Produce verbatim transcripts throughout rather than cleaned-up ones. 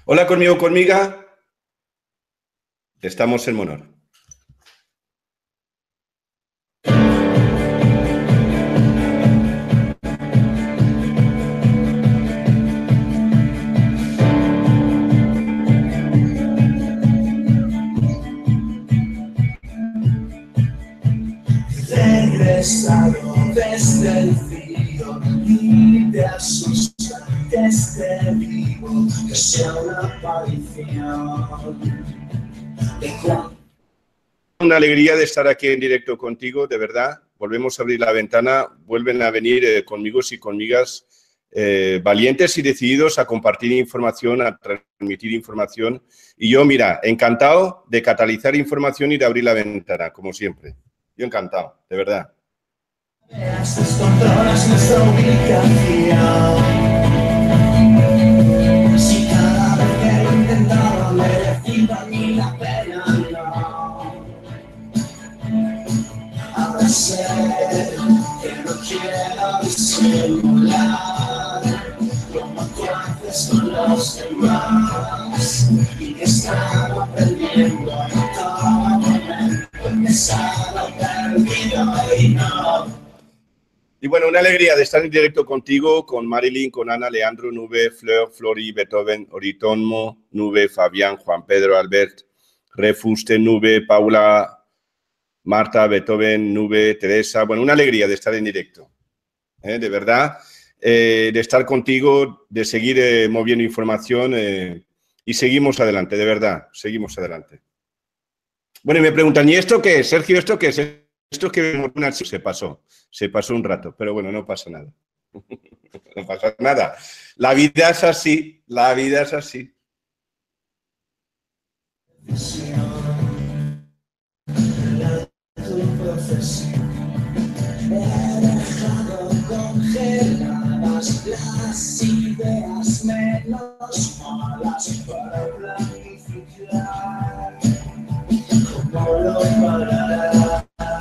Hola conmigo, conmiga. Estamos en Monor. Regresado desde el frío y te asusta que esté vivo, que sea una aparición de Juan. Una alegría de estar aquí en directo contigo, de verdad. Volvemos a abrir la ventana, vuelven a venir eh, conmigo y conmigas eh, valientes y decididos a compartir información, a transmitir información. Y yo, mira, encantado de catalizar información y de abrir la ventana, como siempre. Yo encantado, de verdad. Descontrolas nuestra ubicación. Si cada vez que lo intentaba merecía ni la pena, no. Ahora sé que no quiero disimular como tú haces con los demás y que estaba perdiendo todo momento, que estaba perdido y no. Y bueno, una alegría de estar en directo contigo, con Marilyn, con Ana, Leandro, Nube, Fleur, Flori, Beethoven, Oritonmo, Nube, Fabián, Juan Pedro, Albert, Refuste, Nube, Paula, Marta, Beethoven, Nube, Teresa. Bueno, una alegría de estar en directo, ¿eh? De verdad, eh, de estar contigo, de seguir eh, moviendo información eh, y seguimos adelante, de verdad, seguimos adelante. Bueno, y me preguntan, ¿y esto qué es, Sergio? ¿Esto qué es? Esto que se pasó, se pasó un rato, pero bueno, no pasa nada. No pasa nada. La vida es así, la vida es así. He dejado congeladas las ideas menos malas para planificar cómo lo pararás.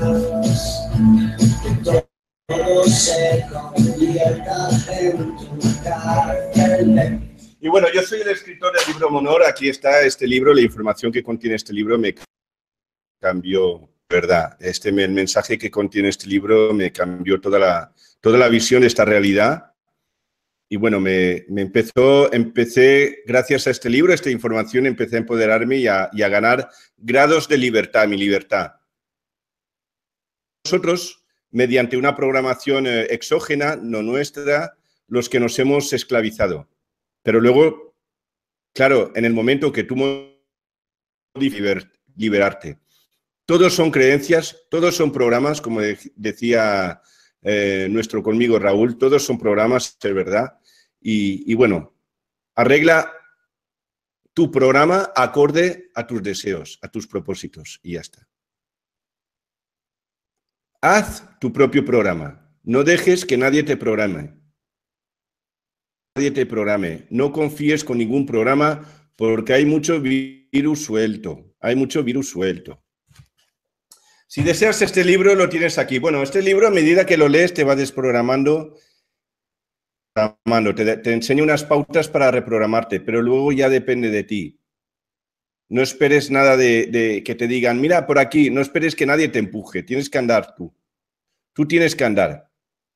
Todo se convierta en tu cárcel. Y bueno, yo soy el escritor del libro Monor. Aquí está este libro, la información que contiene este libro me cambió, ¿verdad? Este, el mensaje que contiene este libro me cambió toda la, toda la visión de esta realidad. Y bueno, me, me empezó, empecé, gracias a este libro, esta información, empecé a empoderarme y a, y a ganar grados de libertad, mi libertad. Nosotros, mediante una programación eh, exógena, no nuestra, los que nos hemos esclavizado. Pero luego, claro, en el momento que tú liber, liberarte, todos son creencias, todos son programas, como de, decía eh, nuestro conmigo Raúl, todos son programas, es verdad. Y, y bueno, arregla tu programa acorde a tus deseos, a tus propósitos y ya está. Haz tu propio programa. No dejes que nadie te programe. Nadie te programe. No confíes con ningún programa porque hay mucho virus suelto. Hay mucho virus suelto. Si deseas este libro, lo tienes aquí. Bueno, este libro, a medida que lo lees, te va desprogramando. Te, te enseña unas pautas para reprogramarte, pero luego ya depende de ti. No esperes nada de, de que te digan, mira, por aquí. No esperes que nadie te empuje. Tienes que andar tú. Tú tienes que andar.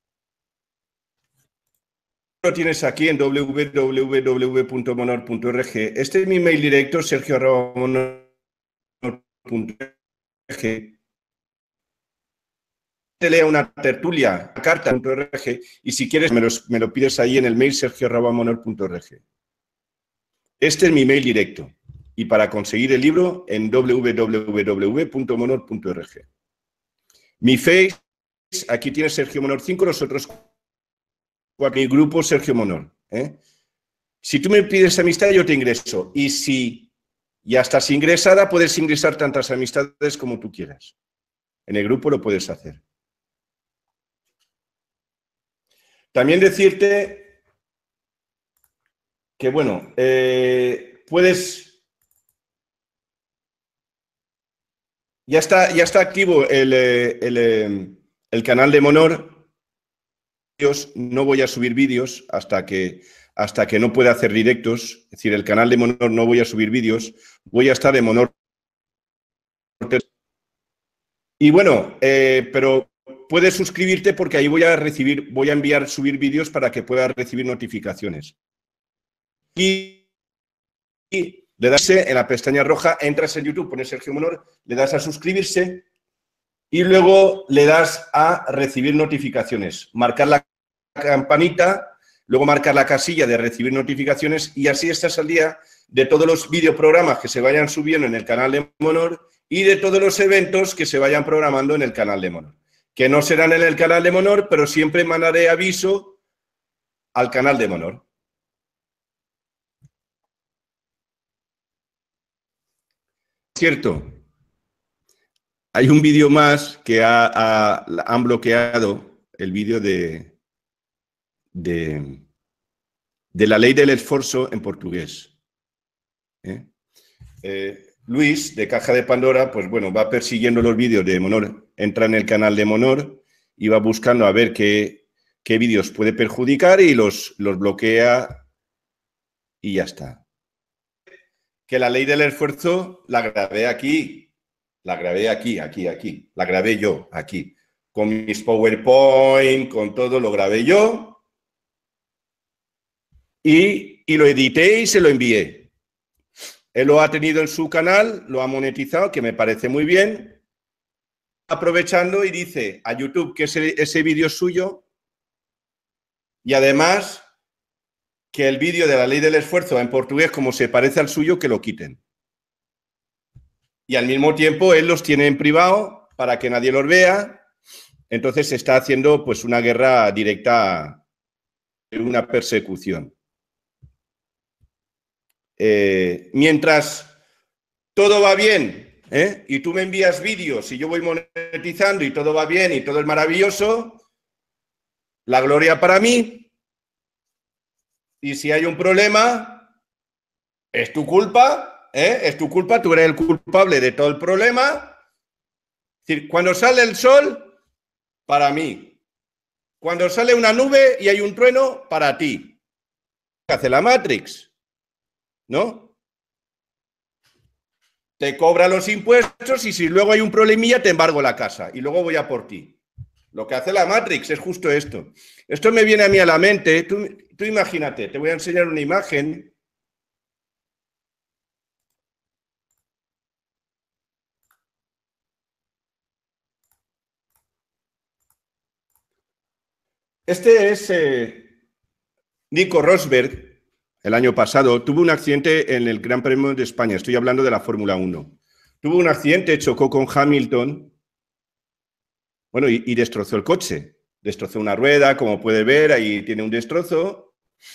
Lo tienes aquí en w w w punto monor punto org. Este es mi mail directo, sergio arroba monor punto org. Te lea una tertulia, una carta punto org, y si quieres me, los, me lo pides ahí en el mail sergio arroba monor punto org. Este es mi mail directo. Y para conseguir el libro en w w w punto monor punto org. Mi Face, aquí tienes Sergio Monor cinco, los otros mi grupo Sergio Monor. ¿eh? Si tú me pides amistad, yo te ingreso. Y si ya estás ingresada, puedes ingresar tantas amistades como tú quieras. En el grupo lo puedes hacer. También decirte que, bueno, eh, puedes... Ya está, ya está activo el, el, el canal de Monor. No voy a subir vídeos hasta que, hasta que no pueda hacer directos. Es decir, el canal de Monor no voy a subir vídeos, voy a estar en Monor. Y bueno, eh, pero puedes suscribirte porque ahí voy a recibir, voy a enviar, subir vídeos para que puedas recibir notificaciones. Y, y le das en la pestaña roja, entras en YouTube, pones Sergio Monor, le das a suscribirse y luego le das a recibir notificaciones. Marcar la campanita, luego marcar la casilla de recibir notificaciones y así estás al día de todos los videoprogramas que se vayan subiendo en el canal de Monor y de todos los eventos que se vayan programando en el canal de Monor. Que no serán en el canal de Monor, pero siempre mandaré aviso al canal de Monor. Cierto, hay un vídeo más que ha, ha, han bloqueado, el vídeo de, de, de la ley del esfuerzo en portugués. ¿Eh? Eh, Luis, de Caja de Pandora, pues bueno, va persiguiendo los vídeos de Monor, entra en el canal de Monor y va buscando a ver qué, qué vídeos puede perjudicar y los, los bloquea y ya está. Que la ley del esfuerzo la grabé aquí, la grabé aquí, aquí, aquí, la grabé yo, aquí, con mis PowerPoint, con todo, lo grabé yo y, y lo edité y se lo envié. Él lo ha tenido en su canal, lo ha monetizado, que me parece muy bien, aprovechando y dice a YouTube que ese, ese vídeo es suyo y además que el vídeo de la ley del esfuerzo en portugués, como se parece al suyo, que lo quiten. Y al mismo tiempo él los tiene en privado para que nadie los vea, entonces se está haciendo pues una guerra directa, una persecución. Eh, mientras todo va bien, ¿eh? Y tú me envías vídeos y yo voy monetizando y todo va bien y todo es maravilloso, la gloria para mí. Y si hay un problema, es tu culpa, ¿eh? Es tu culpa, tú eres el culpable de todo el problema. Es decir, cuando sale el sol, para mí. Cuando sale una nube y hay un trueno, para ti. ¿Qué hace la Matrix? ¿No? Te cobra los impuestos y si luego hay un problemilla te embargo la casa y luego voy a por ti. Lo que hace la Matrix es justo esto. Esto me viene a mí a la mente. Tú, tú imagínate, te voy a enseñar una imagen. Este es eh, Nico Rosberg. El año pasado tuvo un accidente en el Gran Premio de España. Estoy hablando de la Fórmula uno. Tuvo un accidente, chocó con Hamilton. Bueno, y, y destrozó el coche. Destrozó una rueda, como puede ver, ahí tiene un destrozo.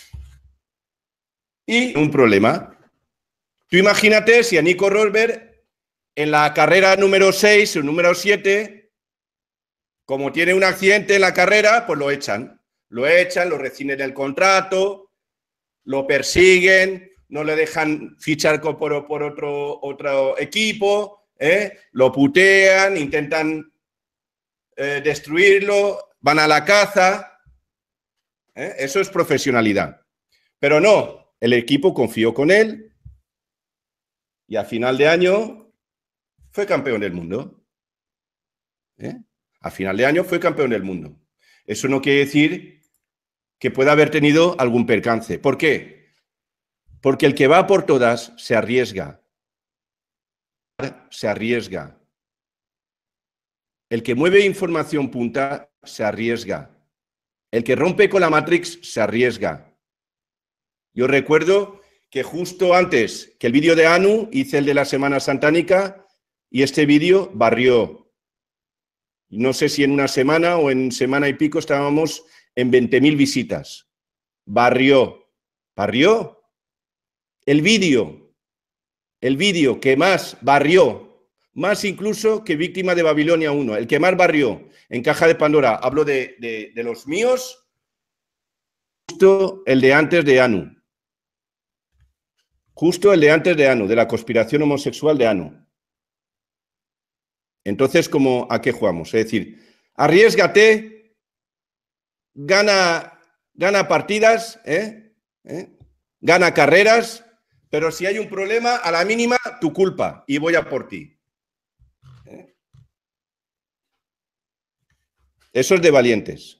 Y un problema. Tú imagínate si a Nico Rosberg en la carrera número seis o número siete, como tiene un accidente en la carrera, pues lo echan. Lo echan, lo rescinden el contrato, lo persiguen, no le dejan fichar por, por otro, otro equipo, ¿eh? Lo putean, intentan eh, destruirlo, van a la caza. ¿Eh? Eso es profesionalidad. Pero no, el equipo confió con él y a final de año fue campeón del mundo. ¿Eh? A final de año fue campeón del mundo. Eso no quiere decir que pueda haber tenido algún percance. ¿Por qué? Porque el que va por todas se arriesga. Se arriesga. El que mueve información punta se arriesga. El que rompe con la Matrix se arriesga. Yo recuerdo que justo antes que el vídeo de Anu hice el de la Semana Santánica y este vídeo barrió. No sé si en una semana o en semana y pico estábamos en veinte mil visitas. Barrió. ¿Barrió? El vídeo. El vídeo que más barrió, más incluso que Víctima de Babilonia uno, el que más barrió en Caja de Pandora, hablo de, de, de los míos, justo el de antes de Anu. Justo el de antes de Anu, de la conspiración homosexual de Anu. Entonces, ¿cómo, ¿a qué jugamos? Es decir, arriésgate, gana, gana partidas, ¿eh? ¿eh? Gana carreras, pero si hay un problema, a la mínima, tu culpa, y voy a por ti. ¿Eh? Eso es de valientes.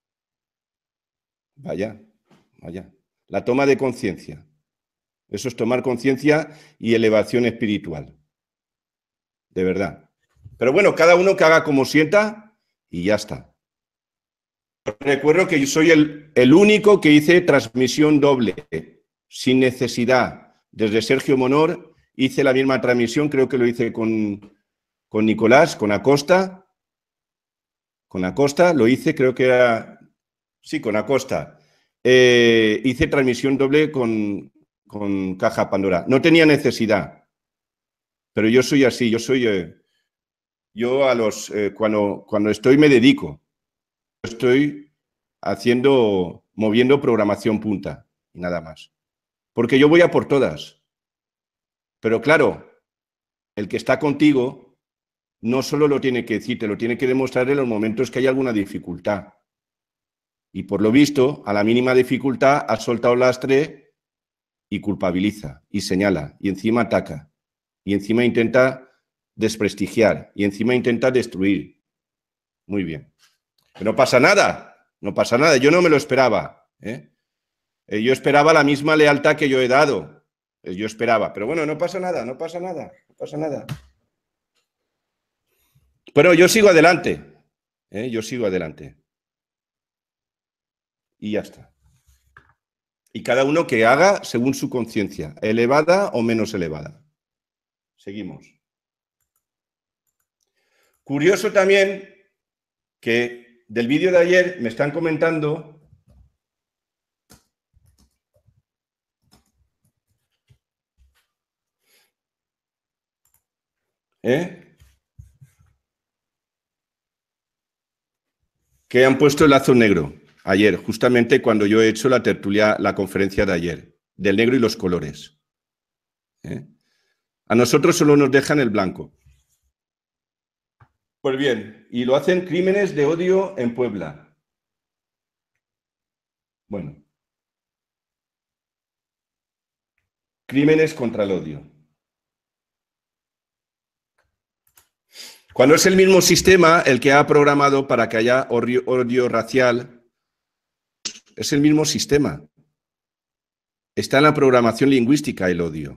Vaya, vaya. La toma de conciencia. Eso es tomar conciencia y elevación espiritual. De verdad. Pero bueno, cada uno que haga como sienta y ya está. Recuerdo que yo soy el, el único que hice transmisión doble, sin necesidad. Desde Sergio Monor hice la misma transmisión, creo que lo hice con, con Nicolás, con Acosta. Con Acosta lo hice, creo que era... Sí, con Acosta. Eh, hice transmisión doble con, con Caja Pandora. No tenía necesidad, pero yo soy así, yo soy... Eh, yo a los... Eh, cuando, cuando estoy me dedico. Estoy haciendo, moviendo programación punta y nada más. Porque yo voy a por todas. Pero claro, el que está contigo no solo lo tiene que decir, te lo tiene que demostrar en los momentos que hay alguna dificultad. Y por lo visto, a la mínima dificultad, ha soltado lastre y culpabiliza, y señala, y encima ataca, y encima intenta desprestigiar, y encima intenta destruir. Muy bien. Pero no pasa nada, no pasa nada, yo no me lo esperaba. ¿eh? Eh, yo esperaba la misma lealtad que yo he dado. Eh, yo esperaba, pero bueno, no pasa nada, no pasa nada, no pasa nada. Pero yo sigo adelante, ¿eh? yo sigo adelante. Y ya está. Y cada uno que haga según su conciencia, elevada o menos elevada. Seguimos. Curioso también que del vídeo de ayer me están comentando ¿eh? que han puesto el lazo negro ayer, justamente cuando yo he hecho la tertulia, la conferencia de ayer, del negro y los colores. ¿eh? A nosotros solo nos dejan el blanco. Pues bien, y lo hacen crímenes de odio en Puebla. Bueno. Crímenes contra el odio. Cuando es el mismo sistema el que ha programado para que haya odio, odio racial, es el mismo sistema. Está en la programación lingüística el odio.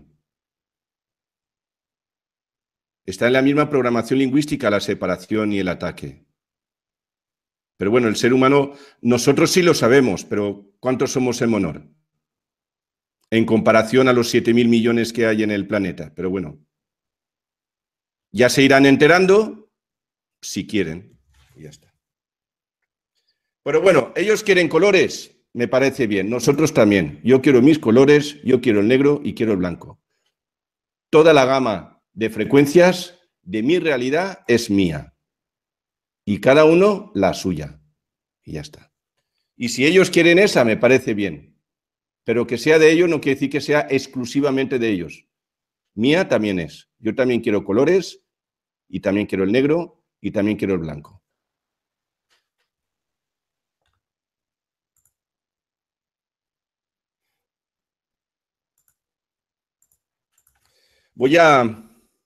Está en la misma programación lingüística la separación y el ataque. Pero bueno, el ser humano, nosotros sí lo sabemos, pero ¿cuántos somos en Monor? En comparación a los siete mil millones que hay en el planeta. Pero bueno, ya se irán enterando si quieren. Y ya está. Pero bueno, ellos quieren colores, me parece bien. Nosotros también. Yo quiero mis colores, yo quiero el negro y quiero el blanco. Toda la gama de frecuencias de mi realidad es mía. Y cada uno la suya. Y ya está. Y si ellos quieren esa, me parece bien. Pero que sea de ellos no quiere decir que sea exclusivamente de ellos. Mía también es. Yo también quiero colores, y también quiero el negro, y también quiero el blanco. Voy a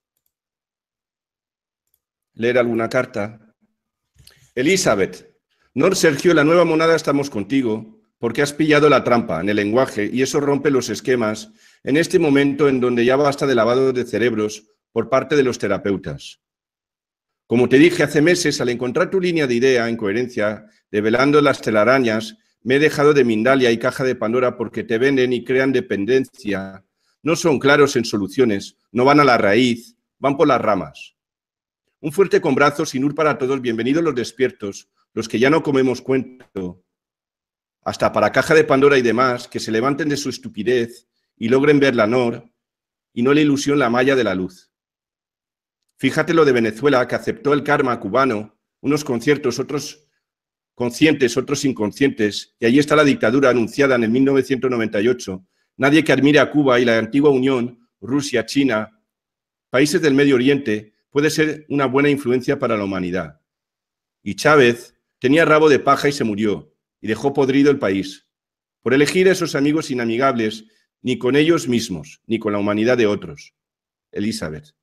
leer alguna carta. Elizabeth, no, Sergio, la nueva monada estamos contigo, porque has pillado la trampa en el lenguaje y eso rompe los esquemas en este momento en donde ya basta de lavado de cerebros por parte de los terapeutas. Como te dije hace meses, al encontrar tu línea de idea en coherencia, develando las telarañas, me he dejado de Mindalia y Caja de Pandora porque te venden y crean dependencia. No son claros en soluciones, no van a la raíz, van por las ramas. Un fuerte con brazos sin ur para todos, bienvenidos los despiertos, los que ya no comemos cuento. Hasta para Caja de Pandora y demás, que se levanten de su estupidez y logren ver la nor y no la ilusión la malla de la luz. Fíjate lo de Venezuela, que aceptó el karma cubano, unos conciertos, otros conscientes, otros inconscientes, y allí está la dictadura anunciada en el mil novecientos noventa y ocho. Nadie que admire a Cuba y la antigua Unión, Rusia, China, países del Medio Oriente, puede ser una buena influencia para la humanidad. Y Chávez tenía rabo de paja y se murió, y dejó podrido el país. por elegir a esos amigos inamigables, ni con ellos mismos, ni con la humanidad de otros. Elizabeth.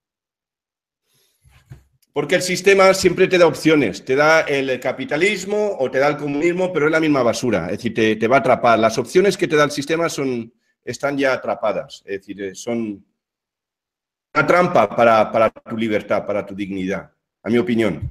Porque el sistema siempre te da opciones, te da el capitalismo o te da el comunismo, pero es la misma basura, es decir, te, te va a atrapar. Las opciones que te da el sistema son, están ya atrapadas, es decir, son una trampa para, para tu libertad, para tu dignidad, a mi opinión.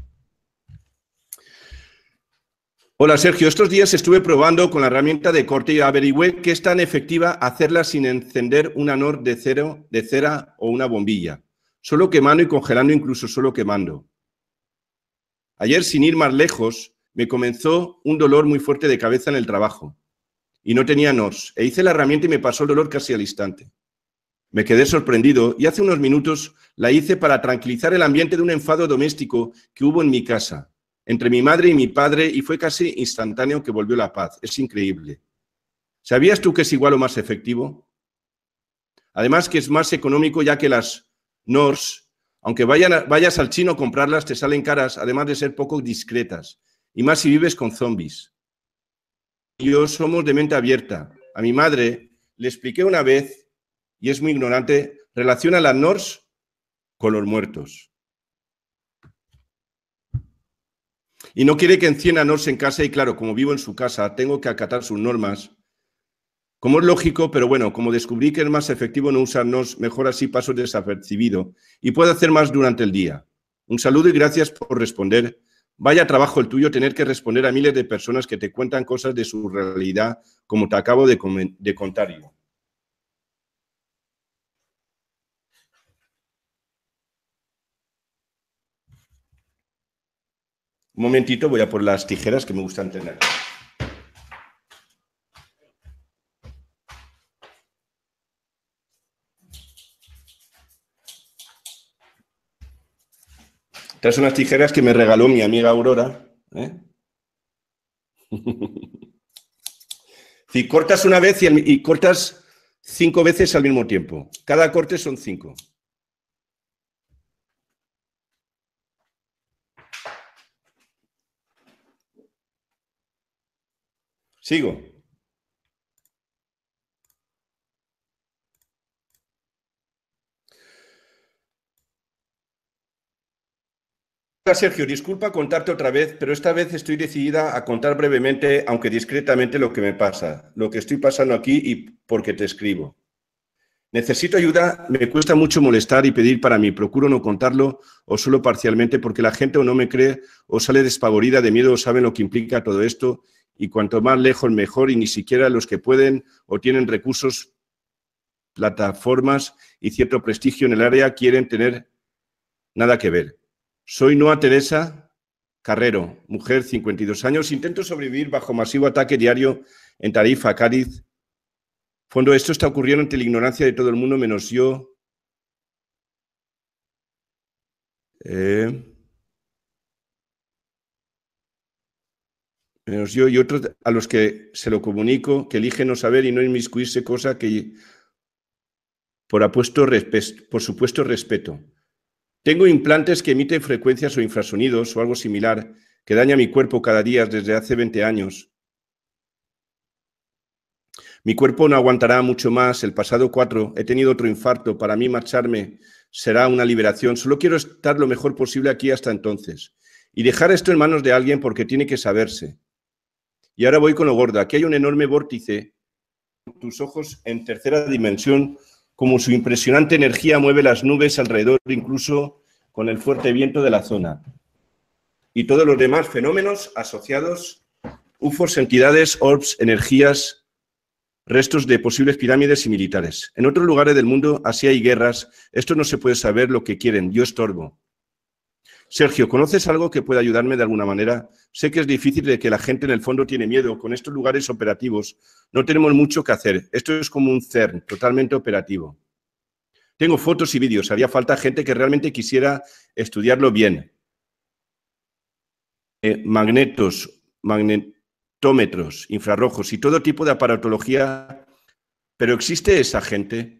Hola Sergio, estos días estuve probando con la herramienta de corte y averigüé que es tan efectiva hacerla sin encender una NOR de, cero, de cera o una bombilla, solo quemando y congelando, incluso solo quemando. Ayer, sin ir más lejos, me comenzó un dolor muy fuerte de cabeza en el trabajo y no tenía NORS, e hice la herramienta y me pasó el dolor casi al instante. Me quedé sorprendido y hace unos minutos la hice para tranquilizar el ambiente de un enfado doméstico que hubo en mi casa, entre mi madre y mi padre, y fue casi instantáneo que volvió la paz. Es increíble. ¿Sabías tú que es igual o más efectivo? Además que es más económico, ya que las NORS, aunque vayan a, vayas al chino a comprarlas, te salen caras, además de ser poco discretas, y más si vives con zombies. Yo somos de mente abierta. A mi madre le expliqué una vez, y es muy ignorante, relaciona las NORS con los muertos. Y no quiere que encienda NORS en casa y claro, como vivo en su casa, tengo que acatar sus normas. Como es lógico, pero bueno, como descubrí que es más efectivo no usar NORS, mejor así paso desapercibido y puedo hacer más durante el día. Un saludo y gracias por responder. Vaya trabajo el tuyo tener que responder a miles de personas que te cuentan cosas de su realidad, como te acabo de, de contar yo. Un momentito, voy a por las tijeras que me gustan tener. Estas son unas tijeras que me regaló mi amiga Aurora. ¿eh? Si cortas una vez y, el, y cortas cinco veces al mismo tiempo. Cada corte son cinco. Sigo. Hola Sergio, disculpa contarte otra vez, pero esta vez estoy decidida a contar brevemente, aunque discretamente, lo que me pasa, lo que estoy pasando aquí y por qué te escribo. Necesito ayuda, me cuesta mucho molestar y pedir para mí, procuro no contarlo o solo parcialmente porque la gente o no me cree o sale despavorida de miedo o saben lo que implica todo esto y cuanto más lejos mejor y ni siquiera los que pueden o tienen recursos, plataformas y cierto prestigio en el área quieren tener nada que ver. Soy Noa Teresa Carrero, mujer, cincuenta y dos años, intento sobrevivir bajo masivo ataque diario en Tarifa, Cádiz. Fondo, esto está ocurriendo ante la ignorancia de todo el mundo, menos yo. Eh, menos yo y otros a los que se lo comunico, que eligen no saber y no inmiscuirse, cosa que por, apuesto, por supuesto respeto. Tengo implantes que emiten frecuencias o infrasonidos o algo similar que daña mi cuerpo cada día desde hace veinte años. Mi cuerpo no aguantará mucho más. El pasado cuatro he tenido otro infarto. Para mí marcharme será una liberación. Solo quiero estar lo mejor posible aquí hasta entonces. Y dejar esto en manos de alguien porque tiene que saberse. Y ahora voy con lo gordo. Aquí hay un enorme vórtice. Tus ojos en tercera dimensión, como su impresionante energía mueve las nubes alrededor, incluso con el fuerte viento de la zona. Y todos los demás fenómenos asociados, U F Os, entidades, orbs, energías, restos de posibles pirámides y militares. En otros lugares del mundo así hay guerras. Esto no se puede saber lo que quieren. Yo estorbo. Sergio, ¿conoces algo que pueda ayudarme de alguna manera? Sé que es difícil, de que la gente en el fondo tiene miedo. Con estos lugares operativos no tenemos mucho que hacer. Esto es como un CERN, totalmente operativo. Tengo fotos y vídeos. Haría falta gente que realmente quisiera estudiarlo bien. Eh, magnetos, magnetómetros, infrarrojos y todo tipo de aparatología. ¿Pero existe esa gente?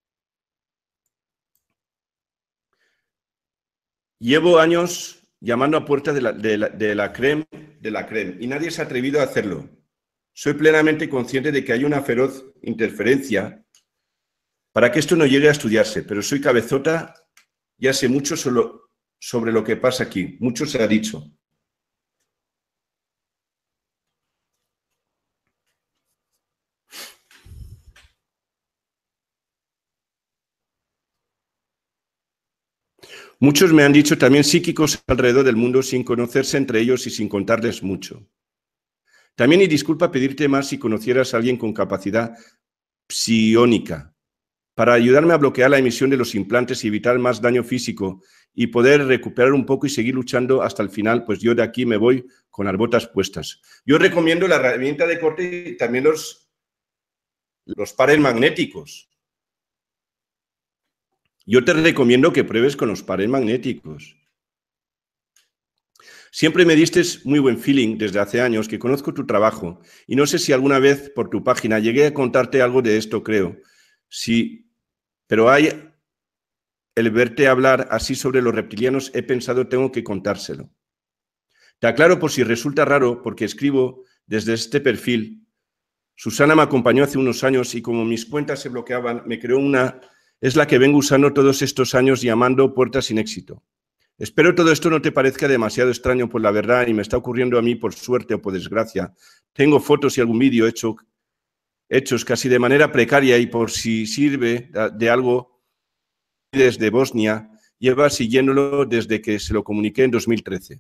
Llevo años llamando a puertas de la, de, la, de la creme, de la creme, y nadie se ha atrevido a hacerlo. Soy plenamente consciente de que hay una feroz interferencia para que esto no llegue a estudiarse, pero soy cabezota y sé mucho solo sobre lo que pasa aquí. Mucho se ha dicho. Muchos me han dicho también psíquicos alrededor del mundo sin conocerse entre ellos y sin contarles mucho. También, y disculpa pedirte más si conocieras a alguien con capacidad psiónica para ayudarme a bloquear la emisión de los implantes y evitar más daño físico y poder recuperar un poco y seguir luchando hasta el final, pues yo de aquí me voy con las botas puestas. Yo recomiendo la herramienta de corte y también los, los pares magnéticos. Yo te recomiendo que pruebes con los pares magnéticos. Siempre me diste muy buen feeling desde hace años, que conozco tu trabajo y no sé si alguna vez por tu página llegué a contarte algo de esto, creo. Sí, pero hay el verte hablar así sobre los reptilianos, he pensado tengo que contárselo. Te aclaro por si resulta raro, porque escribo desde este perfil. Susana me acompañó hace unos años y como mis cuentas se bloqueaban, me creó una, es la que vengo usando todos estos años llamando Puertas sin éxito. Espero todo esto no te parezca demasiado extraño por la verdad y me está ocurriendo a mí por suerte o por desgracia. Tengo fotos y algún vídeo hecho, hechos casi de manera precaria y por si sirve de algo desde Bosnia, lleva siguiéndolo desde que se lo comuniqué en dos mil trece.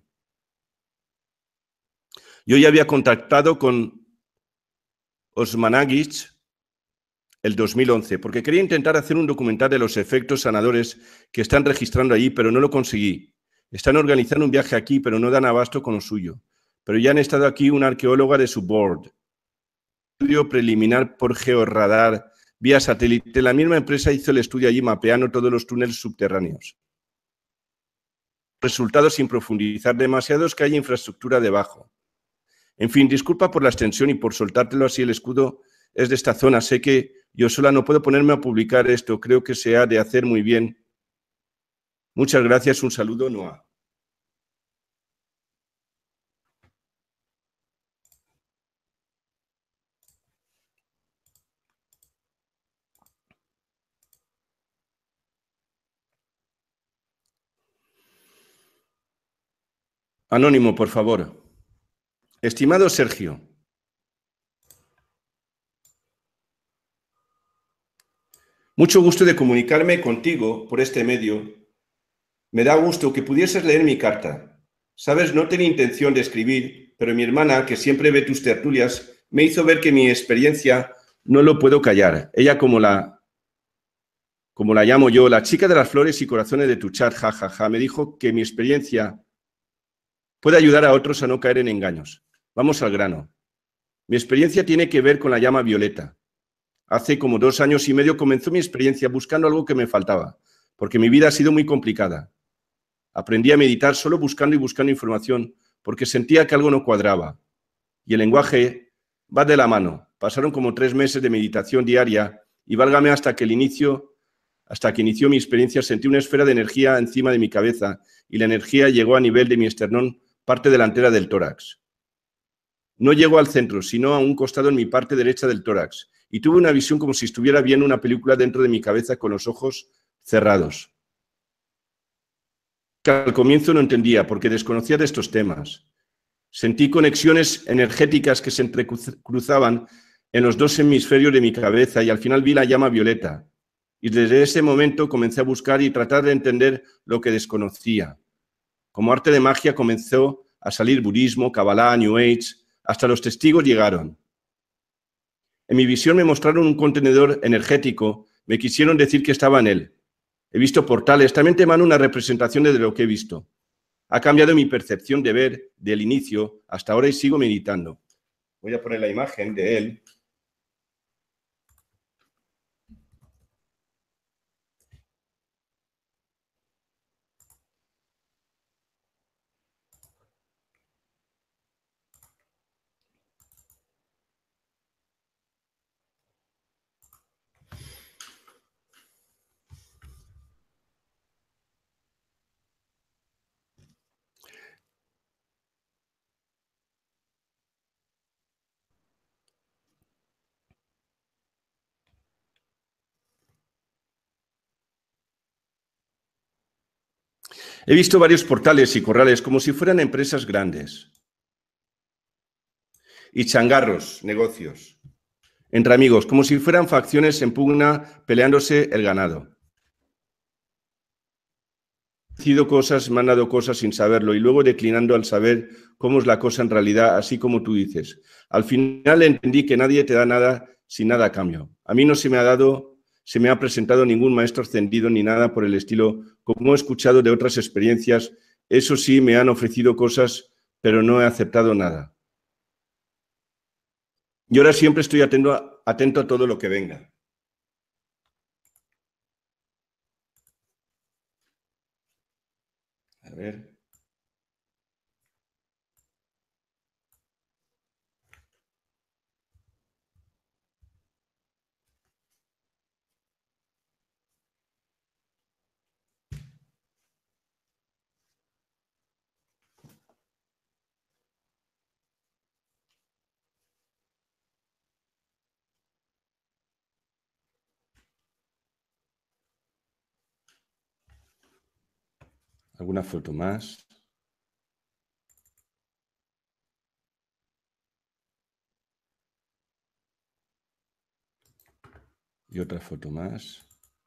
Yo ya había contactado con Osmanagic el dos mil once, porque quería intentar hacer un documental de los efectos sanadores que están registrando allí, pero no lo conseguí. Están organizando un viaje aquí, pero no dan abasto con lo suyo. Pero ya han estado aquí una arqueóloga de su board. Estudio preliminar por georradar vía satélite. La misma empresa hizo el estudio allí mapeando todos los túneles subterráneos. Resultados sin profundizar demasiado es que hay infraestructura debajo. En fin, disculpa por la extensión y por soltártelo así, el escudo es de esta zona. Sé que yo sola no puedo ponerme a publicar esto, creo que se ha de hacer muy bien. Muchas gracias, un saludo, Noah. Anónimo, por favor. Estimado Sergio, mucho gusto de comunicarme contigo por este medio. Me da gusto que pudieses leer mi carta. Sabes, no tenía intención de escribir, pero mi hermana, que siempre ve tus tertulias, me hizo ver que mi experiencia no lo puedo callar. Ella, como la, como la llamo yo, la chica de las flores y corazones de tu chat, jajaja, ja, ja, me dijo que mi experiencia puede ayudar a otros a no caer en engaños. Vamos al grano. Mi experiencia tiene que ver con la llama violeta. Hace como dos años y medio comenzó mi experiencia buscando algo que me faltaba, porque mi vida ha sido muy complicada. Aprendí a meditar solo buscando y buscando información, porque sentía que algo no cuadraba. Y el lenguaje va de la mano. Pasaron como tres meses de meditación diaria y válgame hasta que el inicio, hasta que inició mi experiencia, sentí una esfera de energía encima de mi cabeza y la energía llegó a nivel de mi esternón, parte delantera del tórax. No llegó al centro, sino a un costado en mi parte derecha del tórax, y tuve una visión como si estuviera viendo una película dentro de mi cabeza con los ojos cerrados. Que al comienzo no entendía porque desconocía de estos temas. Sentí conexiones energéticas que se entrecruzaban en los dos hemisferios de mi cabeza y al final vi la llama violeta. Y desde ese momento comencé a buscar y tratar de entender lo que desconocía. Como arte de magia comenzó a salir budismo, Kabbalah, New Age, hasta los testigos llegaron. En mi visión me mostraron un contenedor energético, me quisieron decir que estaba en él. He visto portales, también te mando una representación de lo que he visto. Ha cambiado mi percepción de ver del inicio hasta ahora y sigo meditando. Voy a poner la imagen de él. He visto varios portales y corrales como si fueran empresas grandes. Y changarros, negocios. Entre amigos, como si fueran facciones en pugna peleándose el ganado. He decidido cosas, me han dado cosas sin saberlo y luego declinando al saber cómo es la cosa en realidad, así como tú dices. Al final entendí que nadie te da nada sin nada a cambio. A mí no se me ha dado, se me ha presentado ningún maestro ascendido ni nada por el estilo, como he escuchado de otras experiencias. Eso sí, me han ofrecido cosas, pero no he aceptado nada. Y ahora siempre estoy atento a, atento a todo lo que venga. A ver. ¿Alguna foto más? Y otra foto más.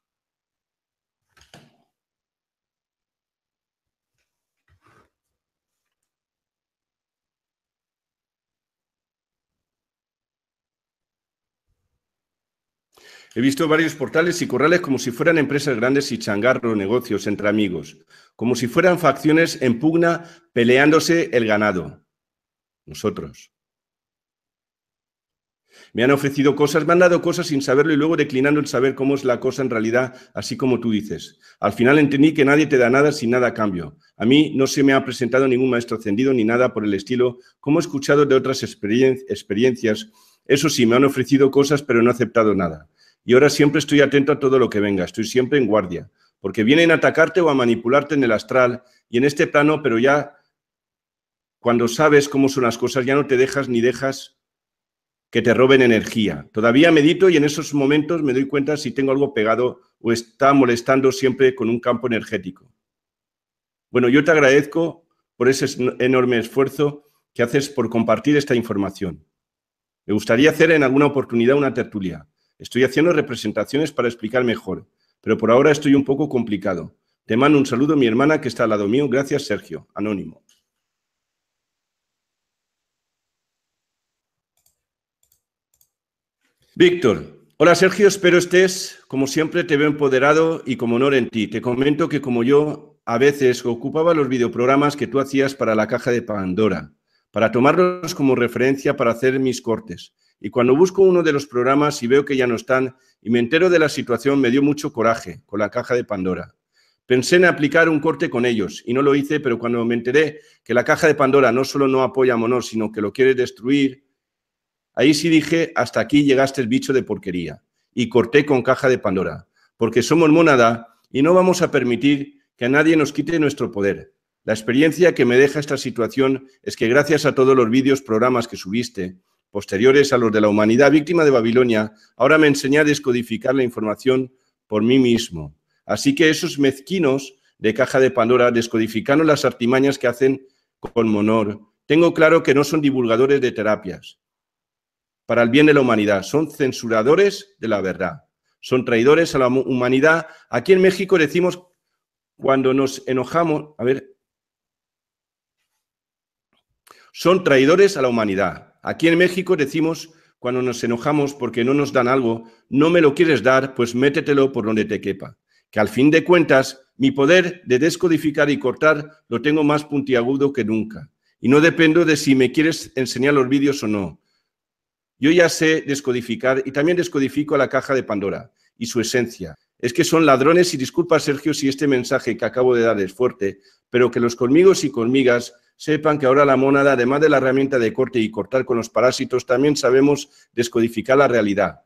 He visto varios portales y corrales como si fueran empresas grandes y changarro, negocios entre amigos, como si fueran facciones en pugna peleándose el ganado. Nosotros. Me han ofrecido cosas, me han dado cosas sin saberlo y luego declinando el saber cómo es la cosa en realidad, así como tú dices. Al final entendí que nadie te da nada sin nada a cambio. A mí no se me ha presentado ningún maestro ascendido ni nada por el estilo, como he escuchado de otras experien- experiencias. Eso sí, me han ofrecido cosas, pero no he aceptado nada. Y ahora siempre estoy atento a todo lo que venga, estoy siempre en guardia, porque vienen a atacarte o a manipularte en el astral y en este plano, pero ya cuando sabes cómo son las cosas, ya no te dejas ni dejas que te roben energía. Todavía medito y en esos momentos me doy cuenta si tengo algo pegado o está molestando siempre con un campo energético. Bueno, yo te agradezco por ese enorme esfuerzo que haces por compartir esta información. Me gustaría hacer en alguna oportunidad una tertulia. Estoy haciendo representaciones para explicar mejor, pero por ahora estoy un poco complicado. Te mando un saludo a mi hermana que está al lado mío. Gracias, Sergio. Anónimo. Víctor. Hola, Sergio. Espero estés, como siempre, te veo empoderado y con honor en ti. Te comento que como yo, a veces ocupaba los videoprogramas que tú hacías para la caja de Pandora, para tomarlos como referencia para hacer mis cortes. Y cuando busco uno de los programas y veo que ya no están y me entero de la situación, me dio mucho coraje con la caja de Pandora. Pensé en aplicar un corte con ellos y no lo hice, pero cuando me enteré que la caja de Pandora no solo no apoya a Monor, sino que lo quiere destruir, ahí sí dije, hasta aquí llegaste el bicho de porquería. Y corté con caja de Pandora, porque somos mónada y no vamos a permitir que a nadie nos quite nuestro poder. La experiencia que me deja esta situación es que gracias a todos los vídeos, programas que subiste, posteriores a los de la humanidad víctima de Babilonia, ahora me enseñé a descodificar la información por mí mismo. Así que esos mezquinos de caja de Pandora descodificaron las artimañas que hacen con Monor. Tengo claro que no son divulgadores de terapias para el bien de la humanidad, son censuradores de la verdad, son traidores a la humanidad. Aquí en México decimos cuando nos enojamos, a ver, son traidores a la humanidad. Aquí en México decimos cuando nos enojamos porque no nos dan algo, no me lo quieres dar, pues métetelo por donde te quepa. Que al fin de cuentas, mi poder de descodificar y cortar lo tengo más puntiagudo que nunca. Y no dependo de si me quieres enseñar los vídeos o no. Yo ya sé descodificar y también descodifico a la caja de Pandora y su esencia. Es que son ladrones y disculpa, Sergio, si este mensaje que acabo de dar es fuerte, pero que los conmigos y conmigas sepan que ahora la mónada, además de la herramienta de corte y cortar con los parásitos, también sabemos descodificar la realidad.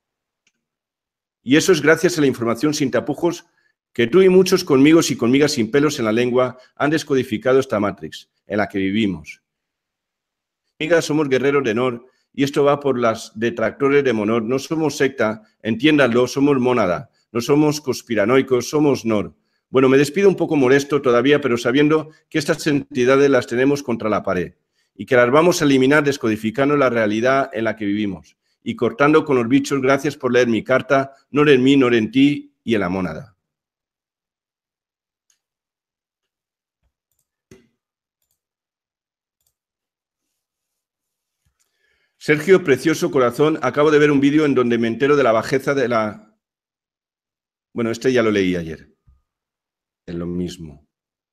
Y eso es gracias a la información sin tapujos que tú y muchos conmigos y conmigas sin pelos en la lengua han descodificado esta Matrix en la que vivimos. Conmigas somos guerreros de Nor. Y esto va por las detractores de Monor. No somos secta, entiéndanlo, somos mónada. No somos conspiranoicos, somos Nor. Bueno, me despido un poco molesto todavía, pero sabiendo que estas entidades las tenemos contra la pared y que las vamos a eliminar descodificando la realidad en la que vivimos y cortando con los bichos. Gracias por leer mi carta, no en mí, no en ti y en la mónada. Sergio, precioso corazón, acabo de ver un vídeo en donde me entero de la bajeza de la... Bueno, este ya lo leí ayer. Es lo mismo.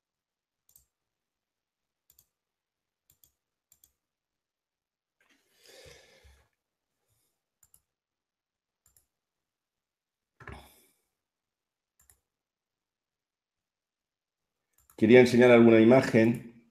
Quería enseñar alguna imagen.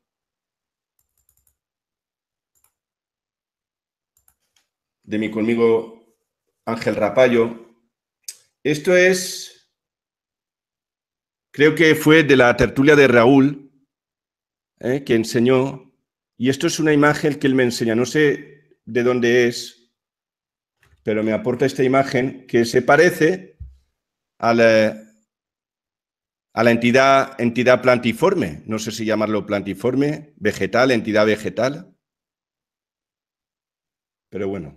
De mi conmigo Ángel Rapallo. Esto es, creo que fue de la tertulia de Raúl, eh, que enseñó, y esto es una imagen que él me enseña, no sé de dónde es, pero me aporta esta imagen que se parece a la, a la entidad, entidad plantiforme, no sé si llamarlo plantiforme, vegetal, entidad vegetal, pero bueno.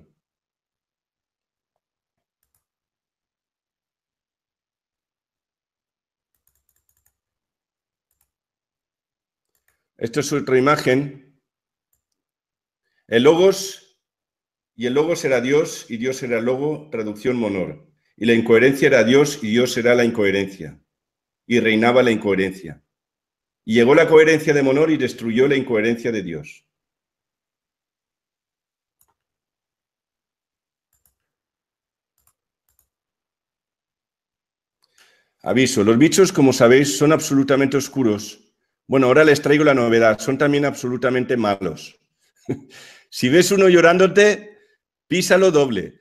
Esto es otra imagen. El logos, y el logos era Dios, y Dios era el logo, traducción monor. Y la incoherencia era Dios, y Dios era la incoherencia. Y reinaba la incoherencia. Y llegó la coherencia de monor y destruyó la incoherencia de Dios. Aviso, los bichos, como sabéis, son absolutamente oscuros. Bueno, ahora les traigo la novedad, son también absolutamente malos. Si ves uno llorándote, písalo doble.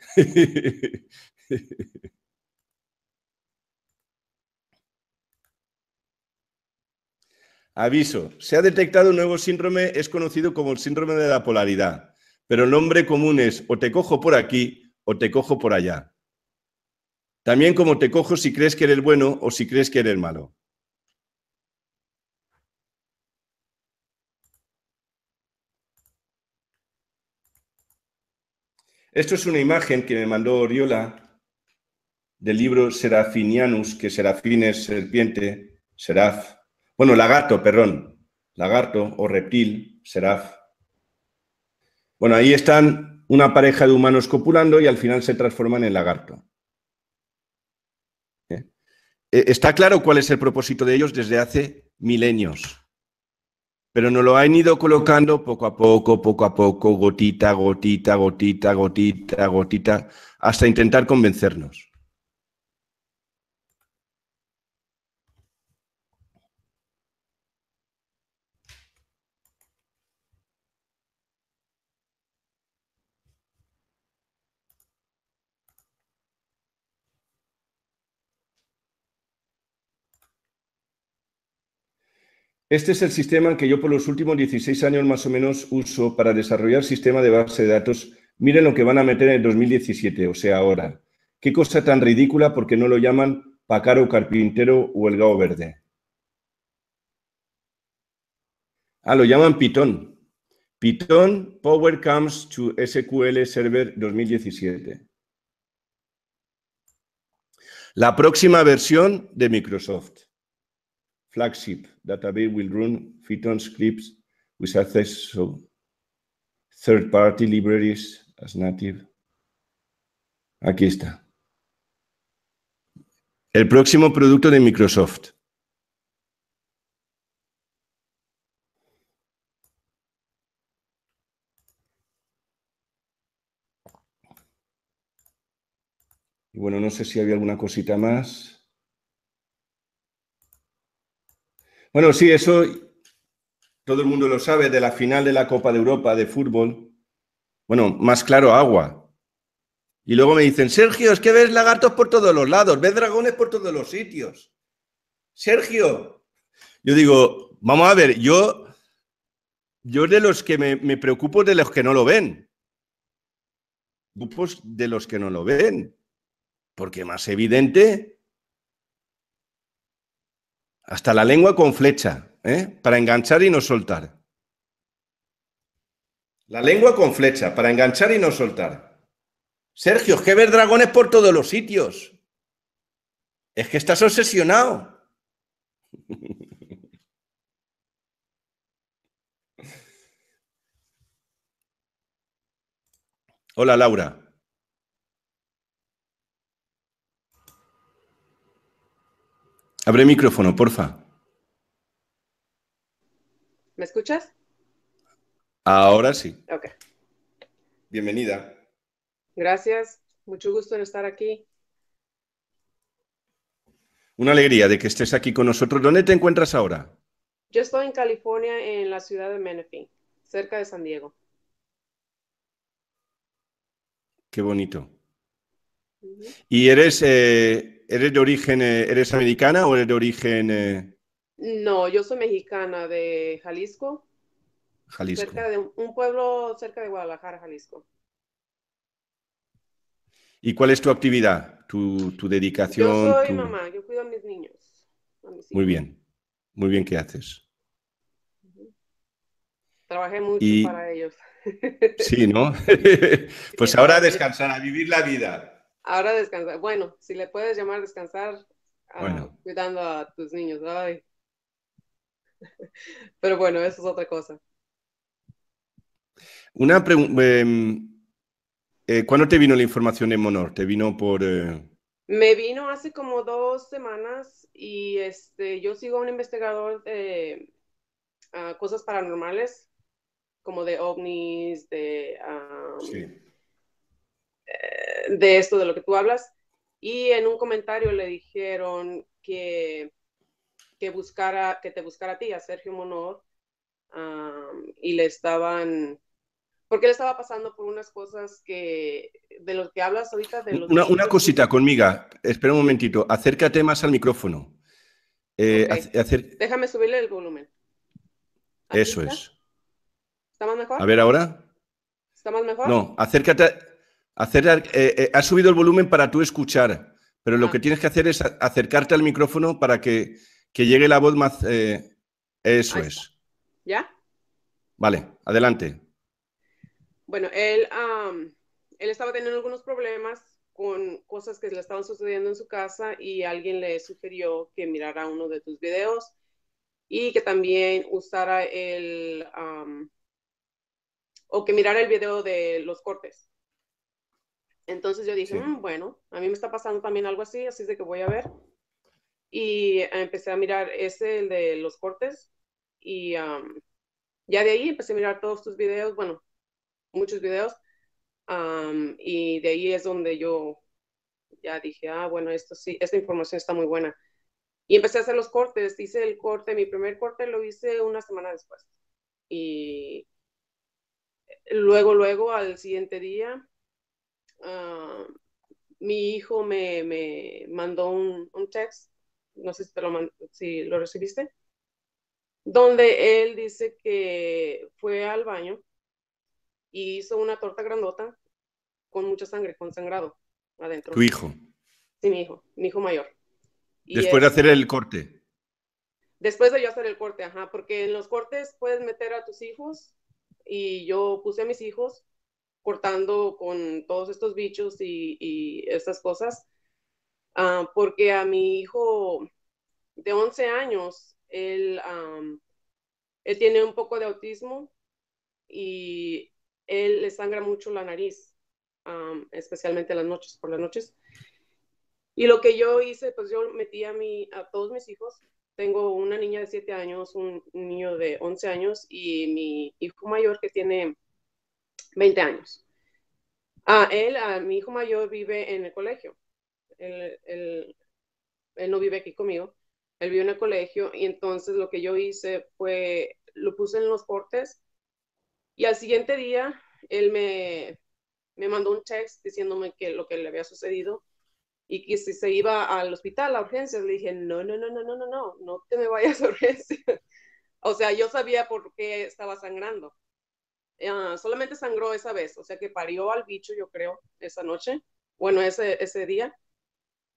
Aviso, se ha detectado un nuevo síndrome, es conocido como el síndrome de la polaridad, pero el nombre común es o te cojo por aquí o te cojo por allá. También como te cojo si crees que eres bueno o si crees que eres malo. Esto es una imagen que me mandó Oriola del libro Serafinianus, que serafín es serpiente, seraf, bueno, lagarto, perdón, lagarto o reptil, seraf. Bueno, ahí están una pareja de humanos copulando y al final se transforman en lagarto. ¿Eh? Está claro cuál es el propósito de ellos desde hace milenios, pero nos lo han ido colocando poco a poco, poco a poco, gotita, gotita, gotita, gotita, gotita, hasta intentar convencernos. Este es el sistema que yo por los últimos dieciséis años más o menos uso para desarrollar sistema de base de datos. Miren lo que van a meter en el dos mil diecisiete, o sea, ahora. Qué cosa tan ridícula porque no lo llaman Pacaro, Carpintero o el Gao Verde. Ah, lo llaman Python. Python Power Comes to S Q L Server dos mil diecisiete. La próxima versión de Microsoft. Flagship database will run Python scripts with access to third-party libraries as native. Aquí está. El próximo producto de Microsoft. Y bueno, no sé si había alguna cosita más. Bueno, sí, eso todo el mundo lo sabe, de la final de la Copa de Europa de fútbol. Bueno, más claro, agua. Y luego me dicen, Sergio, es que ves lagartos por todos los lados, ves dragones por todos los sitios. Sergio. Yo digo, vamos a ver, yo, yo de los que me, me preocupo de los que no lo ven. Grupos de los que no lo ven. Porque más evidente... Hasta la lengua con flecha, ¿eh? Para enganchar y no soltar. La lengua con flecha, para enganchar y no soltar. Sergio, es que ver dragones por todos los sitios. Es que estás obsesionado. Hola, Laura. Abre micrófono, porfa. ¿Me escuchas? Ahora sí. Ok. Bienvenida. Gracias. Mucho gusto en estar aquí. Una alegría de que estés aquí con nosotros. ¿Dónde te encuentras ahora? Yo estoy en California, en la ciudad de Menifee, cerca de San Diego. Qué bonito. Uh-huh. ¿Y eres, eh, eres de origen, eh, eres americana o eres de origen eh, No, yo soy mexicana de Jalisco, Jalisco? cerca de un, un pueblo cerca de Guadalajara, Jalisco. ¿Y cuál es tu actividad, tu, tu Yo dedicación? soy Tu... mamá, yo cuido a mis niños, a mis Muy hijos. bien, muy bien, ¿qué haces? Uh-huh. Trabajé mucho Y para ellos. sí, ¿no? Sí, Pues ahora a trabajé. descansar, a vivir la vida. Ahora descansar. Bueno, si le puedes llamar descansar, uh, Bueno, cuidando a tus niños. Ay. Pero bueno, eso es otra cosa. una pregunta. Eh, eh, ¿cuándo te vino la información en Monor? ¿Te vino por...? Eh... Me vino hace como dos semanas y este, yo sigo a un investigador de uh, cosas paranormales, como de ovnis, de, um, Sí. de esto de lo que tú hablas. Y en un comentario le dijeron que, que, buscara, que te buscara a ti, a Sergio Monod, um, y le estaban... Porque él estaba pasando por unas cosas que, de lo que hablas ahorita, de los Una, una bichos. cosita conmigo. Espera un momentito. Acércate más al micrófono. Eh, Ok, hacer... déjame subirle el volumen. ¿Así Eso está? es. ¿Está más mejor? A ver ahora. ¿Está más mejor? No, acércate. Acer... Eh, eh, has subido el volumen para tú escuchar, pero lo Ah. que tienes que hacer es acercarte al micrófono para que, que llegue la voz más... Eh... Eso Ahí es. está. ¿Ya? Vale, adelante. Bueno, él, um, él estaba teniendo algunos problemas con cosas que le estaban sucediendo en su casa y alguien le sugirió que mirara uno de tus videos y que también usara el, um, o que mirara el video de los cortes. Entonces yo dije, Sí. mmm, bueno, a mí me está pasando también algo así, así es de que voy a ver. Y empecé a mirar ese, el de los cortes, y um, ya de ahí empecé a mirar todos tus videos, bueno, muchos videos, um, y de ahí es donde yo ya dije, ah, bueno, esto sí, esta información está muy buena. Y empecé a hacer los cortes, hice el corte, mi primer corte lo hice una semana después. Y luego, luego, al siguiente día, uh, mi hijo me, me mandó un, un text, no sé si, te lo, mand si lo recibiste, donde él dice que fue al baño y hizo una torta grandota con mucha sangre, con sangrado adentro. Tu hijo. Sí, mi hijo, mi hijo mayor. Y Después de es, hacer el corte. después de yo hacer el corte, ajá, porque en los cortes puedes meter a tus hijos y yo puse a mis hijos cortando con todos estos bichos y, y estas cosas, uh, porque a mi hijo de once años, él, um, él tiene un poco de autismo y él le sangra mucho la nariz, um, especialmente las noches, por las noches. Y lo que yo hice, pues yo metí a, mi, a todos mis hijos. Tengo una niña de siete años, un niño de once años y mi hijo mayor que tiene veinte años. Ah, él, a mi hijo mayor vive en el colegio. Él, él, él no vive aquí conmigo. Él vive en el colegio y entonces lo que yo hice fue, lo puse en los cortes y al siguiente día él me, me mandó un text diciéndome que lo que le había sucedido y que si se iba al hospital, a urgencias, le dije, no, no, no, no, no, no, no, no te me vayas a urgencias. O sea, yo sabía por qué estaba sangrando. Uh, solamente sangró esa vez, o sea que parió al bicho, yo creo, esa noche, bueno, ese, ese día.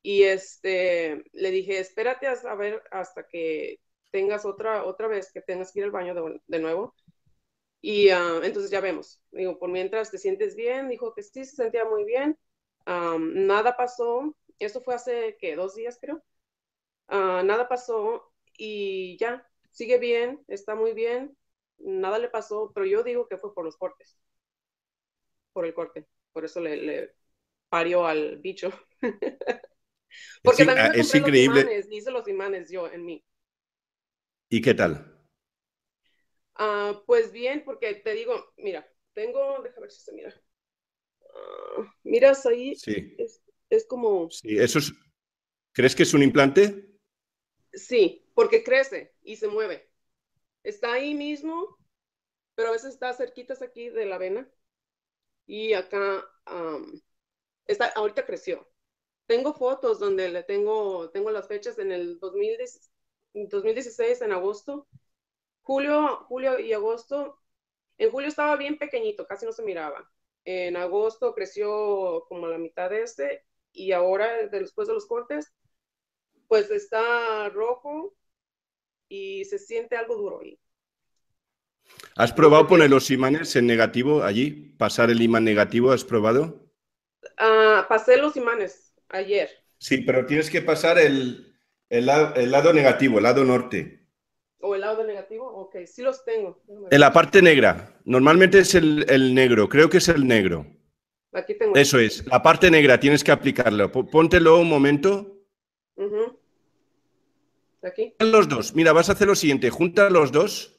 Y este, le dije, espérate a ver hasta que tengas otra, otra vez que tengas que ir al baño de, de nuevo. Y uh, entonces ya vemos. Digo, por mientras te sientes bien, dijo que sí, se sentía muy bien. Um, nada pasó. Eso fue hace, ¿qué? Dos días, creo. Uh, nada pasó y ya, sigue bien, está muy bien. Nada le pasó, pero yo digo que fue por los cortes. Por el corte. Por eso le, le parió al bicho. Es, Porque in- también me es compré los increíble. imanes, hice los imanes yo en mí. ¿Y qué tal? Uh, pues bien, porque te digo, mira, tengo, déjame ver si se mira. Uh, miras ahí, Sí, es, es como, sí. Eso es, ¿crees que es un implante? sí, porque crece y se mueve. Está ahí mismo, pero a veces está cerquitas aquí de la vena y acá um, está, ahorita creció. Tengo fotos donde le tengo, tengo las fechas en el dos mil dieciséis, en agosto, julio, julio y agosto. En julio estaba bien pequeñito, casi no se miraba. En agosto creció como la mitad de este y ahora, después de los cortes, pues está rojo y se siente algo duro ahí. ¿Has No sé probado qué poner es. los imanes en negativo allí? ¿Pasar el imán negativo? ¿Has probado? Uh, pasé los imanes ayer. Sí, pero tienes que pasar el, el, la- el lado negativo, el lado norte. ¿O el lado negativo? Ok, sí los tengo. Déjame En ver. la parte negra. Normalmente es el, el negro, creo que es el negro. Aquí tengo Eso estos. es, la parte negra tienes que aplicarlo. P- Póntelo un momento. Uh-huh. Aquí. Los dos. Mira, vas a hacer lo siguiente. Junta los dos.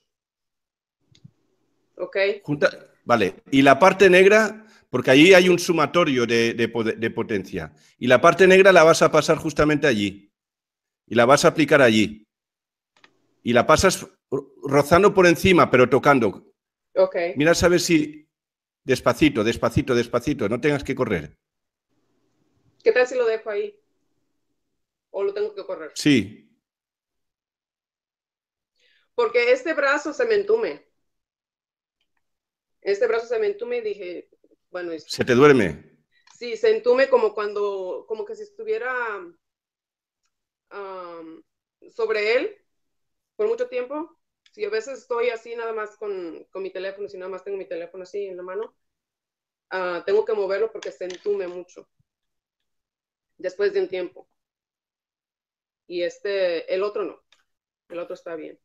Ok. Junta, vale. Y la parte negra, porque allí hay un sumatorio de, de, de potencia. Y la parte negra la vas a pasar justamente allí. Y la vas a aplicar allí. Y la pasas rozando por encima, pero tocando. Ok. Mira, a ver si... Despacito, despacito, despacito. No tengas que correr. ¿Qué tal si lo dejo ahí? ¿O lo tengo que correr? Sí. Porque este brazo se me entume. Este brazo se me entume y dije, bueno, es, Se te duerme. sí, se entume como cuando, como que si estuviera um, sobre él por mucho tiempo. Si a veces estoy así nada más con, con mi teléfono, si nada más tengo mi teléfono así en la mano, uh, tengo que moverlo porque se entume mucho después de un tiempo. Y este, el otro no, el otro está bien.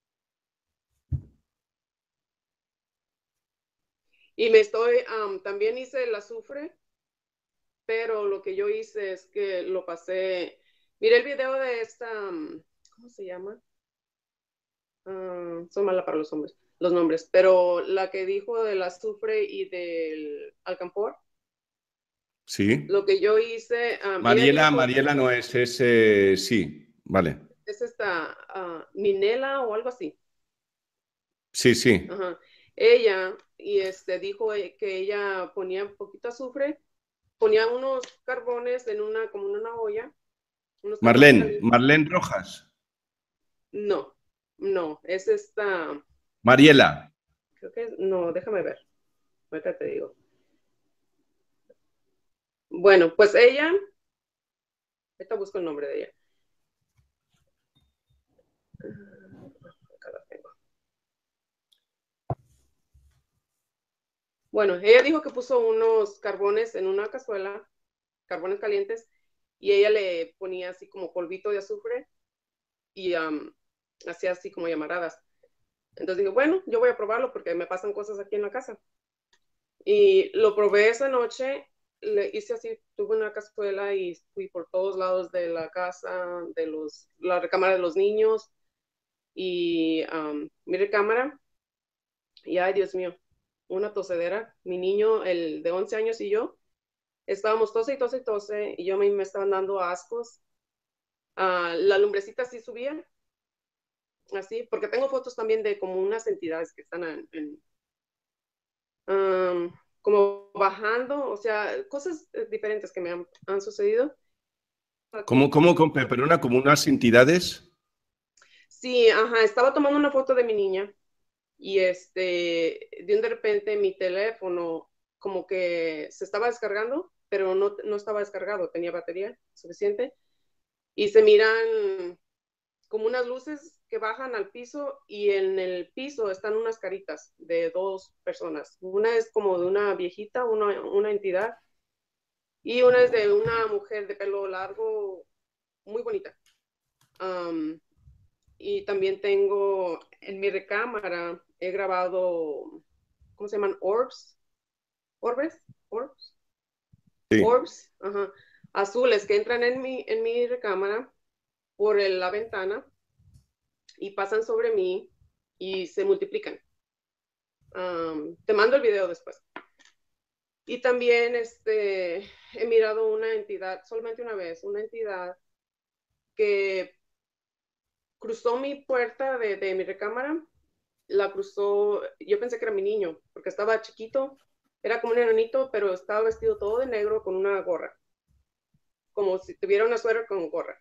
Y me estoy, um, también hice el azufre, pero lo que yo hice es que lo pasé, miré el video de esta, um, ¿cómo se llama? Uh, son malas para los hombres, los nombres, pero la que dijo del azufre y del alcanfor, Sí. lo que yo hice, um, ella Mariela, dijo, Mariela no es ese. Sí, vale. es esta uh, Minela o algo así. Sí, sí. Ajá. Ella, y este, dijo que ella ponía un poquito azufre, ponía unos carbones en una, como en una olla, unos carbones Marlene, calientes. Marlene Rojas. No, no, es esta, Mariela. creo que, no, déjame ver, ahorita te digo. Bueno, pues ella, ahorita busco el nombre de ella. Acá la tengo. Bueno, ella dijo que puso unos carbones en una cazuela, carbones calientes, y ella le ponía así como polvito de azufre y um, hacía así como llamaradas. Entonces dije, bueno, yo voy a probarlo porque me pasan cosas aquí en la casa. Y lo probé esa noche, le hice así, tuve una cazuela y fui por todos lados de la casa, de los, la recámara de los niños y um, mi recámara. Y ay, Dios mío, una tosedera. Mi niño, el de once años y yo, estábamos tose y tose y tose y yo me, me estaban dando ascos. Uh, la lumbrecita sí subía, así, porque tengo fotos también de como unas entidades que están en, en um, como bajando, o sea, cosas diferentes que me han, han sucedido. ¿Cómo, Aquí. cómo, cómo, perdona, como unas entidades? Sí, ajá, estaba tomando una foto de mi niña y este, de un de repente mi teléfono como que se estaba descargando pero no, no estaba descargado, tenía batería suficiente. Y se miran como unas luces que bajan al piso y en el piso están unas caritas de dos personas. Una es como de una viejita, una, una entidad, y una es de una mujer de pelo largo, muy bonita. Um, y también tengo en mi recámara, he grabado, ¿cómo se llaman? Orbs. ¿Orbes? ¿Orbs? Sí. Orbs, ajá, azules que entran en mi, en mi recámara por el, la ventana y pasan sobre mí y se multiplican. Um, te mando el video después. Y también este, he mirado una entidad, solamente una vez, una entidad que cruzó mi puerta de, de mi recámara, la cruzó, yo pensé que era mi niño, porque estaba chiquito, era como un enanito, pero estaba vestido todo de negro con una gorra, como si tuviera una suéter con gorra.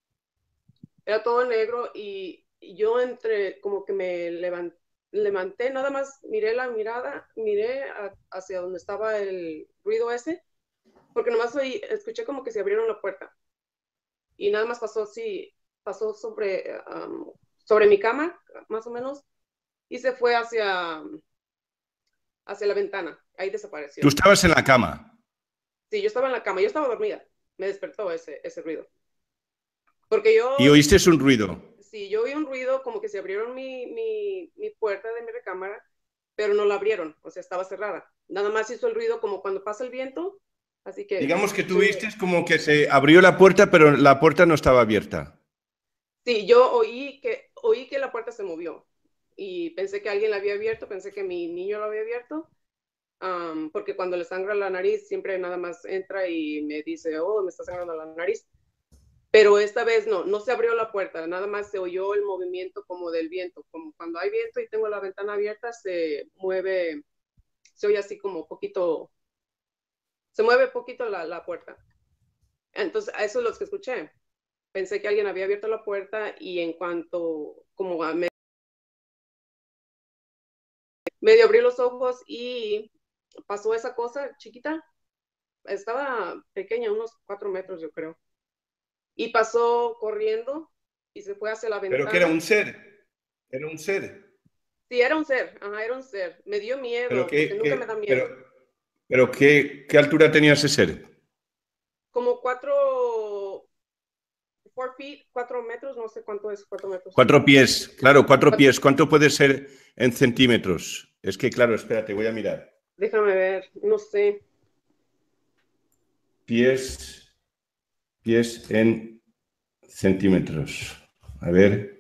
Era todo negro y yo entre, como que me levanté, levanté, nada más miré la mirada, miré a, hacia donde estaba el ruido ese, porque nomás oí, escuché como que se abrieron la puerta y nada más pasó así, pasó sobre, um, sobre mi cama, más o menos, y se fue hacia, hacia la ventana, ahí Tú desapareció. estabas en la cama Sí, yo estaba en la cama, yo estaba dormida, me despertó ese, ese ruido. Porque y yo, oíste un ruido. sí, yo oí un ruido como que se abrieron mi, mi, mi puerta de mi recámara, pero no la abrieron, o sea, estaba cerrada. Nada más hizo el ruido como cuando pasa el viento, así que Digamos que tú se, viste como que se abrió la puerta, pero la puerta no estaba abierta. sí, yo oí que, oí que la puerta se movió y pensé que alguien la había abierto, pensé que mi niño la había abierto, um, porque cuando le sangra la nariz siempre nada más entra y me dice, oh, me está sangrando la nariz. Pero esta vez no, no se abrió la puerta, nada más se oyó el movimiento como del viento, como cuando hay viento y tengo la ventana abierta, se mueve, se oye así como poquito, se mueve poquito la, la puerta. Entonces, a eso es lo que escuché. Pensé que alguien había abierto la puerta y en cuanto, como a me, medio abrí los ojos y pasó esa cosa chiquita, estaba pequeña, unos cuatro metros yo creo, y pasó corriendo y se fue hacia la Pero que era ventana. un ser, era un ser. Sí, era un ser, ajá, era un ser. Me dio Pero miedo, porque que, nunca me da que- pero, miedo. pero ¿qué, qué altura tenía ese ser? Como cuatro, four feet, cuatro metros, no sé cuánto es, cuatro metros. Cuatro pies, claro, cuatro Cuatro- pies. ¿Cuánto puede ser en centímetros? Es que, claro, espérate, voy a mirar. déjame ver, no sé. Pies, pies en centímetros. A ver.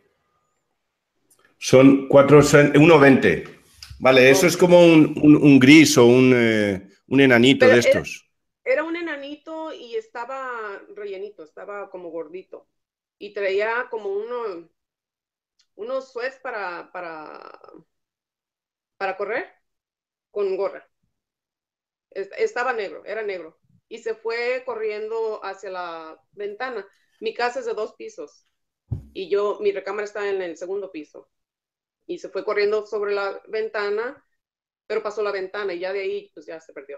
Son cuatro, uno veinte. Vale, eso es Ok. como un, un- un gris o un, eh, un enanito Pero de era, estos. era un enanito y estaba rellenito, estaba como gordito. Y traía como uno, unos sweats para, para, para correr con gorra. Es- Estaba negro, era negro. Y se fue corriendo hacia la ventana. Mi casa es de dos pisos. Y yo, mi recámara está en el segundo piso. Y se fue corriendo sobre la ventana, pero pasó la ventana y ya de ahí, pues ya se perdió.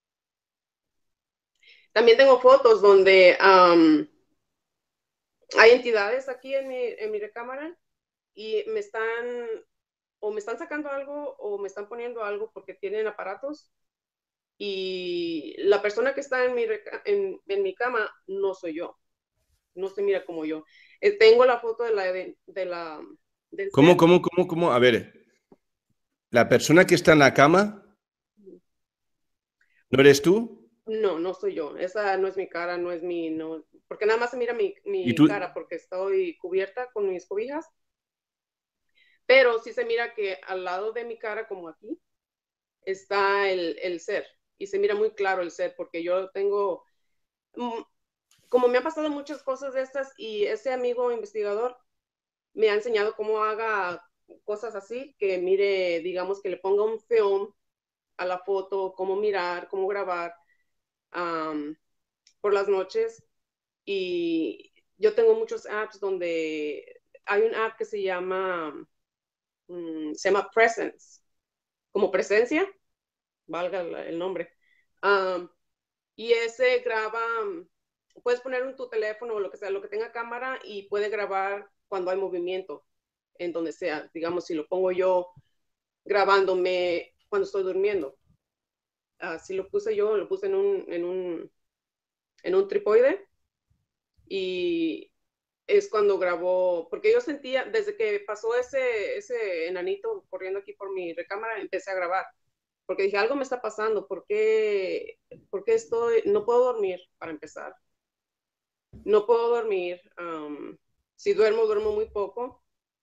También tengo fotos donde um, hay entidades aquí en mi, en mi recámara y me están, o me están sacando algo o me están poniendo algo porque tienen aparatos y la persona que está en mi, en, en mi cama no soy yo, no se mira como yo. Eh, tengo la foto de la, de, de la, del ¿Cómo, ser. cómo, cómo, cómo? A ver, la persona que está en la cama, ¿no eres tú? No, no soy yo. Esa no es mi cara, no es mi, no, porque nada más se mira mi, Y mi tú, cara porque estoy cubierta con mis cobijas, pero sí se mira que al lado de mi cara, como aquí, está el, el ser y se mira muy claro el ser porque yo tengo, mm, como me han pasado muchas cosas de estas y ese amigo investigador me ha enseñado cómo haga cosas así, que mire, digamos que le ponga un film a la foto, cómo mirar, cómo grabar um, por las noches. Y yo tengo muchos apps donde hay un app que se llama, um, se llama Presence, como presencia, valga el nombre. Um, Y ese graba, puedes poner en tu teléfono o lo que sea, lo que tenga cámara y puede grabar cuando hay movimiento, en donde sea. Digamos, si lo pongo yo grabándome cuando estoy durmiendo. Así lo puse yo, lo puse en un, en un, en un trípode y es cuando grabó, porque yo sentía, desde que pasó ese, ese enanito corriendo aquí por mi recámara, empecé a grabar, porque dije, algo me está pasando, ¿por qué, por qué estoy, no puedo dormir para empezar? No puedo dormir, um, si duermo, duermo muy poco,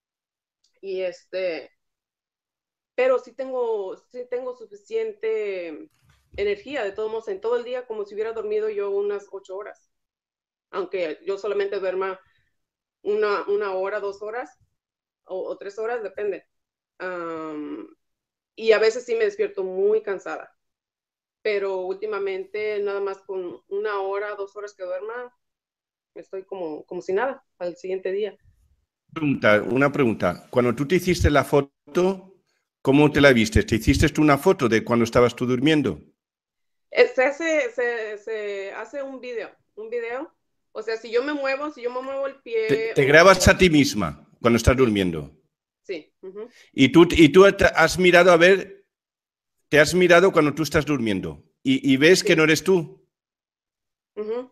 y este, pero sí tengo, sí tengo suficiente energía, de todos modos, en todo el día, como si hubiera dormido yo unas ocho horas, aunque yo solamente duerma una, una hora, dos horas, o, o tres horas, depende. Um, y a veces sí me despierto muy cansada, pero últimamente nada más con una hora, dos horas que duerma, estoy como, como si nada al siguiente día. Pregunta, una pregunta. Cuando tú te hiciste la foto, ¿cómo te la viste? ¿Te hiciste tú una foto de cuando estabas tú durmiendo? Eh, Se hace, se, se hace un video, un video. O sea, si yo me muevo, si yo me muevo el Te, pie te o, grabas a o ti misma cuando estás sí, durmiendo. sí. Uh-huh. Y tú, y tú has mirado a ver, te has mirado cuando tú estás durmiendo y, y ves que no Sí. eres tú. Uh-huh.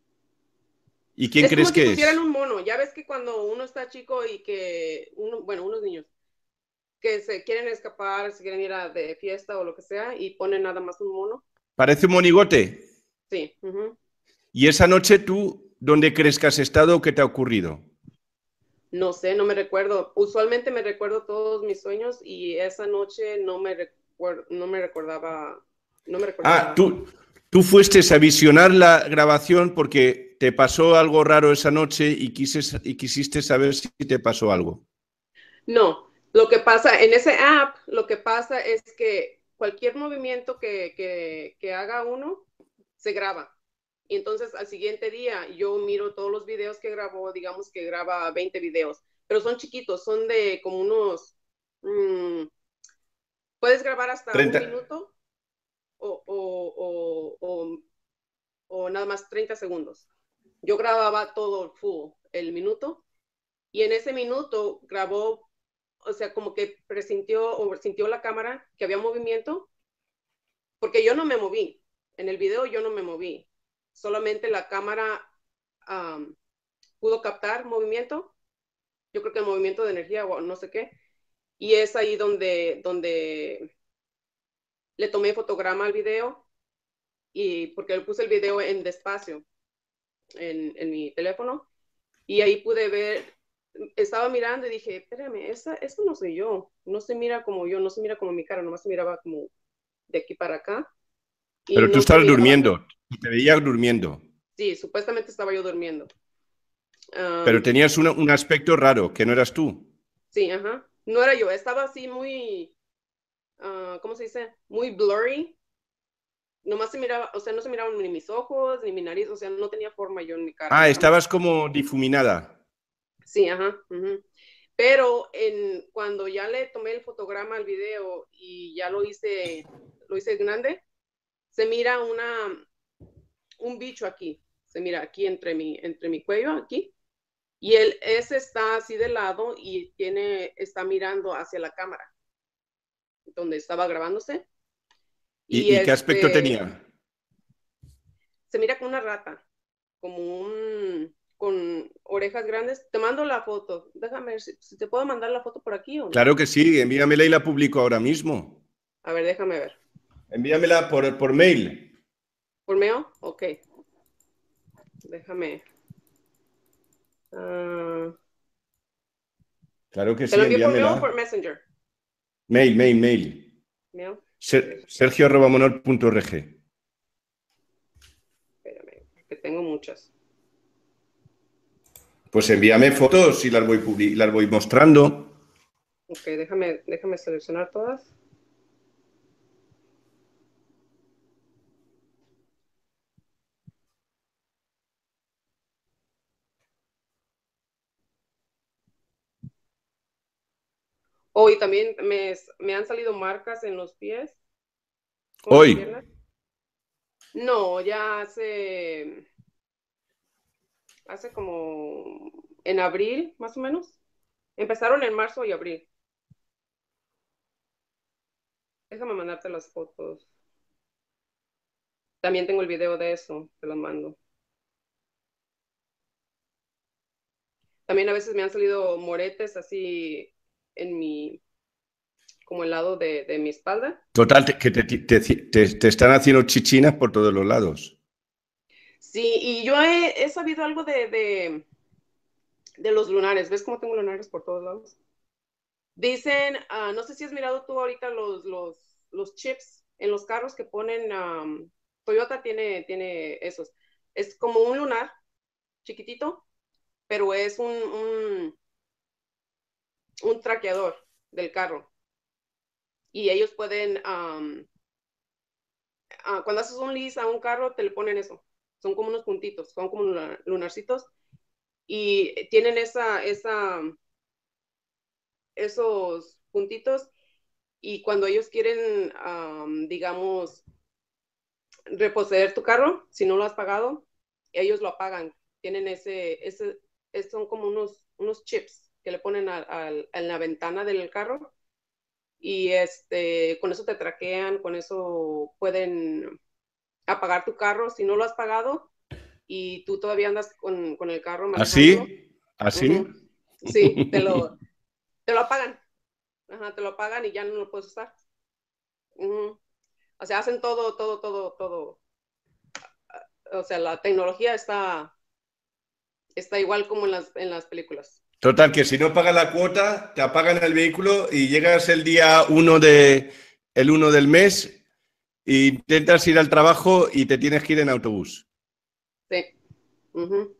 ¿Y quién Es como crees si que pusieran es? un mono. Ya ves que cuando uno está chico y que, uno, bueno, unos niños que se quieren escapar, se quieren ir a de fiesta o lo que sea y ponen nada más un mono. Parece un monigote. Sí. Uh-huh. ¿Y esa noche tú dónde crees que has estado o qué te ha ocurrido? No sé, no me recuerdo. Usualmente me recuerdo todos mis sueños y esa noche no me recuerdo, no me recordaba, no me recordaba Ah, nada. tú, tú fuiste a visionar la grabación porque te pasó algo raro esa noche y, quises, y quisiste saber si te pasó algo. No, lo que pasa en ese app, lo que pasa es que cualquier movimiento que, que, que haga uno se graba. Y entonces al siguiente día yo miro todos los videos que grabó, digamos que graba veinte videos, pero son chiquitos, son de como unos, mmm, puedes grabar hasta un treinta. minuto o, o, o, o, o nada más treinta segundos. Yo grababa todo full, el minuto, y en ese minuto grabó, o sea, como que presintió o sintió la cámara que había movimiento, porque yo no me moví. En el video yo no me moví. Solamente la cámara um, pudo captar movimiento. Yo creo que el movimiento de energía o no sé qué. Y es ahí donde, donde le tomé fotograma al video y porque le puse el video en despacio en, en mi teléfono y ahí pude ver, estaba mirando y dije, espérame, esa, eso no soy yo, no se mira como yo, no se mira como mi cara, nomás se miraba como de aquí para acá y Pero tú no se estabas miraba, durmiendo, te veías durmiendo, sí, supuestamente estaba yo durmiendo. pero Um, tenías una, un aspecto raro, que no eras tú. sí, ajá, no era yo, estaba así muy, uh, ¿cómo se dice? Muy blurry, nomás se miraba, o sea, no se miraban ni mis ojos, ni mi nariz, o sea, no tenía forma yo en mi cara, Ah, nada más. estabas como difuminada. Sí, ajá. Uh-huh. Pero en, cuando ya le tomé el fotograma al video y ya lo hice, lo hice grande, se mira una, un bicho aquí, se mira aquí entre mi, entre mi cuello, aquí, y él, ese está así de lado y tiene, está mirando hacia la cámara, donde estaba grabándose, y ¿Y, y qué aspecto este, tenía? se mira como una rata, como un, con orejas grandes. Te mando la foto, déjame ver si, si te puedo mandar la foto por aquí o no. Claro que sí, envíamela y la publico ahora mismo. A ver, déjame ver. Envíamela por, por mail. ¿Por mail? Ok, déjame. Uh, Claro que ¿Te sí, lo envío por mail o envíamela. por Messenger? Mail, mail, mail. Mail. Ser, sergio arroba monol punto org. Espérame, que tengo muchas. Pues envíame fotos y las voy, publi- las voy mostrando. Ok, déjame, déjame seleccionar todas. Oh, y también me, me han salido marcas en los pies, con las Hoy. piernas. No, ya hace, hace como en abril, más o menos. Empezaron en marzo y abril. Déjame mandarte las fotos. También tengo el video de eso, te lo mando. También a veces me han salido moretes así en mi, como el lado de, de mi espalda. Total, te- que te, te- te- te están haciendo chichinas por todos los lados. Sí, y yo he, he sabido algo de, de, de los lunares. ¿Ves cómo tengo lunares por todos lados? Dicen, uh, no sé si has mirado tú ahorita los, los, los chips en los carros que ponen, um, Toyota tiene, tiene esos. Es como un lunar chiquitito, pero es un, un, un traqueador del carro. Y ellos pueden, um, uh, cuando haces un lease a un carro, te le ponen eso. Son como unos puntitos, son como lunar, lunarcitos. Y tienen esa, esa, esos puntitos. Y cuando ellos quieren, um, digamos, reposeer tu carro, si no lo has pagado, ellos lo apagan. Tienen ese, ese, ese son como unos, unos chips que le ponen a, a, en la ventana del carro y este, con eso te traquean, con eso pueden apagar tu carro si no lo has pagado y tú todavía andas con, con el carro manejándolo. ¿Así? ¿Así? Uh-huh. Sí, te lo, te lo apagan. Ajá, te lo apagan y ya no lo puedes usar. Uh-huh. O sea, hacen todo, todo, todo, todo. O sea, la tecnología está está igual como en las, en las películas. Total, que si no pagas la cuota, te apagan el vehículo y llegas el día uno de, el uno del mes e intentas ir al trabajo y te tienes que ir en autobús. Sí. Uh-huh.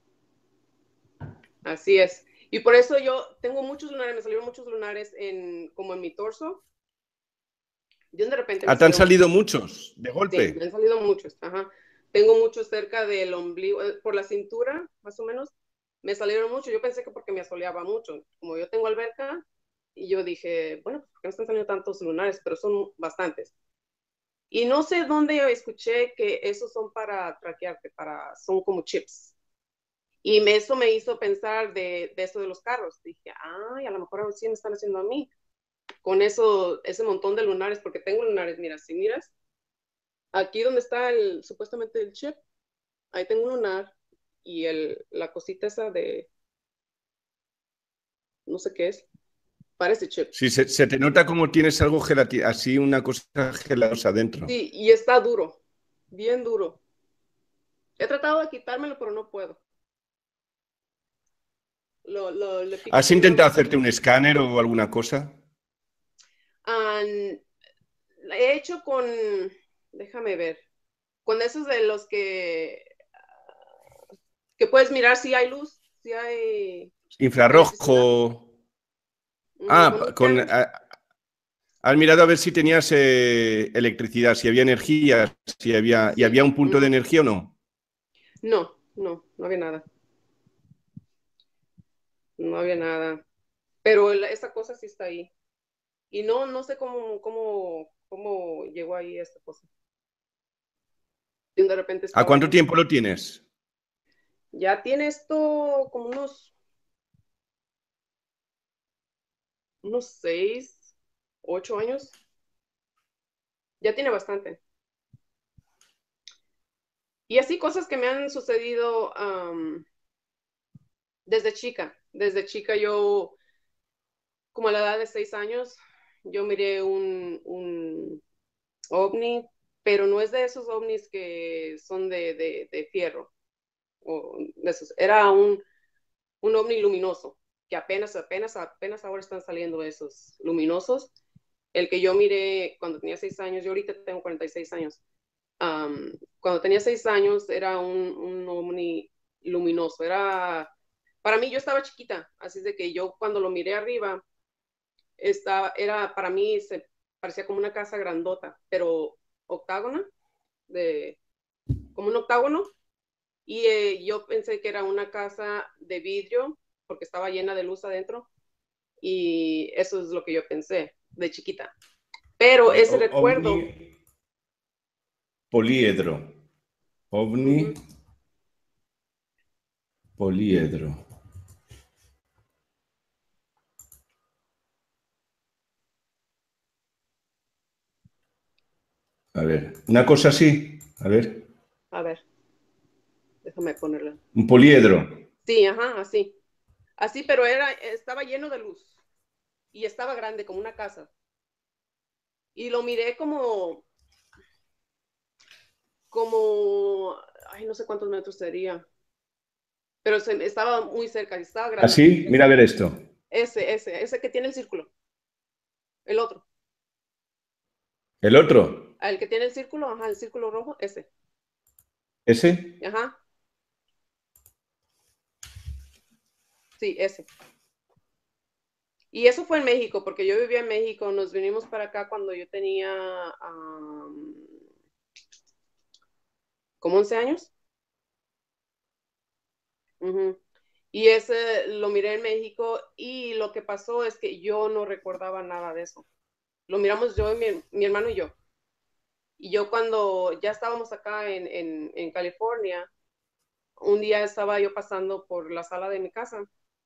Así es. Y por eso yo tengo muchos lunares, me salieron muchos lunares en, como en mi torso. De de repente me Ah, te han salieron salido muchos. muchos de Sí, me golpe. han salido muchos. Ajá. Tengo muchos cerca del ombligo, eh, por la cintura, más o menos. Me salieron muchos. Yo pensé que porque me asoleaba mucho. Como yo tengo alberca, y yo dije, bueno, ¿por qué me están saliendo tantos lunares? Pero son bastantes. Y no sé dónde yo escuché que esos son para traquearte, para, son como chips. Y me, eso me hizo pensar de, de eso de los carros. Dije, ay, a lo mejor ahora sí me están haciendo a mí. Con eso, ese montón de lunares, porque tengo lunares, mira, si miras, aquí donde está el, supuestamente el chip, ahí tengo un lunar y el, la cosita esa de, no sé qué es, parece chip. Sí, se, se te nota como tienes algo gelatina, así una cosa gelatosa dentro. Sí, y está duro, bien duro. He tratado de quitármelo, pero no puedo. Lo, lo, le pico ¿Has con una intentado mano. hacerte un escáner o alguna cosa? Um, he hecho con, déjame ver, con esos de los que, que puedes mirar si hay luz, si hay electricidad. Infrarrojo. Mm, con Ah, un con, scanner. ah, has mirado a ver si tenías eh, electricidad, si había energía, si había, y Sí. había un punto de Uh-huh. energía o no. No, no, no había nada. No había nada. Pero el, esta cosa sí está ahí. Y no, no sé cómo, cómo, cómo llegó ahí esta cosa. Y de repente ¿A estaba cuánto ahí. tiempo lo tienes? Ya tiene esto como unos, unos seis, ocho años. Ya tiene bastante. Y así cosas que me han sucedido um, desde chica. Desde chica yo, como a la edad de seis años, yo miré un, un ovni, pero no es de esos ovnis que son de, de, de fierro. O de esos. Era un, un ovni luminoso, que apenas, apenas, apenas ahora están saliendo esos luminosos. El que yo miré cuando tenía seis años, yo ahorita tengo cuarenta y seis años. Um, cuando tenía seis años era un, un ovni luminoso. Era, para mí yo estaba chiquita, así de que yo cuando lo miré arriba, estaba, era, para mí se parecía como una casa grandota, pero octágona, de, como un octágono, y eh, yo pensé que era una casa de vidrio, porque estaba llena de luz adentro, y eso es lo que yo pensé de chiquita. Pero Eh, ese o- ovni, recuerdo, poliedro. OVNI, Ujú. poliedro. A ver, una cosa así. A ver, A ver, déjame ponerlo. un poliedro. Sí, ajá, así. Así, pero era, estaba lleno de luz y estaba grande como una casa. Y lo miré como, como, ay, no sé cuántos metros sería, pero se, estaba muy cerca, estaba grande. Así, mira a ver esto. Ese, ese, ese que tiene el círculo, el otro. ¿El otro? El que tiene el círculo, ajá, el círculo rojo, ese. ¿Ese? Ajá, sí, ese. Y eso fue en México, porque yo vivía en México, nos vinimos para acá cuando yo tenía um, como once años. Uh-huh. Y ese lo miré en México y lo que pasó es que yo no recordaba nada de eso. Lo miramos yo y mi, mi hermano y yo. Y yo cuando ya estábamos acá en, en, en California, un día estaba yo pasando por la sala de mi casa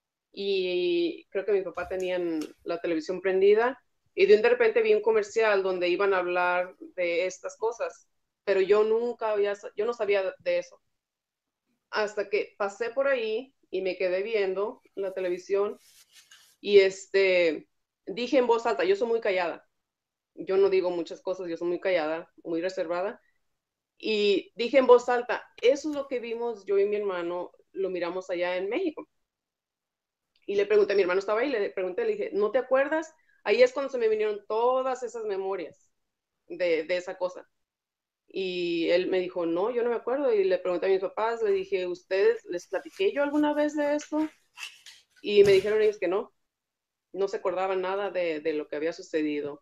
y creo que mi papá tenían la televisión prendida y de repente vi un comercial donde iban a hablar de estas cosas, pero yo nunca había, yo no sabía de eso. Hasta que pasé por ahí y me quedé viendo la televisión y este, dije en voz alta, yo soy muy callada, yo no digo muchas cosas, yo soy muy callada, muy reservada, y dije en voz alta, eso es lo que vimos yo y mi hermano, lo miramos allá en México. Y le pregunté, mi hermano estaba ahí, le pregunté, le dije, ¿no te acuerdas? Ahí es cuando se me vinieron todas esas memorias de, de esa cosa. Y él me dijo, no, yo no me acuerdo. Y le pregunté a mis papás, le dije, ¿ustedes les platiqué yo alguna vez de esto? Y me dijeron ellos que no, no se acordaban nada de, de lo que había sucedido.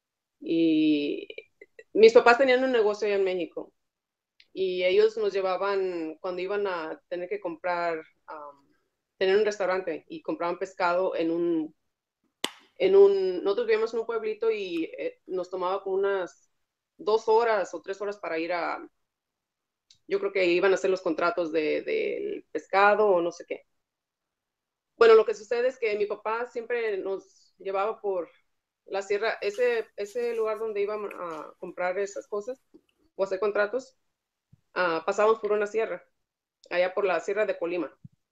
Y mis papás tenían un negocio allá en México y ellos nos llevaban cuando iban a tener que comprar, um, tener un restaurante y compraban pescado en un, en un, nosotros vivíamos en un pueblito y eh, nos tomaba como unas dos horas o tres horas para ir a, yo creo que iban a hacer los contratos de, del pescado o no sé qué. Bueno, lo que sucede es que mi papá siempre nos llevaba por la sierra, ese, ese lugar donde íbamos a comprar esas cosas o hacer contratos, uh, pasamos por una sierra, allá por la sierra de Colima,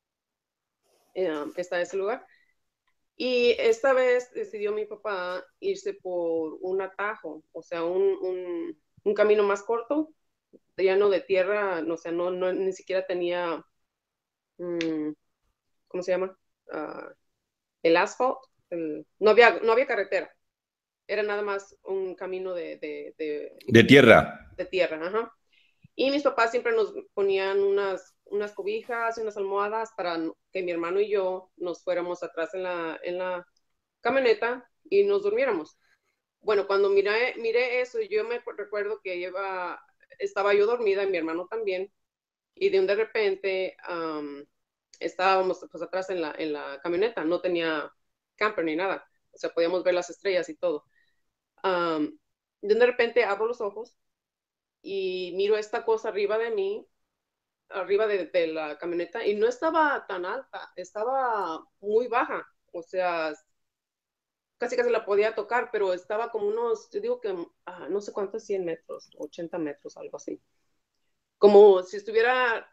uh, está ese lugar. Y esta vez decidió mi papá irse por un atajo, o sea, un, un, un camino más corto, lleno de tierra, no, o sea, no, no ni siquiera tenía, um, ¿cómo se llama? Uh, el asfalto, el, no, había, no había carretera, era nada más un camino de, de, de, De tierra. de tierra, ajá. Y mis papás siempre nos ponían unas, unas cobijas y unas almohadas para que mi hermano y yo nos fuéramos atrás en la, en la camioneta y nos durmiéramos. Bueno, cuando miré, miré eso, yo me recuerdo que iba, estaba yo dormida y mi hermano también, y de un de repente um, estábamos pues atrás en la, en la camioneta, no tenía camper ni nada, o sea, podíamos ver las estrellas y todo. Um, de un de repente abro los ojos y miro esta cosa arriba de mí, arriba de, de la camioneta, y no estaba tan alta, estaba muy baja, o sea, casi casi la podía tocar, pero estaba como unos, yo digo que ah, no sé cuántos, cien metros, ochenta metros, algo así. Como si estuviera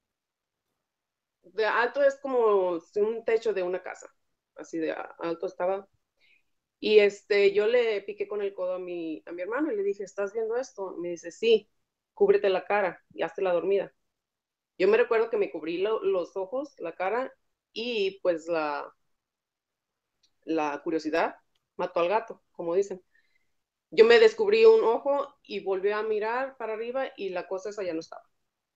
de alto, es como un techo de una casa, así de alto estaba. Y este, yo le piqué con el codo a mi, a mi hermano y le dije, ¿estás viendo esto? Me dice, sí, cúbrete la cara y hazte la dormida. Yo me recuerdo que me cubrí lo, los ojos, la cara, y pues la, la curiosidad mató al gato, como dicen. Yo me descubrí un ojo y volví a mirar para arriba y la cosa esa ya no estaba.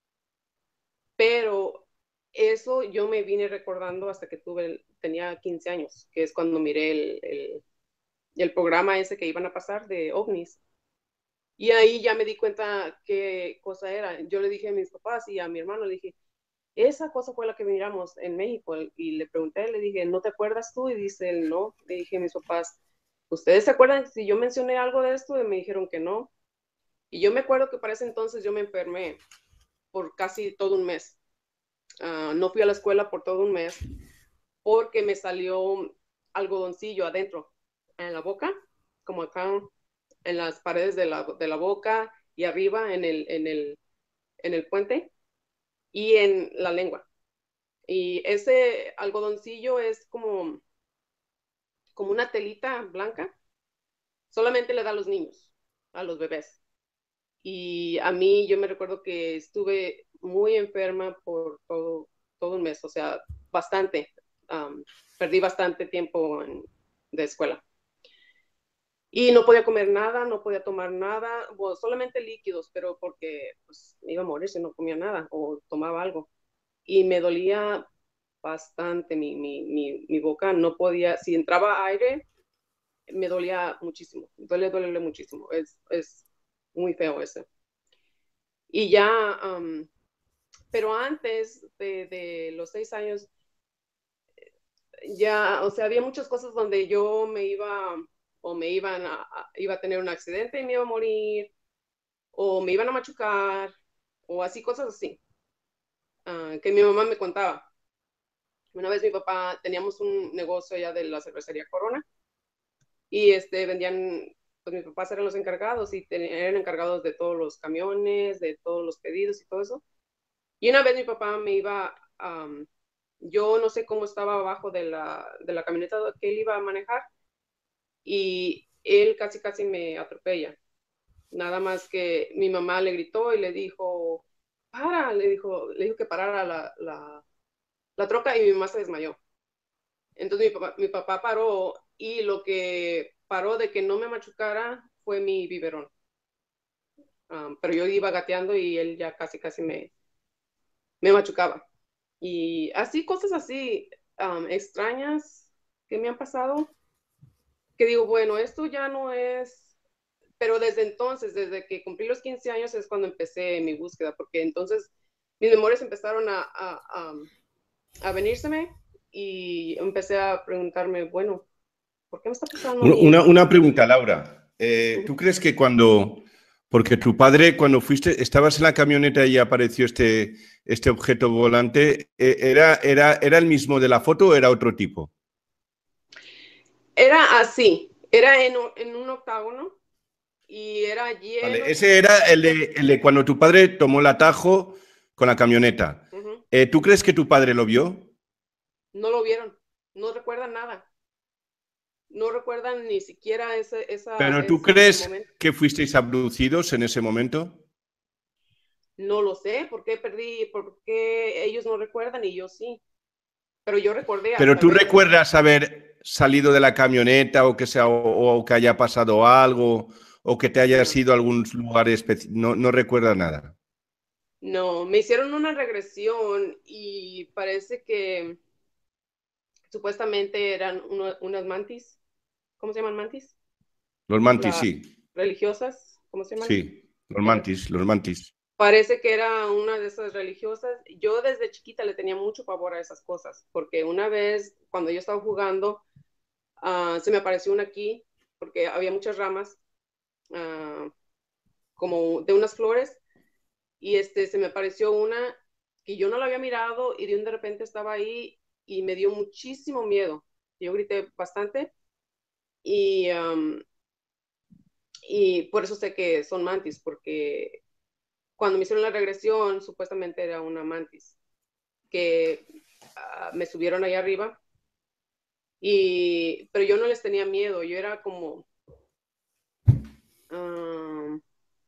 Pero eso yo me vine recordando hasta que tuve, tenía quince años, que es cuando miré el, el, el programa ese que iban a pasar de ovnis. Y ahí ya me di cuenta qué cosa era. Yo le dije a mis papás y a mi hermano, le dije, esa cosa fue la que miramos en México. Y le pregunté, le dije, ¿no te acuerdas tú? Y dice él, no. Le dije a mis papás, ¿ustedes se acuerdan si yo mencioné algo de esto? Y me dijeron que no. Y yo me acuerdo que para ese entonces yo me enfermé por casi todo un mes. Uh, no fui a la escuela por todo un mes porque me salió algodoncillo adentro, en la boca, como acá, en las paredes de la, de la boca y arriba en el, en, el, en el puente y en la lengua. Y ese algodoncillo es como, como una telita blanca, solamente le da a los niños, a los bebés. Y a mí yo me recuerdo que estuve muy enferma por todo, todo un mes, o sea, bastante. Um, perdí bastante tiempo en, de escuela. Y no podía comer nada, no podía tomar nada, bueno, solamente líquidos, pero porque pues, me iba a morir si no comía nada o tomaba algo. Y me dolía bastante mi, mi, mi, mi boca, no podía, si entraba aire, me dolía muchísimo, duele, duele muchísimo, es, es muy feo eso. Y ya, um, pero antes de, de los seis años, ya, o sea, había muchas cosas donde yo me iba, o me iban a, a, iba a tener un accidente y me iba a morir, o me iban a machucar, o así, cosas así, uh, que mi mamá me contaba. Una vez mi papá, teníamos un negocio allá de la cervecería Corona, y este, vendían, pues mis papás eran los encargados, y ten, eran encargados de todos los camiones, de todos los pedidos y todo eso. Y una vez mi papá me iba, um, yo no sé cómo estaba abajo de la, de la camioneta que él iba a manejar, y él casi casi me atropella. Nada más que mi mamá le gritó y le dijo, para, le dijo, le dijo que parara la, la, la troca, y mi mamá se desmayó. Entonces mi papá, mi papá paró, y lo que paró de que no me machucara fue mi biberón. Um, pero yo iba gateando y él ya casi casi me, me machucaba. Y así, cosas así um, extrañas que me han pasado, que digo, bueno, esto ya no es, pero desde entonces, desde que cumplí los quince años es cuando empecé mi búsqueda, porque entonces mis memorias empezaron a, a, a, a venírseme, y empecé a preguntarme, bueno, ¿por qué me está pasando a mí Una, esto? una pregunta, Laura. Eh, ¿tú crees que cuando, porque tu padre cuando fuiste, estabas en la camioneta y apareció este, este objeto volante, eh, ¿era, era, ¿era el mismo de la foto o era otro tipo? Era así, era en, en un octágono, y era lleno. Vale, ese era el de, el de cuando tu padre tomó el atajo con la camioneta. Uh-huh. Eh, ¿tú crees que tu padre lo vio? No lo vieron, no recuerdan nada. No recuerdan ni siquiera ese, esa, ¿Pero tú ese crees momento. que fuisteis abducidos en ese momento? No lo sé, ¿por qué perdí? ¿Por qué ellos no recuerdan y yo sí? Pero yo recordé ¿Pero hasta tú ver. recuerdas haber salido de la camioneta o que, sea, o, o que haya pasado algo o que te hayas No, ido a algún lugar específico? No, no recuerdas nada. no, me hicieron una regresión y parece que supuestamente eran uno, unas mantis. ¿Cómo se llaman mantis? Los mantis, Las sí. religiosas, ¿cómo se llaman? Sí, los Bueno, mantis, los mantis. parece que era una de esas religiosas. Yo desde chiquita le tenía mucho pavor a esas cosas, porque una vez cuando yo estaba jugando, uh, se me apareció una aquí, porque había muchas ramas, uh, como de unas flores, y este, se me apareció una que yo no la había mirado, y de un de repente estaba ahí y me dio muchísimo miedo. Yo grité bastante, y, um, y por eso sé que son mantis, porque cuando me hicieron la regresión, supuestamente era una mantis, que uh, me subieron ahí arriba, y, pero yo no les tenía miedo, yo era como, um,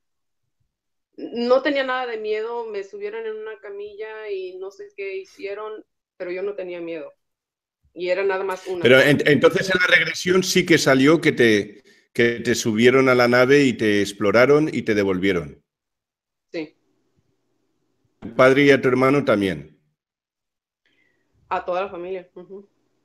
no tenía nada de miedo, me subieron en una camilla y no sé qué hicieron, pero yo no tenía miedo, y era nada más una. Pero en, entonces en la regresión sí que salió que te, que te subieron a la nave y te exploraron y te devolvieron. Sí, Tu padre y a tu hermano también. a toda la familia. Uh-huh.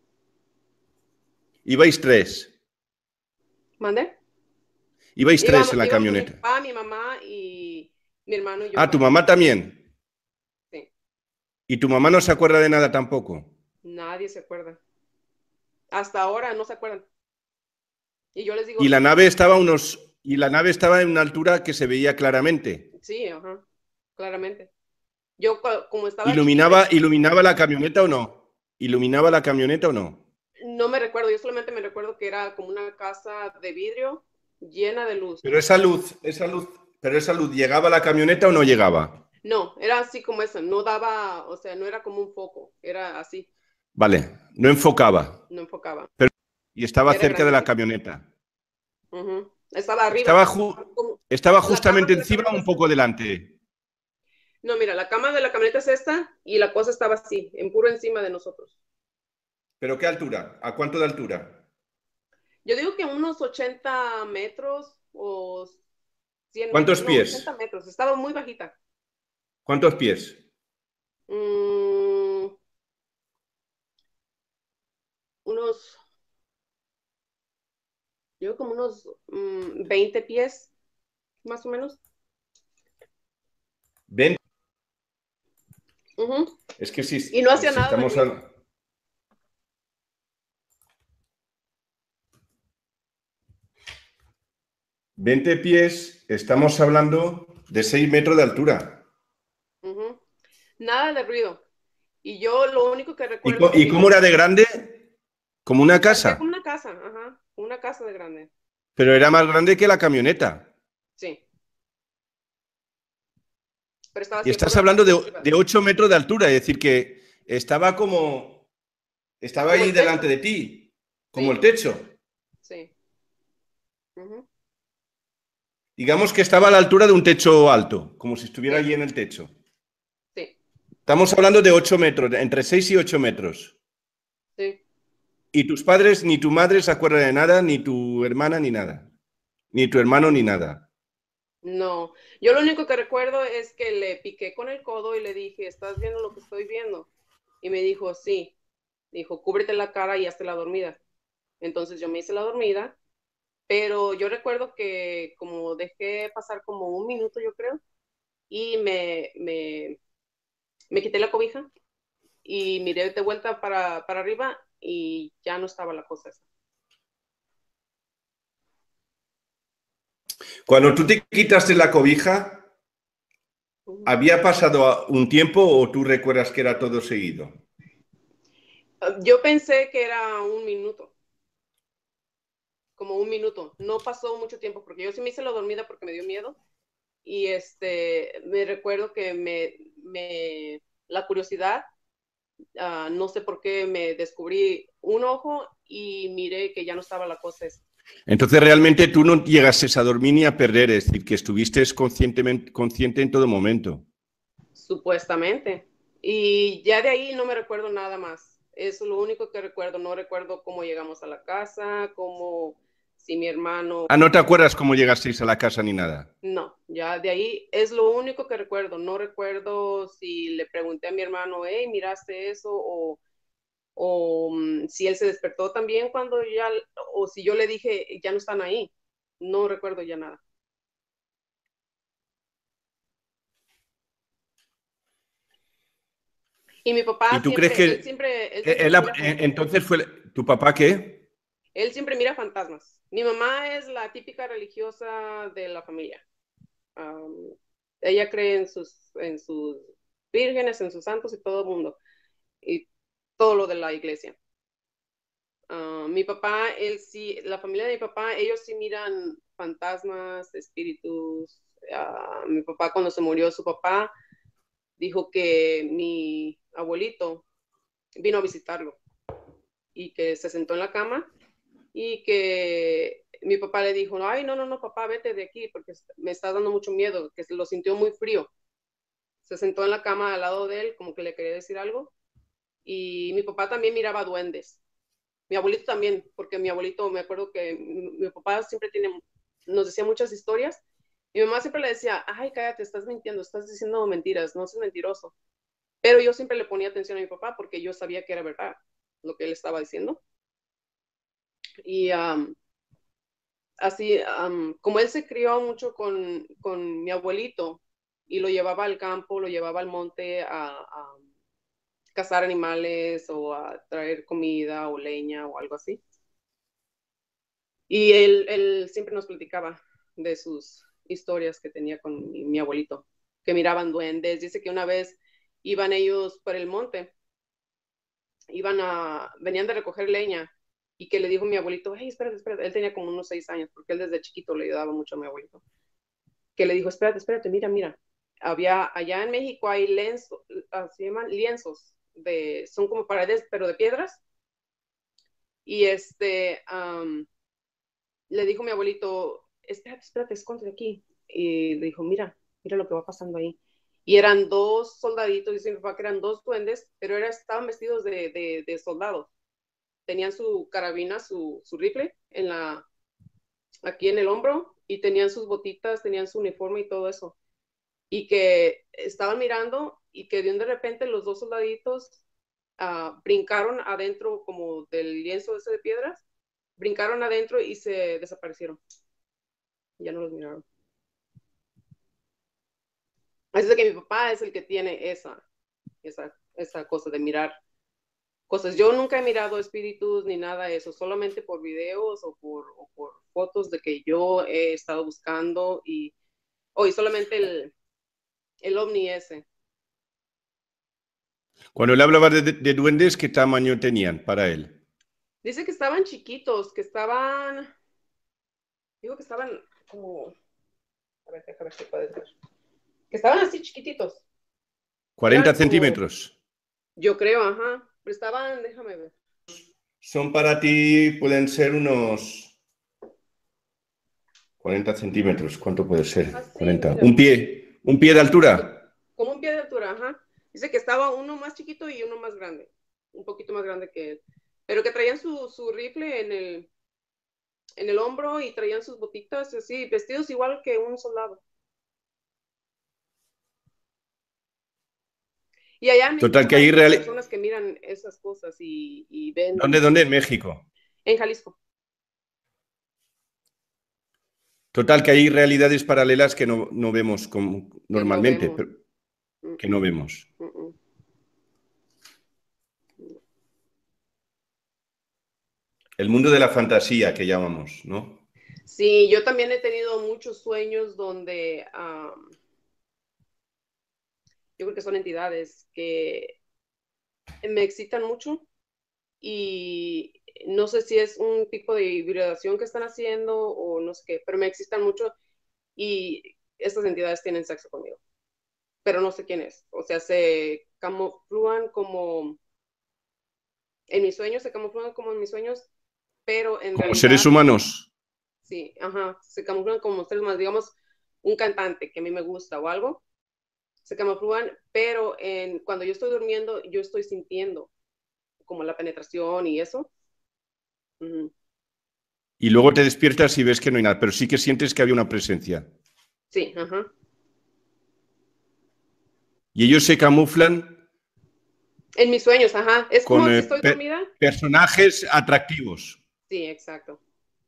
Ibais tres. ¿Mande? Ibais tres Íbamos, en la íbamos mi camioneta. papá, mi mamá y mi hermano y yo Ah, tu también. mamá también. Sí, ¿Y tu mamá no se acuerda de nada tampoco? nadie se acuerda. Hasta ahora no se acuerdan. Y yo les Y digo, la nave estaba a unos, y la nave estaba en una altura que se veía claramente. Sí, ajá, claramente. Yo como estaba ¿Iluminaba, chiquita, ¿Iluminaba la camioneta o no? ¿Iluminaba la camioneta o no? no me recuerdo, yo solamente me recuerdo que era como una casa de vidrio llena de luz. Pero esa luz, esa luz, pero esa luz, ¿llegaba a la camioneta o no llegaba? No, era así como eso, no daba, o sea, no era como un foco, era así, Vale, no enfocaba. no enfocaba. Pero, y estaba Era cerca de la grandecita. camioneta. Ujú. Estaba arriba. Estaba, ju- Como- estaba la cama justamente de la encima o camioneta un es poco esta. delante. No, mira, la cama de la camioneta es esta y la cosa estaba así, en puro encima de nosotros. ¿Pero qué altura? ¿A cuánto de altura? Yo digo que unos ochenta metros o cien metros, ¿Cuántos no, pies? ochenta metros, estaba muy bajita. ¿Cuántos pies? Mm, unos, yo como unos mm, veinte pies, más o menos. Ven, Ujú. es que si, Y no hacía si nada de estamos ruido. al... veinte pies, estamos hablando de seis metros de altura. Ujú. Nada de ruido. Y yo lo único que ¿Y, recuerdo co- es y que cómo era de grande? Como una parecía como casa, una casa, ajá, como una casa de grande. pero era más grande que la camioneta. Sí, pero estaba Y así en estás pura hablando parte de de, arriba, de ocho metros de altura, es decir, que estaba como, estaba como ahí el delante techo. de ti, como el Sí, techo. sí. Ujú. Digamos que estaba a la altura de un techo alto, como si estuviera Sí, allí en el techo. sí, Estamos hablando de ocho metros, entre seis y ocho metros. sí. Y tus padres, ni tu madre se acuerda de nada, ni tu hermana, ni nada. Ni tu hermano, ni nada. No, yo lo único que recuerdo es que le piqué con el codo y le dije, ¿estás viendo lo que estoy viendo? Y me dijo, sí. Dijo, cúbrete la cara y hazte la dormida. Entonces yo me hice la dormida, pero yo recuerdo que como dejé pasar como un minuto, yo creo, y me, me, me quité la cobija y miré de vuelta para, para arriba y ya no estaba la cosa esa. Cuando tú te quitaste la cobija, ¿había pasado un tiempo o tú recuerdas que era todo seguido? Yo pensé que era un minuto, como un minuto. No pasó mucho tiempo porque yo sí me hice la dormida porque me dio miedo. Y este, me recuerdo que me, me la curiosidad, uh, no sé por qué me descubrí un ojo y miré que ya no estaba la cosa esa. Entonces realmente tú no llegaste a dormir ni a perder, es decir, que estuviste conscientemente, consciente en todo momento. Supuestamente. Y ya de ahí no me recuerdo nada más. Eso es lo único que recuerdo. No recuerdo cómo llegamos a la casa, cómo, si mi hermano... Ah, ¿no te acuerdas cómo llegasteis a la casa ni nada? No, ya de ahí es lo único que recuerdo. No recuerdo si le pregunté a mi hermano, hey, ¿miraste eso? O, o um, si él se despertó también cuando ya, o si yo le dije, ya no están ahí. No recuerdo ya nada. Y mi papá ¿Y tú crees siempre, él que siempre, él siempre él, mira entonces fue tu papá qué? Él siempre mira fantasmas. Mi mamá es la típica religiosa de la familia. Um, ella cree en sus, en sus vírgenes, en sus santos y todo el mundo. Y todo lo de la iglesia. Uh, mi papá, él sí, la familia de mi papá, ellos sí miran fantasmas, espíritus. Uh, mi papá cuando se murió su papá, dijo que mi abuelito vino a visitarlo y que se sentó en la cama y que mi papá le dijo, ay, no, no, no, papá, vete de aquí porque me está dando mucho miedo, que lo sintió muy frío. Se sentó en la cama al lado de él, como que le quería decir algo. Y mi papá también miraba duendes. Mi abuelito también, porque mi abuelito, me acuerdo que mi, mi papá siempre tiene, nos decía muchas historias. Mi mamá siempre le decía, ay, cállate, estás mintiendo, estás diciendo mentiras, no seas mentiroso. Pero yo siempre le ponía atención a mi papá porque yo sabía que era verdad lo que él estaba diciendo. Y um, así, um, como él se crió mucho con, con, mi abuelito y lo llevaba al campo, lo llevaba al monte a, a cazar animales o a traer comida o leña o algo así. Y él, él siempre nos platicaba. de sus historias que tenía con mi, mi abuelito, que miraban duendes. Dice que una vez iban ellos por el monte, iban a, venían de recoger leña y que le dijo mi abuelito, hey, espérate, espérate, él tenía como unos seis años, porque él desde chiquito le ayudaba mucho a mi abuelito, que le dijo, espérate, espérate, mira, mira, había, allá en México hay lienzos, se llaman lienzos, de, son como paredes, pero de piedras, y este, um, le dijo mi abuelito, espérate, espérate, escóndete aquí, y le dijo, mira, mira lo que va pasando ahí. Y eran dos soldaditos, dice mi papá que eran dos duendes, pero era, estaban vestidos de, de, de soldados. Tenían su carabina, su, su rifle en la, aquí en el hombro y tenían sus botitas, tenían su uniforme y todo eso. Y que estaban mirando y que de repente los dos soldaditos uh, brincaron adentro como del lienzo ese de piedras, brincaron adentro y se desaparecieron. Ya no los miraron. Así es que mi papá es el que tiene esa, esa, esa cosa de mirar cosas. Yo nunca he mirado espíritus ni nada de eso, solamente por videos o por, o por fotos de que yo he estado buscando y hoy oh, solamente el, el ovni ese. Cuando él hablaba de, de duendes, ¿qué tamaño tenían para él? Dice que estaban chiquitos, que estaban, digo que estaban como, a ver, déjame ver si puedes ver, que estaban así chiquititos. cuarenta Eran como, centímetros. yo creo, ajá, pero estaban, déjame ver. Son para ti, pueden ser unos cuarenta centímetros. ¿Cuánto puede ser? Así, cuarenta. mira, Un pie, un pie de altura. como un pie de altura, ajá. Dice que estaba uno más chiquito y uno más grande, un poquito más grande que él, pero que traían su, su rifle en el, en el hombro y traían sus botitas así, vestidos igual que un soldado. Y allá en Total, México que hay ahí muchas real... personas que miran esas cosas y, y ven ¿Dónde, dónde? En México. en Jalisco. Total, que hay realidades paralelas que no, no vemos como, Que no normalmente, vemos. pero Mm, que no mm, vemos. mm, mm. El mundo de la fantasía que llamamos, ¿no? Sí, yo también he tenido muchos sueños donde um, yo creo que son entidades que me excitan mucho y no sé si es un tipo de hibridación que están haciendo o no sé qué, pero me excitan mucho y estas entidades tienen sexo conmigo, pero no sé quién es. O sea, se camuflan como en mis sueños, se camuflan como en mis sueños, pero en Como seres realidad, humanos. sí, ajá, se camuflan como seres más, digamos, un cantante que a mí me gusta o algo, se camuflan, pero en, cuando yo estoy durmiendo, yo estoy sintiendo como la penetración y eso. Uh-huh. Y luego te despiertas y ves que no hay nada, pero sí que sientes que había una presencia. Sí, ajá. Y ellos se camuflan En mis sueños, ajá. Es con como si eh, estoy pe dormida. personajes atractivos. Sí, exacto.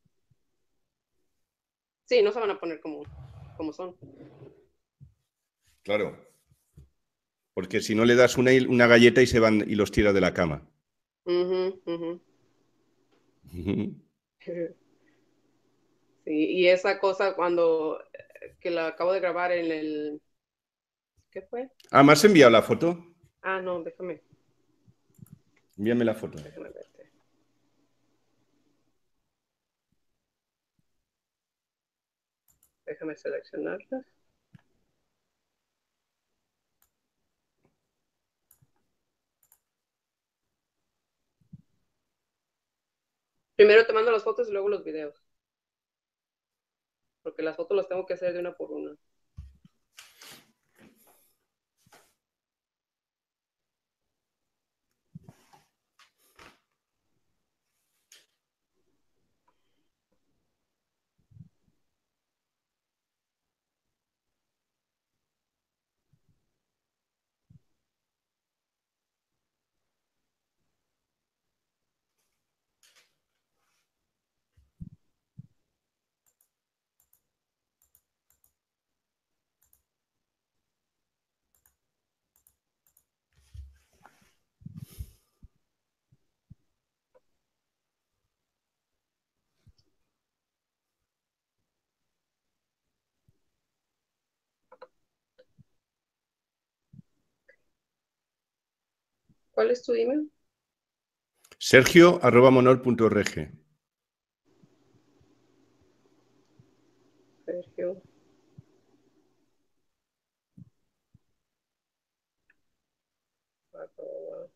Sí, no se van a poner como, como son. Claro. Porque si no le das una, una galleta y se van y los tiras de la cama. Uh-huh, uh-huh. Sí, y esa cosa cuando que la acabo de grabar en el, ¿qué fue? Ah, ¿me has enviado la foto? Ah, no, déjame, Envíame la foto. déjame verte. Déjame seleccionarla. Primero te mando las fotos y luego los videos. Porque las fotos las tengo que hacer de una por una. ¿Cuál es tu email? Sergio arroba monor punto org. Sergio. Arroba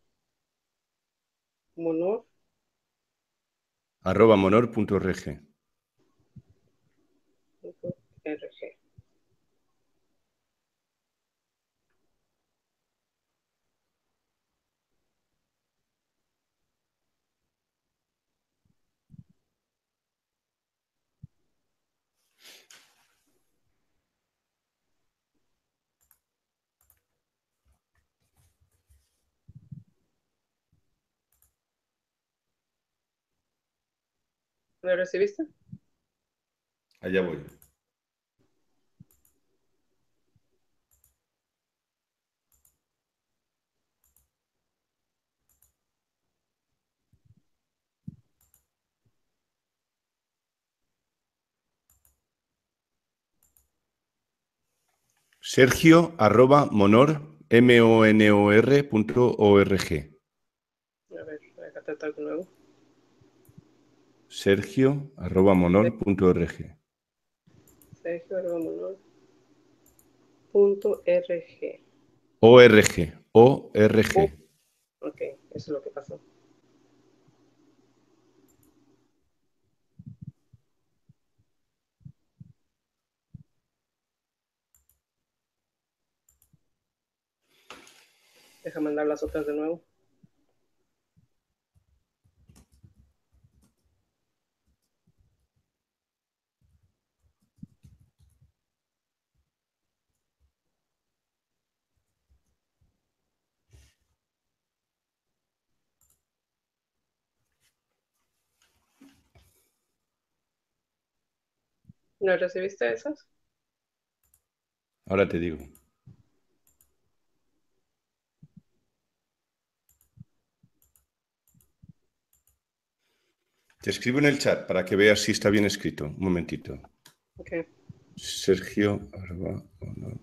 Monor. Arroba monor punto org. punto R G. ¿Lo recibiste? Allá voy. Sergio arroba monor, M O N O R punto org. A ver, voy a tratar algo nuevo. Sergio arroba monor punto org. Sergio arroba Monor punto R G. ORG. ORG. Ok, eso es lo que pasó. Deja mandar las otras de nuevo. ¿No recibiste esas? Ahora te digo. Te escribo en el chat para que veas si está bien escrito. Un momentito. Ok. Sergio arroba monor.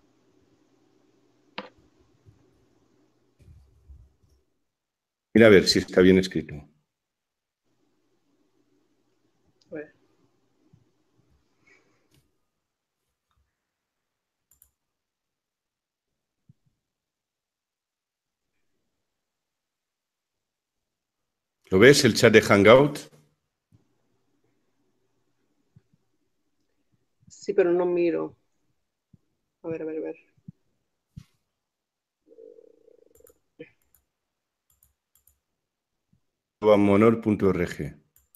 Mira a ver si está bien escrito. A ver. ¿Lo ves? El chat de Hangout. Sí, pero no miro. A ver, a ver, a ver. arroba monor punto org.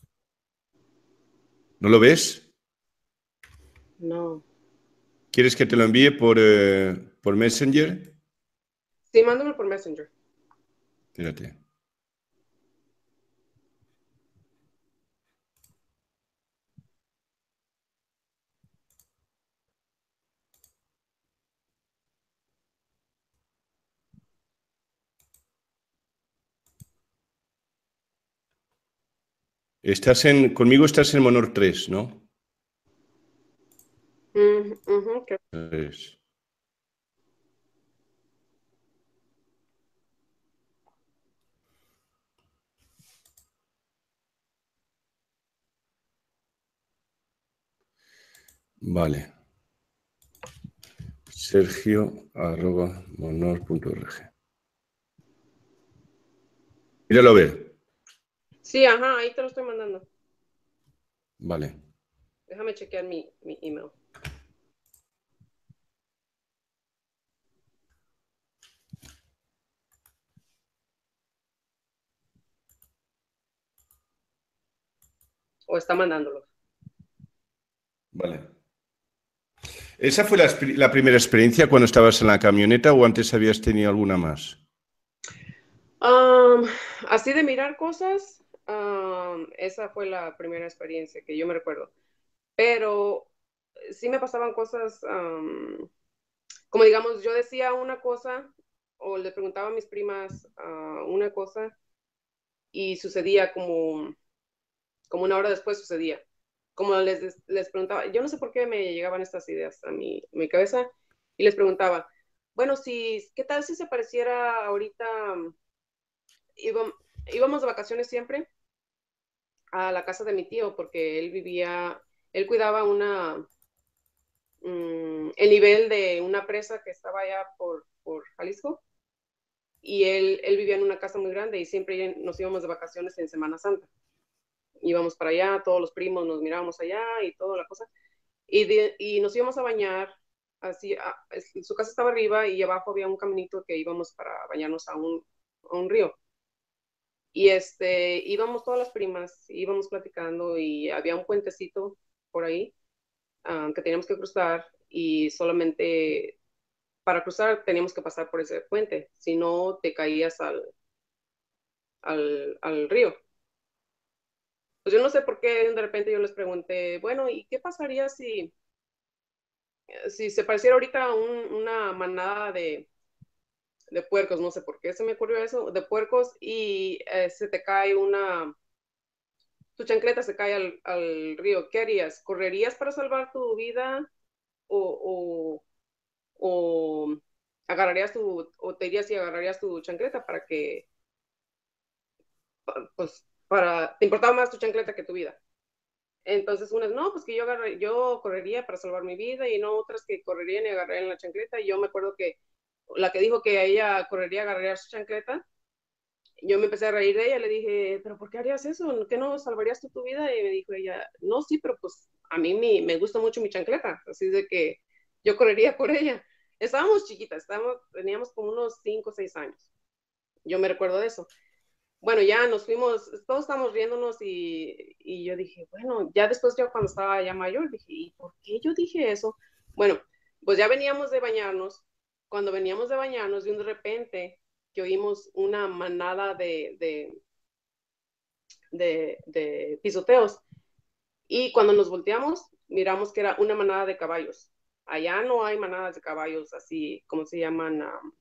¿No lo ves? No. ¿Quieres que te lo envíe por, eh, por Messenger? Sí, mándame por Messenger. Espérate. Estás en, conmigo estás en Monor tres, ¿no? Mm, ujú, que- Tres. Vale. Sergio arroba monor punto org. Míralo a ver. Sí, ajá, ahí te lo estoy mandando. Vale. Déjame chequear mi, mi email. O está mandándolo. Vale. ¿Esa fue la, la primera experiencia cuando estabas en la camioneta o antes habías tenido alguna más? Um, así de mirar cosas, um, esa fue la primera experiencia que yo me recuerdo. Pero sí me pasaban cosas, um, como digamos, yo decía una cosa o le preguntaba a mis primas uh, una cosa y sucedía como, como una hora después sucedía. Como les, les preguntaba, yo no sé por qué me llegaban estas ideas a mi, a mi cabeza y les preguntaba, bueno, si, ¿qué tal si se pareciera ahorita íbamos, íbamos de vacaciones siempre a la casa de mi tío porque él vivía, él cuidaba una, um, el nivel de una presa que estaba allá por, por Jalisco y él, él vivía en una casa muy grande y siempre nos íbamos de vacaciones en Semana Santa. Íbamos para allá, todos los primos nos mirábamos allá y toda la cosa. Y, de, y nos íbamos a bañar, así, a, su casa estaba arriba y abajo había un caminito que íbamos para bañarnos a un, a un río. Y este, íbamos todas las primas, íbamos platicando y había un puentecito por ahí um, que teníamos que cruzar y solamente para cruzar teníamos que pasar por ese puente, si no te caías al, al, al río. Pues yo no sé por qué de repente yo les pregunté, bueno, ¿y qué pasaría si, si se pareciera ahorita un, una manada de, de puercos? No sé por qué se me ocurrió eso, de puercos y eh, se te cae una, tu chancleta se cae al, al, río, ¿qué harías? ¿Correrías para salvar tu vida o, o, o agarrarías tu, o te irías y agarrarías tu chancleta para que, pues, para, te importaba más tu chancleta que tu vida? Entonces unas, no, pues que yo, agarré, yo correría para salvar mi vida y no otras que correrían y agarrarían la chancleta. Y yo me acuerdo que la que dijo que ella correría, agarraría su chancleta, yo me empecé a reír de ella, le dije, pero ¿por qué harías eso? ¿Qué no salvarías tú tu vida? Y me dijo ella, no, sí, pero pues a mí me, me gusta mucho mi chancleta, así de que yo correría por ella. Estábamos chiquitas, estábamos, teníamos como unos cinco o seis años. Yo me recuerdo de eso. Bueno, ya nos fuimos, todos estábamos riéndonos y, y yo dije, bueno, ya después yo cuando estaba ya mayor, dije, ¿y por qué yo dije eso? Bueno, pues ya veníamos de bañarnos. Cuando veníamos de bañarnos, de un de repente que oímos una manada de, de, de, de pisoteos. Y cuando nos volteamos, miramos que era una manada de caballos. Allá no hay manadas de caballos así, ¿cómo se llaman? Uh,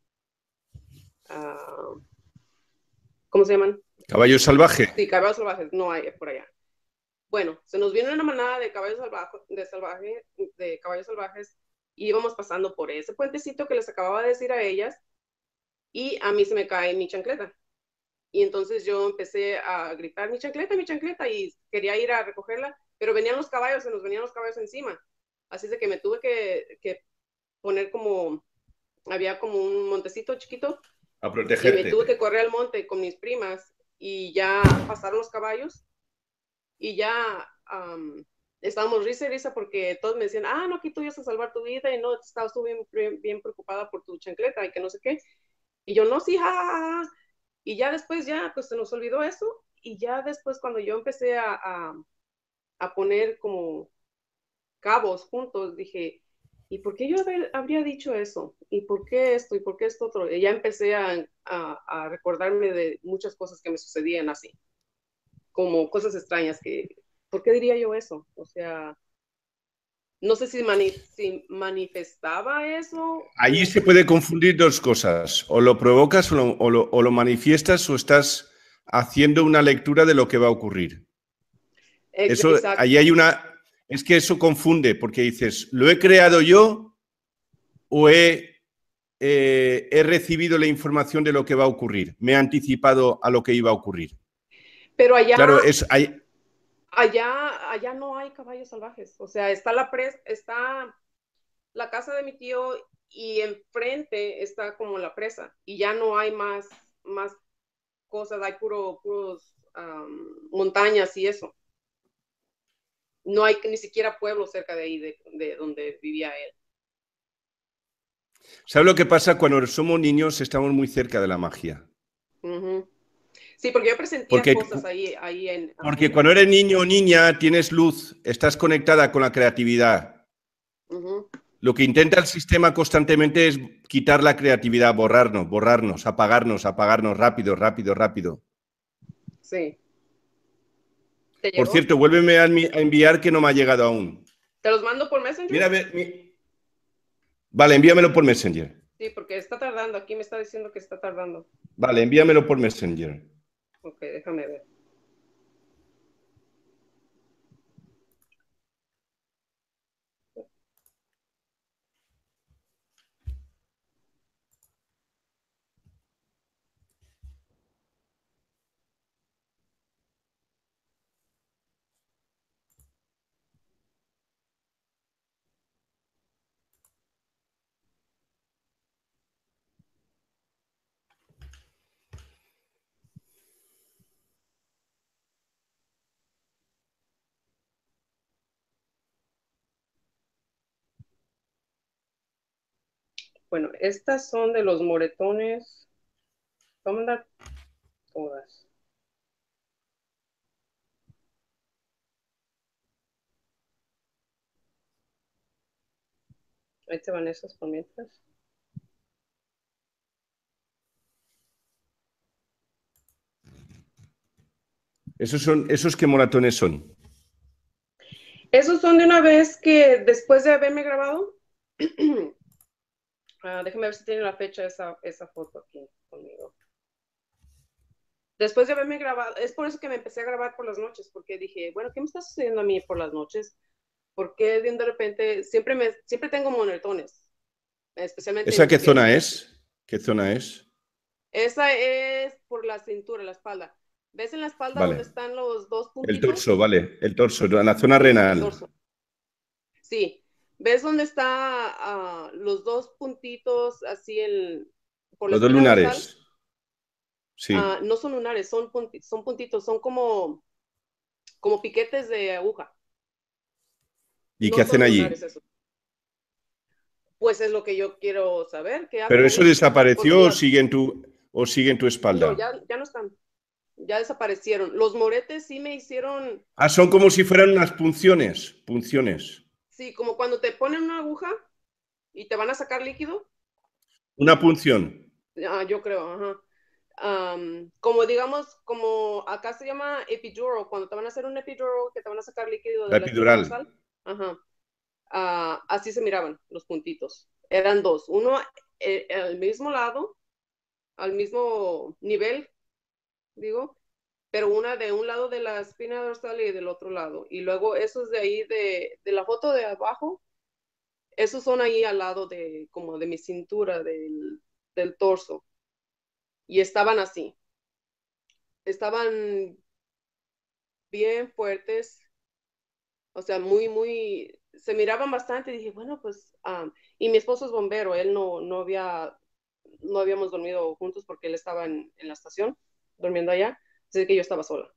uh, ¿Cómo se llaman? Caballo salvaje. Sí, caballos salvajes, no hay por allá. Bueno, se nos vino una manada de caballos salvajes, de, salvaje, de caballos salvajes y íbamos pasando por ese puentecito que les acababa de decir a ellas y a mí se me cae mi chancleta. Y entonces yo empecé a gritar, mi chancleta, mi chancleta, y quería ir a recogerla, pero venían los caballos, se nos venían los caballos encima. Así es de que me tuve que, que poner como, había como un montecito chiquito, A y me protegerte. tuve que correr al monte con mis primas, y ya pasaron los caballos, y ya um, estábamos risa y risa porque todos me decían, ah, no, aquí tú ibas a salvar tu vida, y no, estabas tú bien, bien, bien preocupada por tu chancleta, y que no sé qué. Y yo, no, sí, ja, ja, ja. Y ya después, ya, pues se nos olvidó eso. Y ya después, cuando yo empecé a, a, a poner como cabos juntos, dije, ¿y por qué yo habría dicho eso? ¿Y por qué esto? ¿Y por qué esto otro? Y ya empecé a, a, a recordarme de muchas cosas que me sucedían así, como cosas extrañas que, ¿por qué diría yo eso? O sea, no sé si, mani si manifestaba eso. Allí O... se puede confundir dos cosas. O lo provocas o lo, o, lo, o lo manifiestas o estás haciendo una lectura de lo que va a ocurrir. Eso, Exacto. ahí hay una... Es que eso confunde, porque dices, ¿lo he creado yo o he, eh, he recibido la información de lo que va a ocurrir? ¿Me he anticipado a lo que iba a ocurrir? Pero allá, Claro, es... Hay, allá, allá no hay caballos salvajes. O sea, está la pres, está la casa de mi tío y enfrente está como la presa y ya no hay más, más cosas, hay puro, puros um, montañas y eso. No hay ni siquiera pueblo cerca de ahí, de, de donde vivía él. ¿Sabes lo que pasa? Cuando somos niños estamos muy cerca de la magia. Uh-huh. Sí, porque yo presentía Porque, cosas ahí, ahí en, uh, porque en la cuando casa. eres niño o niña tienes luz, estás conectada con la creatividad. Uh-huh. Lo que intenta el sistema constantemente es quitar la creatividad, borrarnos, borrarnos, apagarnos, apagarnos rápido, rápido, rápido. Sí. ¿Te Por llegó? cierto, vuélveme a enviar que no me ha llegado aún. ¿Te los mando por Messenger? Mira, mi... Vale, envíamelo por Messenger. Sí, porque está tardando. Aquí me está diciendo que está tardando. Vale, envíamelo por Messenger. Ok, déjame ver. Bueno, estas son de los moretones. Vamos a dar todas. Ahí te van esas por mientras. ¿Esos, son, ¿Esos qué moratones son? Esos son de una vez que después de haberme grabado, uh, déjame ver si tiene la fecha esa, esa foto aquí conmigo. Después de haberme grabado, es por eso que me empecé a grabar por las noches, porque dije, bueno, ¿qué me está sucediendo a mí por las noches? Porque de repente siempre, me, siempre tengo moretones, especialmente ¿Esa en qué mis pies. zona es? ¿Qué zona es? Esa es por la cintura, la espalda. ¿Ves en la espalda Vale. donde están los dos El puntitos? torso, vale. El torso, la zona Sí, el renal. torso. Sí. ¿Ves dónde está uh, los dos puntitos así el, por la Los dos espina dorsal? lunares. Sí. Uh, no son lunares, son, punti son puntitos, son como, como piquetes de aguja. ¿Y No qué son hacen allí? lunares eso. Pues es lo que yo quiero saber. ¿Qué hacen ¿Pero eso ahí? desapareció o La... sigue en tu, o sigue en tu espalda? No, ya, ya no están. Ya desaparecieron. Los moretes sí me hicieron... Ah, son como si fueran unas punciones. Punciones. Sí, como cuando te ponen una aguja y te van a sacar líquido. Una punción. Ah, yo creo, ajá. Um, como digamos, como acá se llama epidural, cuando te van a hacer un epidural que te van a sacar líquido La de la espina epidural. dorsal. Ajá. Uh, así se miraban los puntitos. Eran dos. Uno eh, al mismo lado, al mismo nivel, digo, pero una de un lado de la espina dorsal y del otro lado. Y luego esos de ahí, de, de la foto de abajo, esos son ahí al lado de, como de mi cintura, del, del torso. Y estaban así. Estaban bien fuertes, o sea, muy, muy, se miraban bastante. Y dije, bueno, pues, um, y mi esposo es bombero, él no, no había, no habíamos dormido juntos porque él estaba en, en la estación, durmiendo allá, así que yo estaba sola.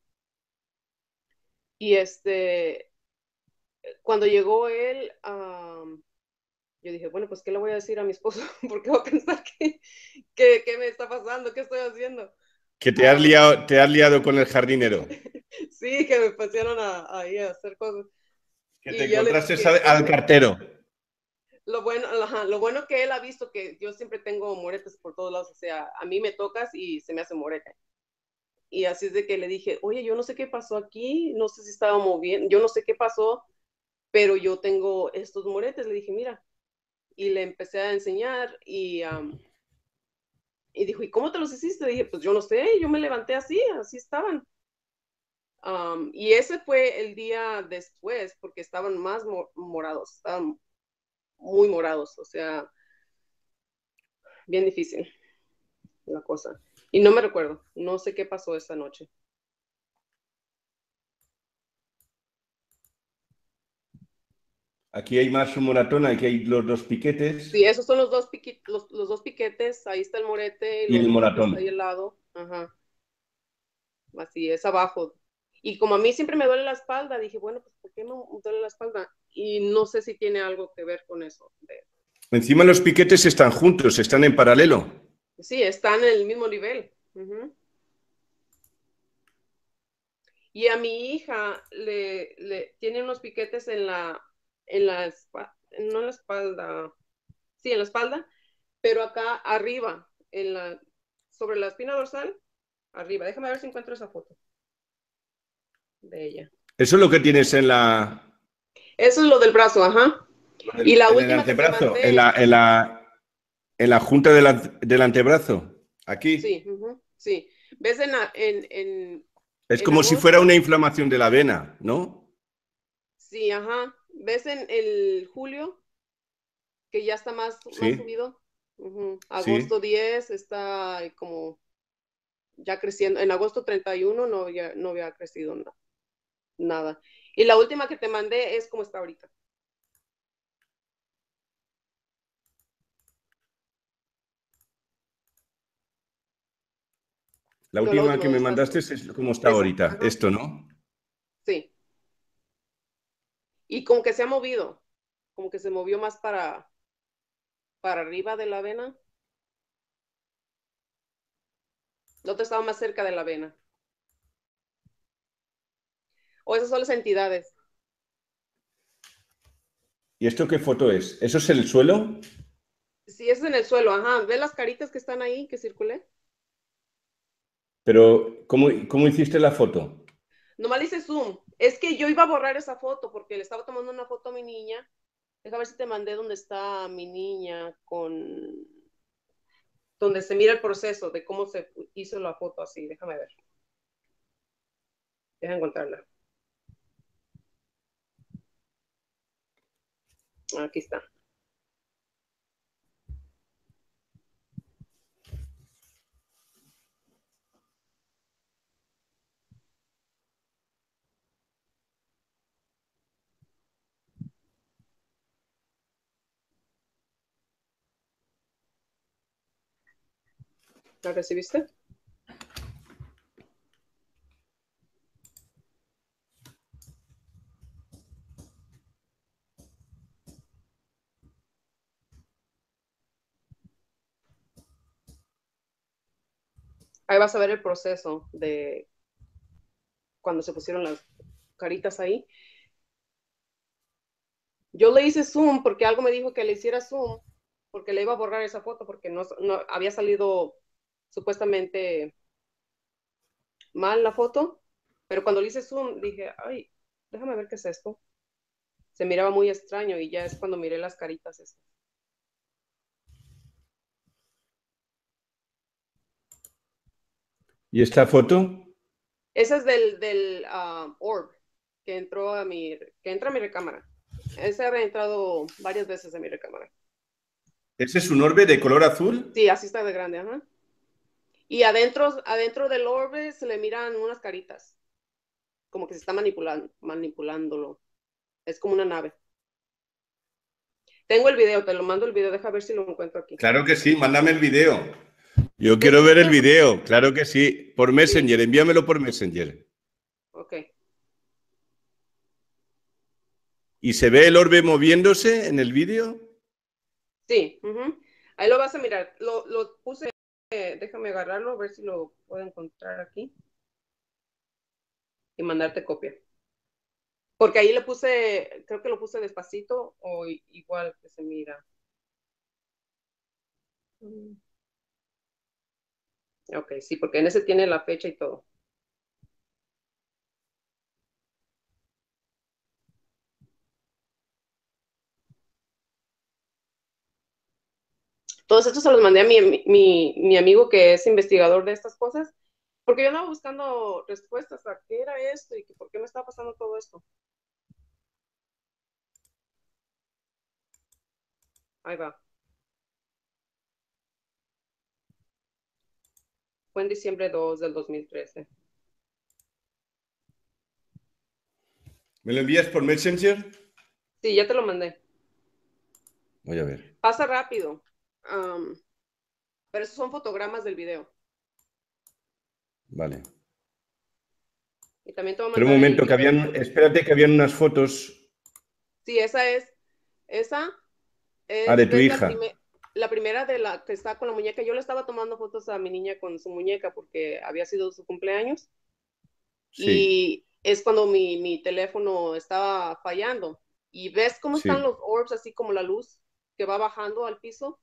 Y este, cuando llegó él, um, yo dije, bueno, pues, ¿qué le voy a decir a mi esposo? Porque va a pensar que, que, que me está pasando, qué estoy haciendo. Que te has Um, liado, te has liado con el jardinero. sí, que me pusieron a, ahí a hacer cosas. Que te Y yo le encontraste dije, al cartero. lo bueno, ajá, lo bueno que él ha visto que yo siempre tengo moretes por todos lados, o sea, a mí me tocas y se me hace morete. Y así es de que le dije, oye, yo no sé qué pasó aquí, no sé si estaba moviendo, yo no sé qué pasó, pero yo tengo estos moretes. Le dije, mira, y le empecé a enseñar y, um, y dijo, ¿y cómo te los hiciste? Le dije, pues yo no sé, yo me levanté así, así estaban. Um, y ese fue el día después, porque estaban más mo morados, estaban muy morados, o sea, bien difícil la cosa. Y no me recuerdo, no sé qué pasó esa noche. Aquí hay más un moratón, aquí hay los dos piquetes Sí, esos son los dos, piqui los, los dos piquetes, ahí está el morete y y los el piquetes ahí moratón. al lado. Ajá, así es, abajo. Y como a mí siempre me duele la espalda, dije, bueno, pues ¿por qué no me duele la espalda? Y no sé si tiene algo que ver con eso. Encima los piquetes están juntos, están en paralelo. Sí, están en el mismo nivel. Uh-huh. Y a mi hija le, le tiene unos piquetes en la, en la espalda, no en la espalda, sí, en la espalda, pero acá arriba, en la, sobre la espina dorsal, arriba. Déjame ver si encuentro esa foto de ella. Eso es lo que tienes en la, Eso es lo del brazo, ajá. Y la en el última que te antebrazo, en la, mandé, en la, en la junta del, ante- del antebrazo. Aquí. sí, uh-huh, sí. ¿Ves en, en, en, Es en como si fuera una agosto? inflamación de la vena, ¿no? Sí, ajá. ¿Ves en el julio? Que ya está más, más Sí, subido. Uh-huh. Agosto sí. diez está como ya creciendo. En agosto treinta y uno no había, no había crecido na nada. Y la última que te mandé es como está ahorita. La No, la última última, que ¿dónde me estás mandaste tú? es como está Esa, ahorita. ajá, Esto, ¿no? sí. Y como que se ha movido, como que se movió más para, para arriba de la vena. El otro estaba más cerca de la vena. O esas son las entidades. ¿Y esto qué foto es? ¿Eso es el suelo? Sí, eso es en el suelo, ajá. ¿Ves las caritas que están ahí, que circulé? Pero, ¿cómo, cómo hiciste la foto? Nomás le hice zoom. Es que yo iba a borrar esa foto porque le estaba tomando una foto a mi niña. Deja ver si te mandé donde está mi niña con... donde se mira el proceso de cómo se hizo la foto así. Déjame ver. Deja encontrarla. Aquí está. ¿La recibiste? Ahí vas a ver el proceso de cuando se pusieron las caritas ahí. Yo le hice zoom porque algo me dijo que le hiciera zoom porque le iba a borrar esa foto porque no, no había salido supuestamente mal la foto, pero cuando le hice zoom dije, ay, déjame ver qué es esto. Se miraba muy extraño y ya es cuando miré las caritas estas. ¿Y esta foto? Ese es del, del uh, orb que entró a mi, que entra a mi recámara. Ese ha entrado varias veces a mi recámara. ¿Ese es un orbe de color azul? Sí, así está de grande, ajá. Y adentro, adentro del orbe se le miran unas caritas, como que se está manipulando, manipulándolo. Es como una nave. Tengo el video, te lo mando el video, deja ver si lo encuentro aquí. Claro que sí, mándame el video. Yo quiero ver ¿Necesitas el eso? video, claro que sí. Por Sí, Messenger, envíamelo por Messenger. ok. ¿Y se ve el orbe moviéndose en el vídeo? Sí, ujú. Ahí lo vas a mirar. Lo, lo puse, eh, déjame agarrarlo, a ver si lo puedo encontrar aquí y mandarte copia. Porque ahí le puse, creo que lo puse despacito o i- igual que se mira. Mm, Ok, sí, porque en ese tiene la fecha y todo. Todos estos se los mandé a mi, mi, mi amigo que es investigador de estas cosas, porque yo andaba buscando respuestas a qué era esto y que por qué me estaba pasando todo esto. Ahí va. Fue en diciembre dos del dos mil trece. ¿Me lo envías por Messenger? Sí, ya te lo mandé. Voy a ver. Pasa rápido. Um, pero esos son fotogramas del video. Vale. Y también te voy a Pero un mandar el momento, que video. habían, espérate que habían unas fotos. Sí, esa es, esa Ah, de es, tu ves la, hija. prime- la primera de la que está con la muñeca. Yo le estaba tomando fotos a mi niña con su muñeca porque había sido su cumpleaños. Sí, Y es cuando mi, mi teléfono estaba fallando. Y ves cómo están sí, los orbs, así como la luz que va bajando al piso.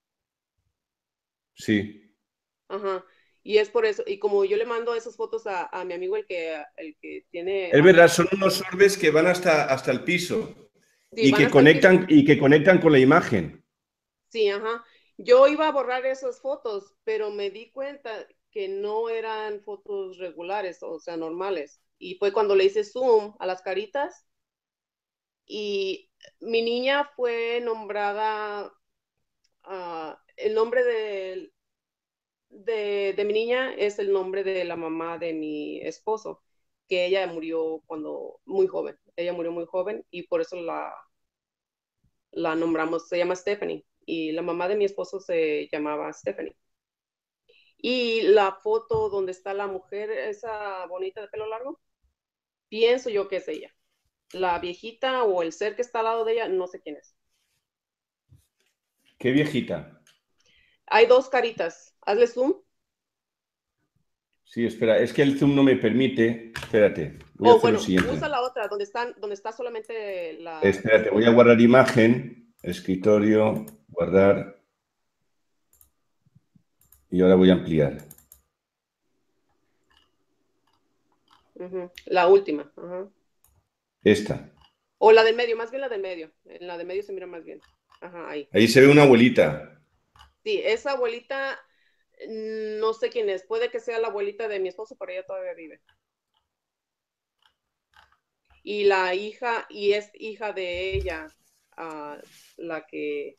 sí. Ajá. Y es por eso, y como yo le mando esas fotos a, a mi amigo, el que, el que tiene Es verdad, Amazon, son unos orbes que van hasta, hasta el piso sí, y van que hasta el piso. conectan, y que conectan con la imagen. Sí, ajá. Yo iba a borrar esas fotos, pero me di cuenta que no eran fotos regulares, o sea, normales. Y fue cuando le hice zoom a las caritas y mi niña fue nombrada, uh, el nombre de, de, de mi niña es el nombre de la mamá de mi esposo, que ella murió cuando muy joven. Ella murió muy joven y por eso la, la nombramos, se llama Stephanie. Y la mamá de mi esposo se llamaba Stephanie. Y la foto donde está la mujer, esa bonita de pelo largo, pienso yo que es ella. La viejita o el ser que está al lado de ella, no sé quién es. ¿Qué viejita? Hay dos caritas. Hazle zoom. Sí, espera, es que el zoom no me permite. Espérate, voy a O hacer lo bueno, siguiente. usa la otra, donde están, donde está solamente la. Espérate, voy a guardar imagen, escritorio, guardar. Y ahora voy a ampliar. Ujú, la última. Ajá. Esta. O la del medio, más bien la del medio. En la del medio se mira más bien. Ajá, ahí. Ahí se ve una abuelita. Sí, esa abuelita, mm, no sé quién es. Puede que sea la abuelita de mi esposo, pero ella todavía vive. Y la hija, y es hija de ella, uh, la que,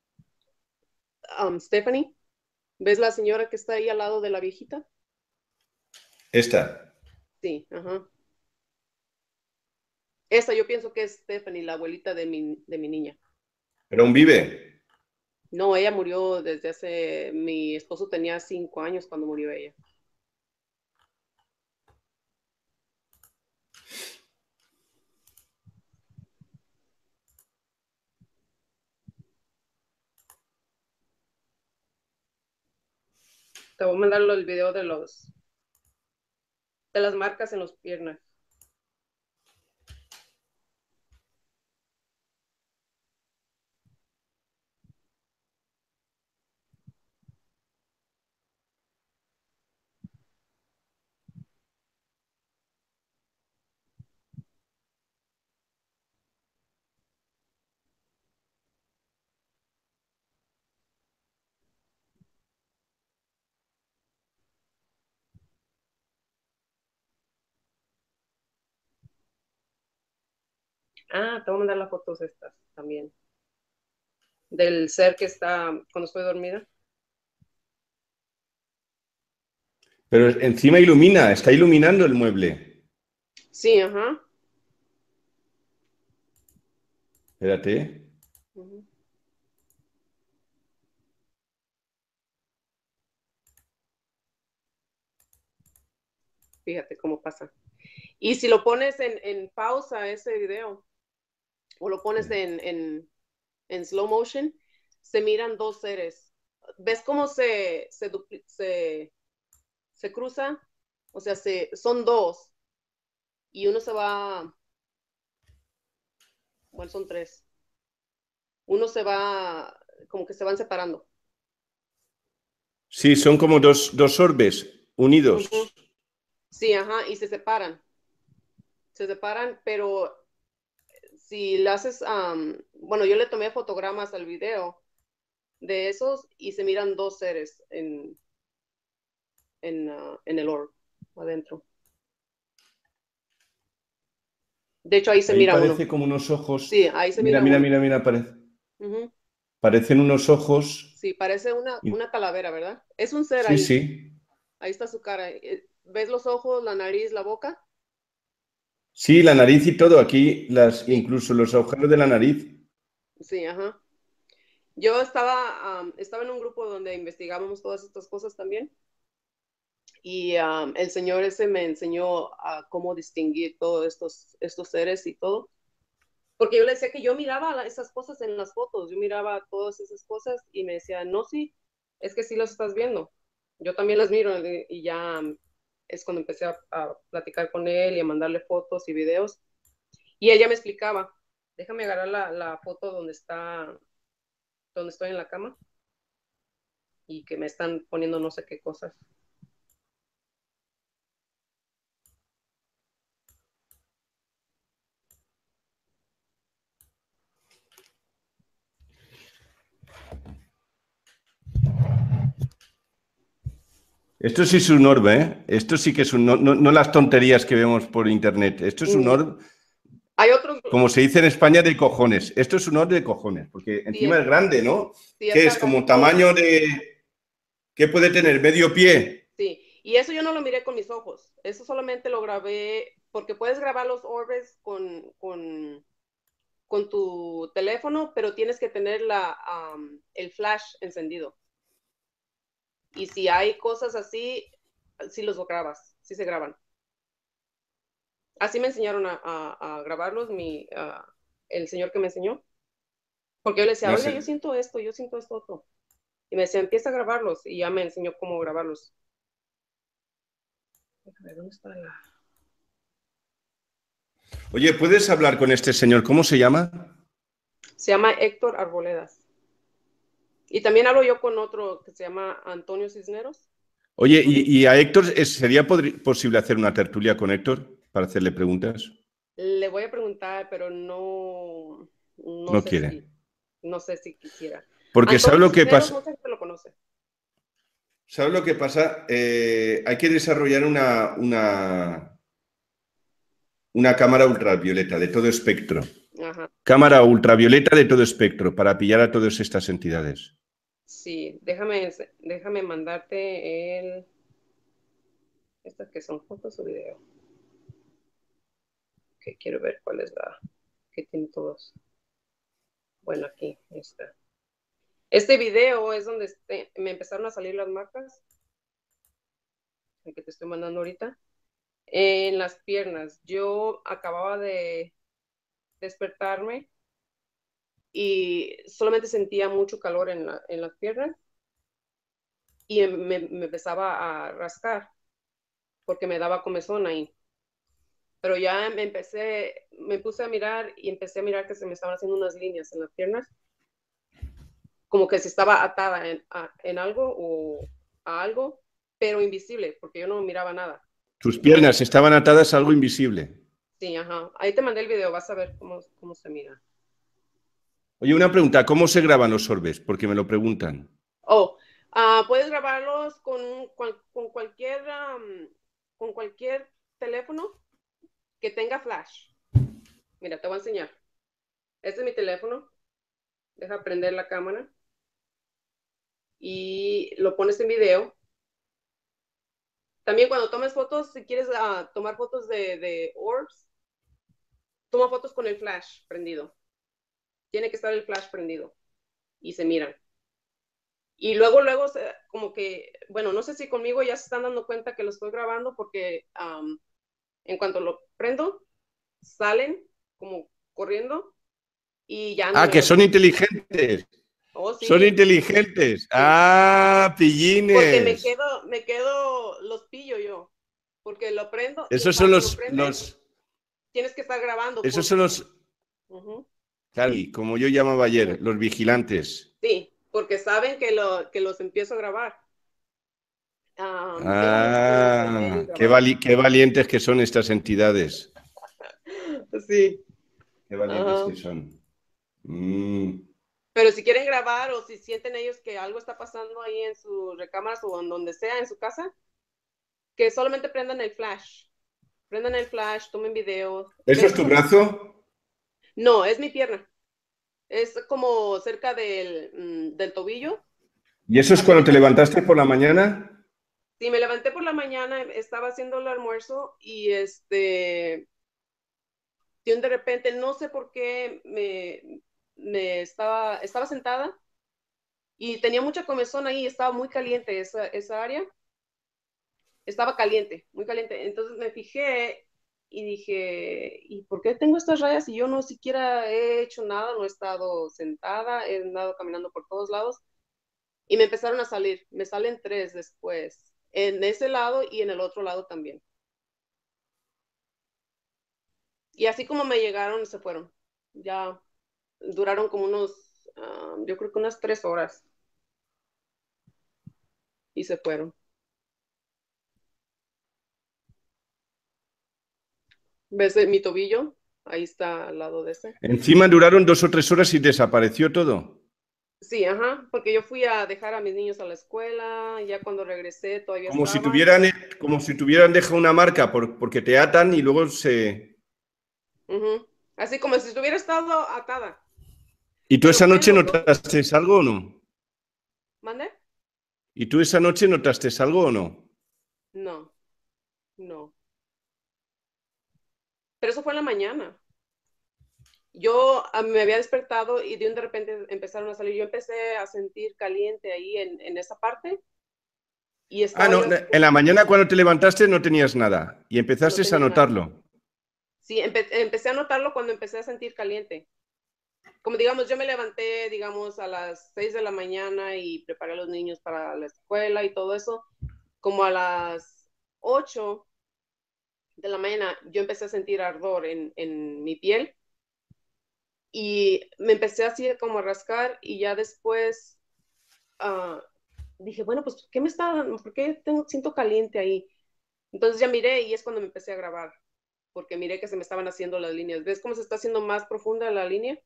um, Stephanie. ¿Ves la señora que está ahí al lado de la viejita? Esta. Sí, ajá. Esa yo pienso que es Stephanie, la abuelita de mi, de mi niña. ¿Pero aún vive? No, ella murió desde hace, mi esposo tenía cinco años cuando murió ella. Te voy a mandar el video de los, de las marcas en las piernas. Ah, te voy a mandar las fotos estas también. Del ser que está cuando estoy dormida. Pero encima ilumina, está iluminando el mueble. Sí, ajá. Espérate. Uh-huh. Fíjate cómo pasa. Y si lo pones en, en pausa ese video, o lo pones en, en, en slow motion, se miran dos seres. ¿Ves cómo se, se, se, se cruza? O sea, se, son dos. Y uno se va, bueno, son tres. Uno se va, como que se van separando. Sí, son como dos, dos orbes Uh-huh. unidos. Sí, ajá, y se separan. Se separan, pero si le haces, um, bueno, yo le tomé fotogramas al video de esos y se miran dos seres en, en, uh, en el orb adentro. De hecho, ahí se Ahí mira uno. parece como unos ojos. Sí, ahí se Mira, mira mira, uno. mira, mira, parece. Uh-huh. Parecen unos ojos. Sí, parece una, una calavera, ¿verdad? Es un ser Sí, ahí. sí. Ahí está su cara. ¿Ves los ojos, la nariz, la boca? Sí, la nariz y todo. Aquí, las, Sí, incluso los agujeros de la nariz. sí, ajá. Yo estaba, um, estaba en un grupo donde investigábamos todas estas cosas también. Y um, el señor ese me enseñó a cómo distinguir todos estos, estos seres y todo. Porque yo le decía que yo miraba esas cosas en las fotos, yo miraba todas esas cosas y me decía, no, sí, es que sí las estás viendo. Yo también las miro y ya um, es cuando empecé a, a platicar con él y a mandarle fotos y videos. Y él ya me explicaba, déjame agarrar la, la foto donde está, donde estoy en la cama y que me están poniendo no sé qué cosas. Esto sí es un orb, ¿eh? Esto sí que es un... No, no, no las tonterías que vemos por internet. Esto es un Mm. orb, Hay otros, como se dice en España, de cojones. Esto es un orb de cojones, porque sí, encima es grande, ¿no? sí, ¿Qué está es? Como grandísimo. tamaño de... ¿Qué puede tener? ¿Medio pie? Sí, y eso yo no lo miré con mis ojos, eso solamente lo grabé, porque puedes grabar los orbes con, con, con tu teléfono, pero tienes que tener la, um, el flash encendido. Y si hay cosas así, sí los grabas, sí se graban. Así me enseñaron a, a, a grabarlos, mi, uh, el señor que me enseñó. Porque yo le decía, No oiga, sé. yo siento esto, yo siento esto otro. Y me decía, empieza a grabarlos. Y ya me enseñó cómo grabarlos. A ver, ¿dónde está la...? Oye, ¿puedes hablar con este señor? ¿Cómo se llama? Se llama Héctor Arboledas. Y también hablo yo con otro que se llama Antonio Cisneros. Oye, ¿y, y a Héctor es- sería podri- posible hacer una tertulia con Héctor para hacerle preguntas? Le voy a preguntar, pero no, no No sé quiere. si, no sé si quisiera. Porque ¿sabes Antonio lo que Cisneros, pasa? no sé si te lo conoce. ¿Sabes lo que pasa? Eh, hay que desarrollar una, una, una cámara ultravioleta de todo espectro. Ajá, Cámara ultravioleta de todo espectro para pillar a todas estas entidades. sí, déjame, déjame mandarte el, estas que son fotos o video. Que quiero ver cuál es la que tiene todos. Bueno, aquí está. Este video es donde este, me empezaron a salir las marcas, el que te estoy mandando ahorita, en las piernas. Yo acababa de despertarme y solamente sentía mucho calor en, la, en las piernas y me, me, empezaba a rascar porque me daba comezón ahí. Pero ya me empecé, me puse a mirar y empecé a mirar que se me estaban haciendo unas líneas en las piernas, como que se estaba atada en, a, en algo o a algo, pero invisible, porque yo no miraba nada. Tus piernas estaban atadas a algo invisible. Sí, ajá. Ahí te mandé el video, vas a ver cómo, cómo se mira. Oye, una pregunta, ¿cómo se graban los orbes? Porque me lo preguntan. Oh, uh, puedes grabarlos con, con, con cualquier um, con cualquier teléfono que tenga flash. Mira, te voy a enseñar. Este es mi teléfono. Deja prender la cámara. Y lo pones en video. También cuando tomes fotos, si quieres uh, tomar fotos de, de orbs, toma fotos con el flash prendido. Tiene que estar el flash prendido. Y se miran. Y luego, luego, como que, bueno, no sé si conmigo ya se están dando cuenta que lo estoy grabando porque um, en cuanto lo prendo, salen como corriendo y ya no Ah, me que ven. son inteligentes. Oh, Son sí. inteligentes. Sí. Ah, Porque me pillines. quedo, me quedo, los pillo yo. Porque lo prendo y Esos son para que lo los, prendes, los, tienes que estar grabando. esos Por... son los, Uh-huh. claro, y como yo llamaba ayer, los vigilantes. Sí, porque saben que, lo, que los empiezo a grabar. Um, tengo mucho que no sé de ellos Ah, qué, grabando. vali- qué valientes que son estas entidades. Sí. Qué valientes Uh-huh. que son. Mm. Pero si quieren grabar o si sienten ellos que algo está pasando ahí en sus recámaras o en donde sea, en su casa, que solamente prendan el flash. Prendan el flash, tomen video. ¿Eso es Ven tu cómo... brazo? No, es mi pierna. Es como cerca del, mm, del tobillo. ¿Y eso es Hace cuando te cuenta, levantaste por la mañana? sí, me levanté por la mañana, estaba haciendo el almuerzo y este, de repente, no sé por qué, me, me estaba, estaba sentada y tenía mucha comezón ahí, estaba muy caliente esa, esa área. Estaba caliente, muy caliente. Entonces me fijé y dije, ¿y por qué tengo estas rayas si yo no siquiera he hecho nada? No he estado sentada, he andado caminando por todos lados. Y me empezaron a salir, me salen tres después, en ese lado y en el otro lado también. Y así como me llegaron, se fueron. Ya duraron como unos, uh, yo creo que unas tres horas y se fueron. ¿Ves mi tobillo? Ahí está al lado de ese. Encima duraron dos o tres horas y desapareció todo. Sí, ajá, porque yo fui a dejar a mis niños a la escuela, ya cuando regresé todavía Como si estaban. tuvieran, como si tuvieran dejado una marca por- porque te atan y luego se... Ujú. Así como si estuviera estado atada. ¿Y tú Pero esa fue en noche los dos. notaste algo o no? ¿Mande? ¿Y tú esa noche notaste algo o no? No, no. Pero eso fue en la mañana. Yo ah, me había despertado y de un de repente empezaron a salir. Yo empecé a sentir caliente ahí en, en esa parte y Ah, estaba no, yo así en la como, mañana cuando te levantaste no tenías nada y no empezaste a tenía nada. notarlo. Sí, empe empecé a notarlo cuando empecé a sentir caliente. como digamos, yo me levanté, digamos, a las seis de la mañana y preparé a los niños para la escuela y todo eso. Como a las ocho de la mañana, yo empecé a sentir ardor en, en mi piel y me empecé así como a rascar y ya después uh, dije, bueno, pues, ¿qué me está, por qué tengo, siento caliente ahí? Entonces ya miré y es cuando me empecé a grabar, porque miré que se me estaban haciendo las líneas. ¿Ves cómo se está haciendo más profunda la línea?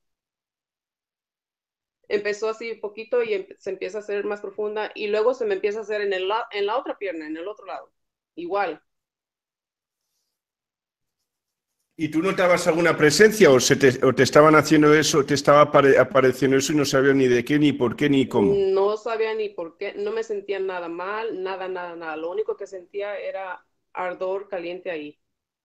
Empezó así poquito y se empieza a hacer más profunda y luego se me empieza a hacer en, el la en la otra pierna, en el otro lado. Igual. ¿Y tú notabas alguna presencia o, se te, o te estaban haciendo eso, te estaba apare apareciendo eso y no sabías ni de qué, ni por qué, ni cómo? No sabía ni por qué, no me sentía nada mal, nada, nada, nada. Lo único que sentía era ardor caliente ahí.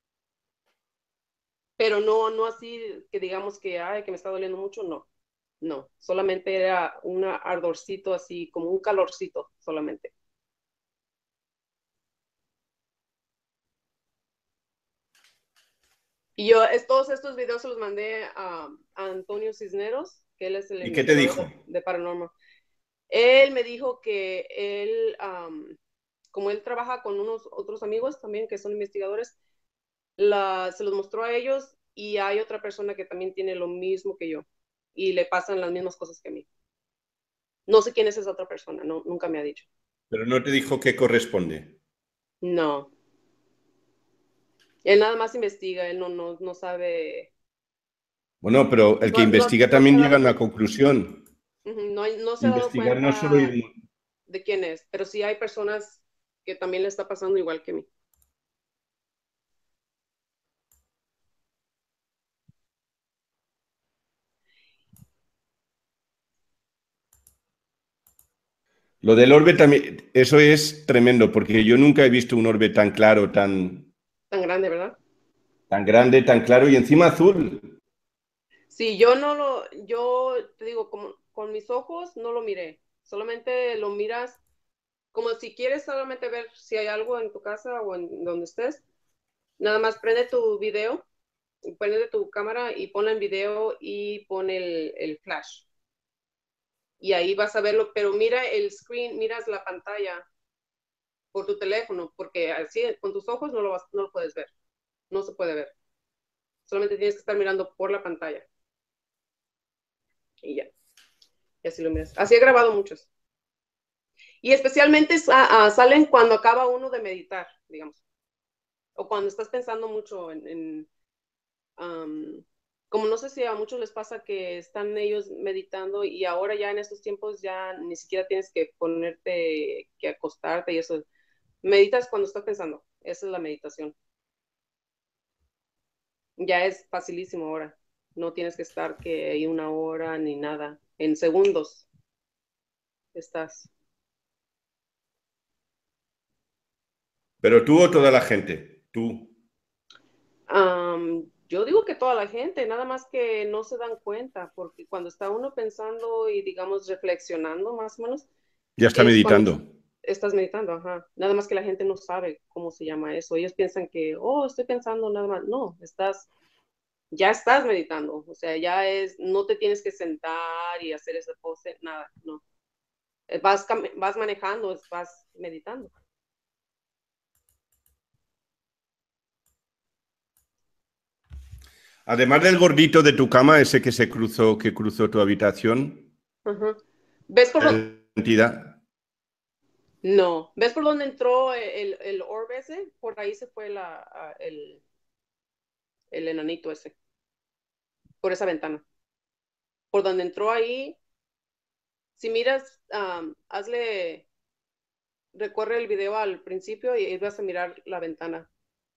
Pero no, no así que digamos que, ay, que me está doliendo mucho, no. No, solamente era un ardorcito así, como un calorcito solamente. Y yo es, todos estos videos se los mandé a, a Antonio Cisneros, que él es el ¿Y qué te investigador dijo? de, de Paranormal. Él me dijo que él, um, como él trabaja con unos otros amigos también que son investigadores, la, se los mostró a ellos y hay otra persona que también tiene lo mismo que yo y le pasan las mismas cosas que a mí. No sé quién es esa otra persona, no, nunca me ha dicho. Pero no te dijo qué corresponde. No, él nada más investiga, él no, no, no sabe, Bueno, pero el que no, no, investiga no se también ha llega a dado una cuenta. conclusión. Uh-huh, no, no se ha dado Investigar no es solo cuenta ir... de quién es, pero sí hay personas que también le está pasando igual que a mí. Lo del orbe también, eso es tremendo, porque yo nunca he visto un orbe tan claro, tan, Tan grande, ¿verdad? tan grande, tan claro y encima azul. Sí, yo no lo, yo te digo, como, con mis ojos no lo miré, solamente lo miras como si quieres solamente ver si hay algo en tu casa o en donde estés, nada más prende tu video, prende tu cámara y ponla en video y pon el, el flash. Y ahí vas a verlo, pero mira el screen, miras la pantalla por tu teléfono, porque así con tus ojos no lo, vas, no lo puedes ver, no se puede ver. Solamente tienes que estar mirando por la pantalla. Y ya, y así lo miras. Así he grabado muchos. Y especialmente uh, salen cuando acaba uno de meditar, digamos. O cuando estás pensando mucho en, en um, como no sé si a muchos les pasa que están ellos meditando y ahora ya en estos tiempos ya ni siquiera tienes que ponerte, que acostarte y eso. Meditas cuando estás pensando. Esa es la meditación. Ya es facilísimo ahora. No tienes que estar que hay una hora ni nada. En segundos estás. Pero tú o toda la gente, tú. Um, yo digo que toda la gente, nada más que no se dan cuenta, porque cuando está uno pensando y digamos reflexionando más o menos, Ya está es cuando meditando. estás meditando, ajá. Nada más que la gente no sabe cómo se llama eso. Ellos piensan que, oh, estoy pensando nada más. No, estás, ya estás meditando. O sea, ya es, no te tienes que sentar y hacer esa pose, nada, no. Vas, vas manejando, vas meditando. Además del gordito de tu cama, ese que se cruzó, que cruzó tu habitación, Ajá. ¿Ves por dónde? entidad. No. ¿Ves por dónde entró el, el orb ese? Por ahí se fue la, el, el enanito ese. Por esa ventana. Por donde entró ahí, si miras, um, hazle, recorre el video al principio y vas a mirar la ventana.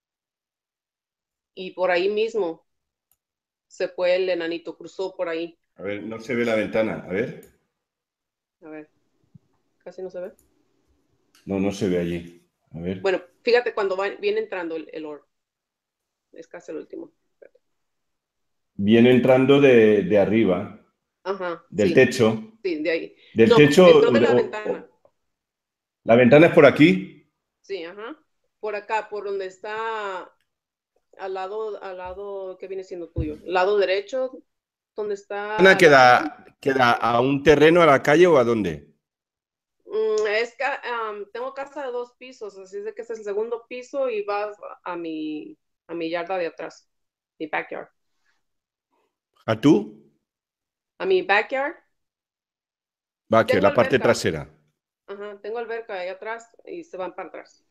Y por ahí mismo se fue el enanito, cruzó por ahí. A ver, no se ve la ventana. A ver. A ver, casi no se ve. No, no se ve allí. A ver. Bueno, fíjate cuando va, viene entrando el, el orb. Es casi el último. Viene entrando de, de arriba, Ajá, del sí, techo. sí, de ahí. Del No, techo, entró de la o- ventana. o- la ventana es por aquí. Sí, ajá. Por acá, por donde está al lado, al lado que viene siendo tuyo. Lado derecho, donde está ¿Ana la silla. queda, queda a un terreno, a la calle o a dónde? Mm, es que um, tengo casa de dos pisos, así es de que es el segundo piso y vas a mi, a mi yarda de atrás, mi backyard. ¿A tú? A mi backyard Va, que tengo la parte alberca. trasera. Ajá, tengo alberca ahí atrás y se van para atrás.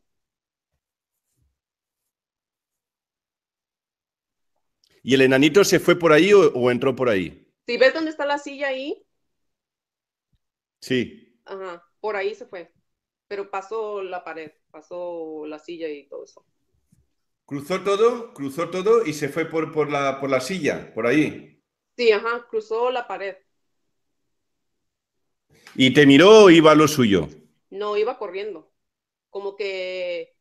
¿Y el enanito se fue por ahí o, o entró por ahí? Si ves dónde está la silla ahí, Sí. ajá, por ahí se fue. Pero pasó la pared, pasó la silla y todo eso. Cruzó todo, cruzó todo y se fue por, por la, por la silla, por ahí. Sí, ajá, cruzó la pared. ¿Y te miró o iba a lo suyo? No iba corriendo. Como que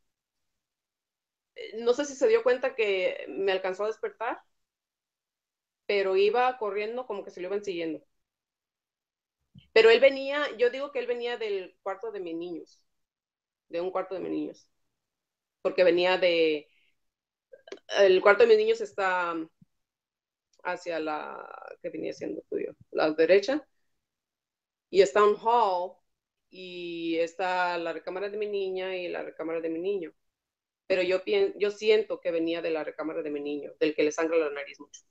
no sé si se dio cuenta que me alcanzó a despertar, pero iba corriendo como que se lo iban siguiendo. Pero él venía, yo digo que él venía del cuarto de mis niños, de un cuarto de mis niños, porque venía de, el cuarto de mis niños está hacia la, que venía siendo tuyo, la derecha, y está un hall, y está la recámara de mi niña y la recámara de mi niño. Pero yo, pienso, yo siento que venía de la recámara de mi niño, del que le sangra la nariz mucho.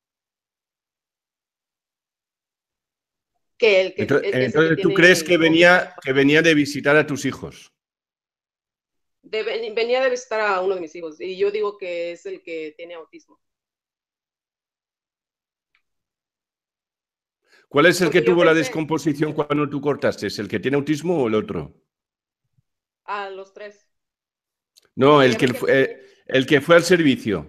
Que el que, Entonces, el que es el que entonces, ¿tú crees tiene que ojos. venía, que venía de visitar a tus hijos? De, venía de visitar a uno de mis hijos y yo digo que es el que tiene autismo. ¿Cuál es el que Porque yo tuvo la pensé descomposición cuando tú cortaste? ¿Es el que tiene autismo o el otro? a los tres. No, Porque el ya que, ves que fue, el que fue al servicio.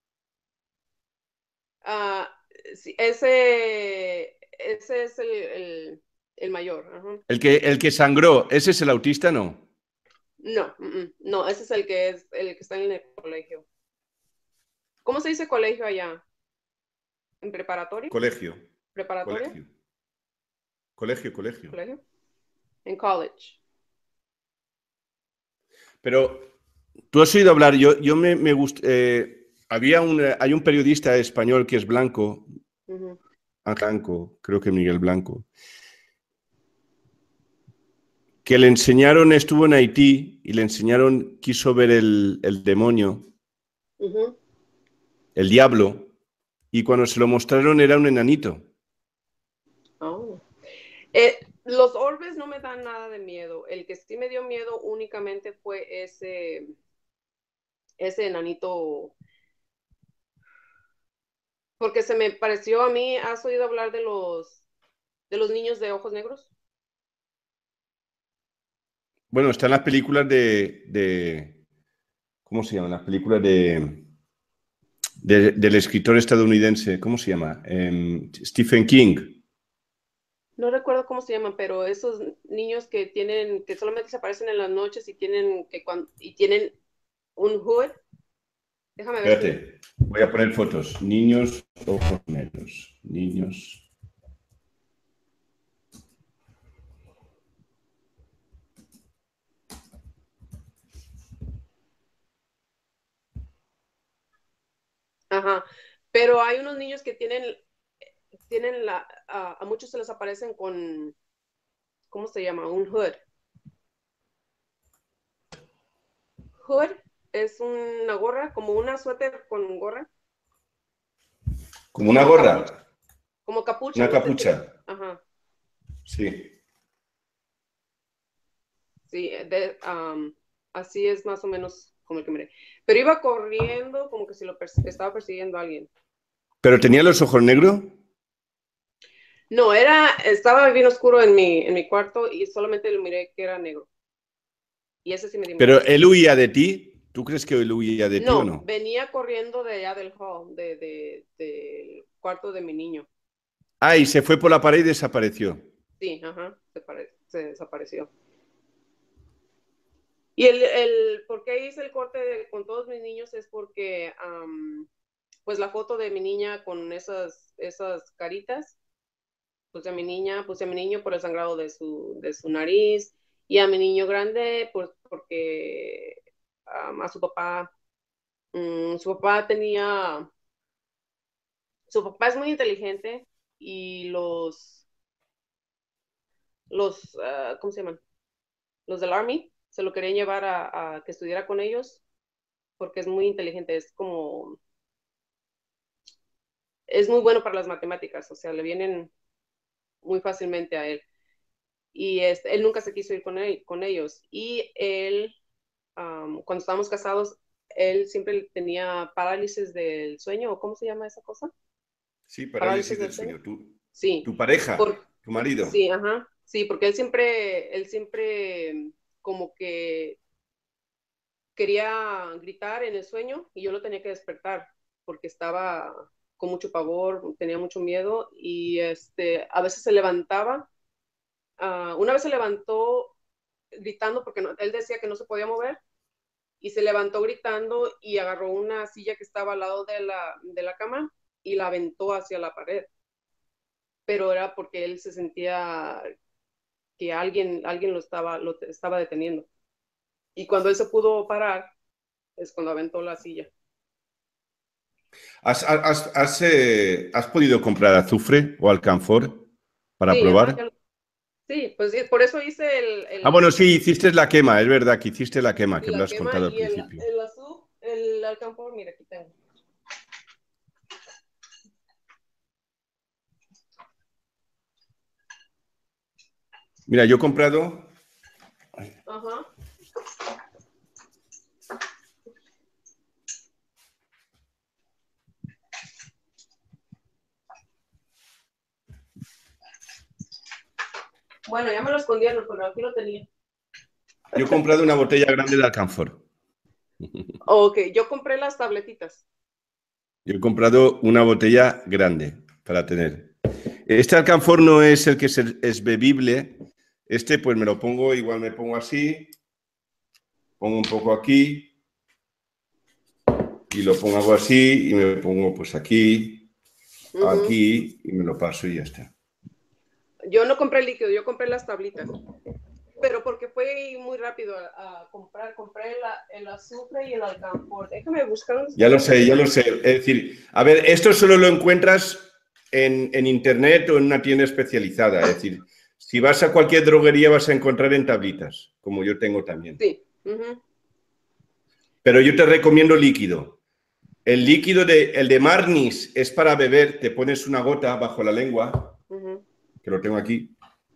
uh, sí, ese, ese es el, el, el mayor. Uh-huh. El que, el que sangró, ¿ese es el autista? No. No, uh -uh. No, ese es el que es el que está en el colegio. ¿Cómo se dice colegio allá? ¿En preparatoria? Colegio. ¿Preparatoria? Colegio. Colegio, colegio. ¿Colegio? En college. Pero tú has oído hablar, yo, yo me, me gusta. Eh, había un, hay un periodista español que es blanco, Uh-huh. Blanco, creo que Miguel Blanco, que le enseñaron, estuvo en Haití y le enseñaron, quiso ver el, el demonio, Uh-huh. el diablo, y cuando se lo mostraron era un enanito. Oh. Eh, los orbes no me dan nada de miedo. El que sí me dio miedo únicamente fue ese, ese enanito, porque se me pareció a mí. ¿Has oído hablar de los, de los niños de ojos negros? Bueno, están las películas de, de ¿cómo se llaman? Las películas de, de, del escritor estadounidense, ¿cómo se llama? Eh, Stephen King. No recuerdo cómo se llaman, pero esos niños que tienen, que solamente se aparecen en las noches y tienen, que cuando, y tienen un hood. Déjame ver si. Espérate, voy a poner fotos. Niños ojos negros. Niños. Ajá. Pero hay unos niños que tienen, tienen la, a, a muchos se les aparecen con, ¿cómo se llama? Un hood. Hood es una gorra, como una suéter con gorra, Como una como capucha, gorra, como capucha, una no sé si, capucha. ajá, Sí. sí, de, um, así es más o menos como el que miré. Pero iba corriendo como que si lo pers estaba persiguiendo a alguien. ¿Pero tenía los ojos negros? No, era, estaba bien oscuro en mi, en mi cuarto y solamente lo miré que era negro. Y ese sí me dio miedo. ¿Pero él huía de ti? ¿Tú crees que él huía de ti o No, no? venía corriendo de allá del hall, de, de, del cuarto de mi niño. Ah, y se fue por la pared y desapareció. Sí, ajá, se, pare, se desapareció. Y el, el por qué hice el corte de, con todos mis niños es porque, um, pues la foto de mi niña con esas, esas caritas, puse a mi niña, puse a mi niño por el sangrado de su, de su nariz y a mi niño grande, pues porque um, a su papá, um, su papá tenía, su papá es muy inteligente y los, los uh, ¿cómo se llaman? Los del Army se lo querían llevar a, a que estudiara con ellos porque es muy inteligente, es como, es muy bueno para las matemáticas, o sea, le vienen muy fácilmente a él. Y este, él nunca se quiso ir con, él, con ellos. Y él, um, cuando estábamos casados, él siempre tenía parálisis del sueño, ¿o cómo se llama esa cosa? Sí, parálisis, parálisis del, del sueño. sueño. ¿Tu, sí. ¿Tu pareja? Por, ¿Tu marido? Sí, ajá. Sí, porque él siempre, él siempre como que quería gritar en el sueño y yo lo tenía que despertar porque estaba con mucho pavor, tenía mucho miedo y este, a veces se levantaba. Uh, una vez se levantó gritando porque no, él decía que no se podía mover y se levantó gritando y agarró una silla que estaba al lado de la, de la cama y la aventó hacia la pared. Pero era porque él se sentía que alguien, alguien lo, estaba, lo estaba deteniendo. Y cuando él se pudo parar, es cuando aventó la silla. ¿Has, has, has, eh, ¿has podido comprar azufre o alcanfor para sí, probar? Ajá, sí, pues por eso hice el, el... Ah, bueno, sí, hiciste la quema, es verdad que hiciste la quema, que me lo has contado al y principio. El, el azul, el alcanfor, mira, aquí tengo. Mira, yo he comprado... Ajá. Bueno, ya me lo escondieron, pero aquí lo tenía. Yo he comprado una botella grande de alcanfor. Ok, yo compré las tabletitas. Yo he comprado una botella grande para tener. Este alcanfor no es el que es, es bebible. Este pues me lo pongo, igual me pongo así, pongo un poco aquí y lo pongo así y me pongo pues aquí, uh-huh. aquí y me lo paso y ya está. Yo no compré líquido, yo compré las tablitas. Pero porque fue muy rápido a, a comprar, compré la, el azufre y el alcanfor. Déjame buscar. Ya lo sé, ya lo sé. Es decir, a ver, esto solo lo encuentras en, en internet o en una tienda especializada. Es decir, si vas a cualquier droguería vas a encontrar en tablitas, como yo tengo también. Sí. Uh-huh. Pero yo te recomiendo líquido. El líquido, de, el de Marnis, es para beber. Te pones una gota bajo la lengua, uh-huh. que lo tengo aquí.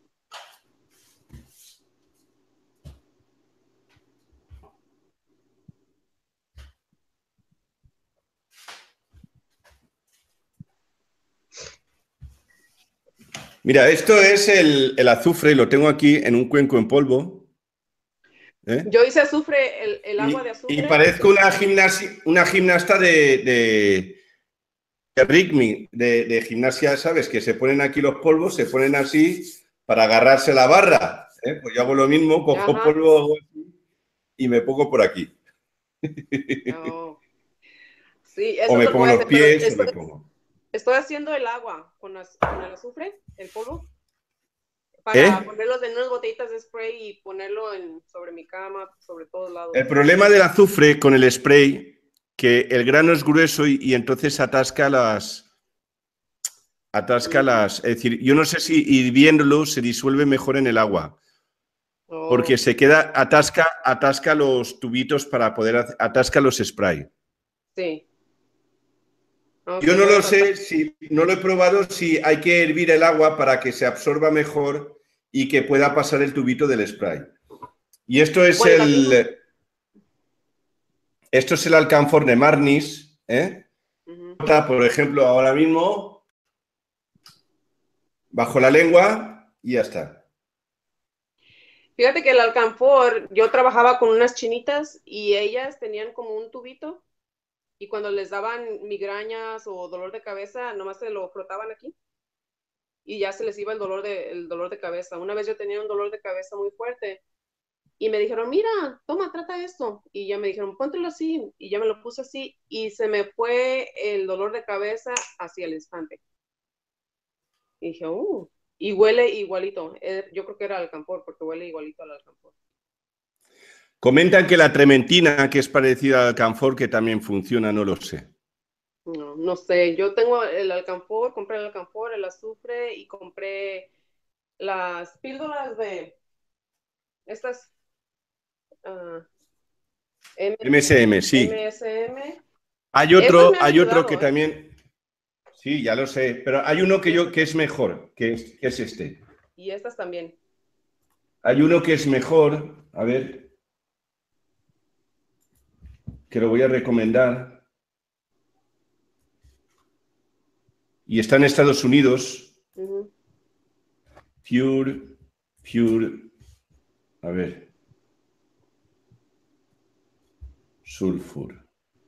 Mira, esto es el, el azufre, lo tengo aquí en un cuenco en polvo. ¿Eh? Yo hice azufre, el, el agua y, de azufre. Y parezco una, gimnasi, una gimnasta de, de, de ritmi, de, de gimnasia, ¿sabes? Que se ponen aquí los polvos, se ponen así para agarrarse la barra. ¿eh? Pues yo hago lo mismo, cojo Ajá. polvo hago así, y me pongo por aquí. Oh. Sí, eso o me es lo pongo que los hacer, pies estoy, o me pongo. Estoy haciendo el agua con, las, con el azufre, el polvo, para ¿Eh? ponerlos en unas botellitas de spray y ponerlo en, sobre mi cama, sobre todos lados. El problema del azufre con el spray, que el grano es grueso y, y entonces atasca las... Atasca mm. las... Es decir, yo no sé si hirviéndolo se disuelve mejor en el agua. Oh. Porque se queda, atasca, atasca los tubitos para poder... Atasca los spray. Sí. Okay, yo no lo sé, si, no lo he probado, si hay que hervir el agua para que se absorba mejor y que pueda pasar el tubito del spray. Y esto es bueno, el... Esto es el alcanfor de Marnis, ¿eh? Uh-huh. Por ejemplo, ahora mismo, bajo la lengua y ya está. Fíjate que el alcanfor, yo trabajaba con unas chinitas y ellas tenían como un tubito y cuando les daban migrañas o dolor de cabeza, nomás se lo frotaban aquí y ya se les iba el dolor de, el dolor de cabeza. Una vez yo tenía un dolor de cabeza muy fuerte y me dijeron, mira, toma, trata esto. Y ya me dijeron, póntelo así. Y ya me lo puse así y se me fue el dolor de cabeza hacia el instante. Y dije, uh, y huele igualito. Yo creo que era alcanfor porque huele igualito al alcanfor. Comentan que la trementina, que es parecida al alcanfor, que también funciona, no lo sé. No. no sé. Yo tengo el alcanfor, compré el alcanfor, el azufre y compré las píldoras de estas uh, M S M, sí. M S M. Hay Esas otro, me han hay otro que ayudado, ¿eh? también... Sí, ya lo sé, pero hay uno que, yo, que es mejor, que es, que es este. Y estas también. Hay uno que es mejor, a ver, que lo voy a recomendar. Y está en Estados Unidos. Uh-huh. Pure, Pure, a ver. Sulfur.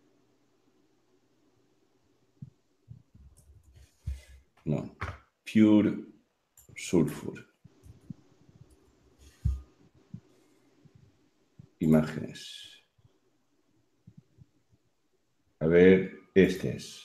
No, Pure Sulfur. Imágenes. A ver, este es.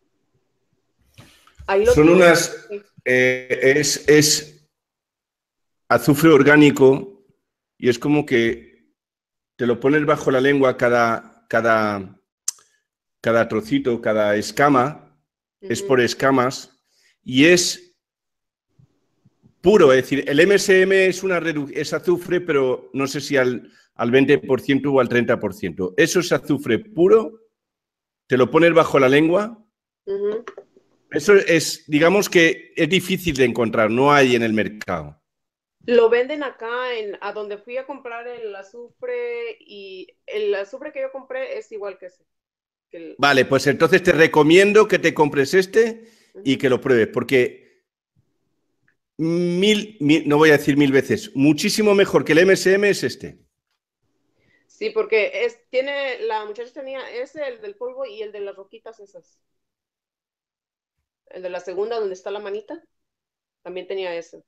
Ahí lo Son tienes. unas... Eh, es, es azufre orgánico y es como que te lo pones bajo la lengua cada, cada, cada trocito, cada escama, uh-huh. Es por escamas y es puro, es decir, el M S M es, una es azufre, pero no sé si al, al veinte por ciento o al treinta por ciento. Eso es azufre puro, te lo pones bajo la lengua. Uh-huh. Eso es, digamos que es difícil de encontrar, no hay en el mercado. Lo venden acá, en, a donde fui a comprar el azufre, y el azufre que yo compré es igual que ese. Que el... Vale, pues entonces te recomiendo que te compres este uh-huh. y que lo pruebes, porque mil, mil, no voy a decir mil veces, muchísimo mejor que el M S M es este. Sí, porque es, tiene, la muchacha tenía ese, el del polvo y el de las roquitas esas. El de la segunda, donde está la manita, también tenía ese.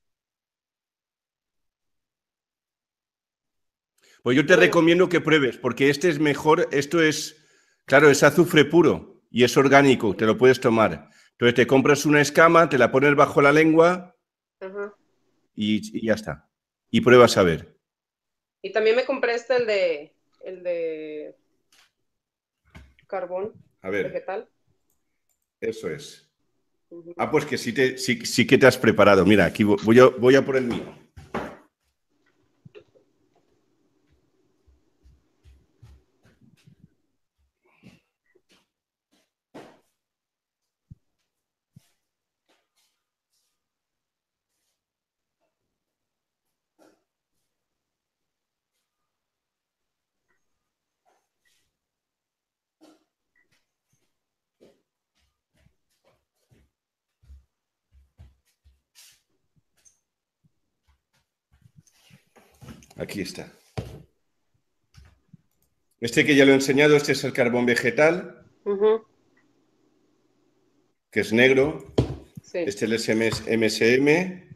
Pues yo te bueno. recomiendo que pruebes, porque este es mejor, esto es, claro, es azufre puro y es orgánico, te lo puedes tomar. Entonces te compras una escama, te la pones bajo la lengua uh-huh. y, y ya está. Y pruebas a ver. Y también me compré este, el de, el de carbón a ver. vegetal. Eso es. Uh-huh. Ah, pues que sí, te, sí, sí que te has preparado. Mira, aquí voy a, voy a por el mío. Aquí está. Este que ya lo he enseñado, este es el carbón vegetal, uh-huh. que es negro. Sí. Este es el M S M.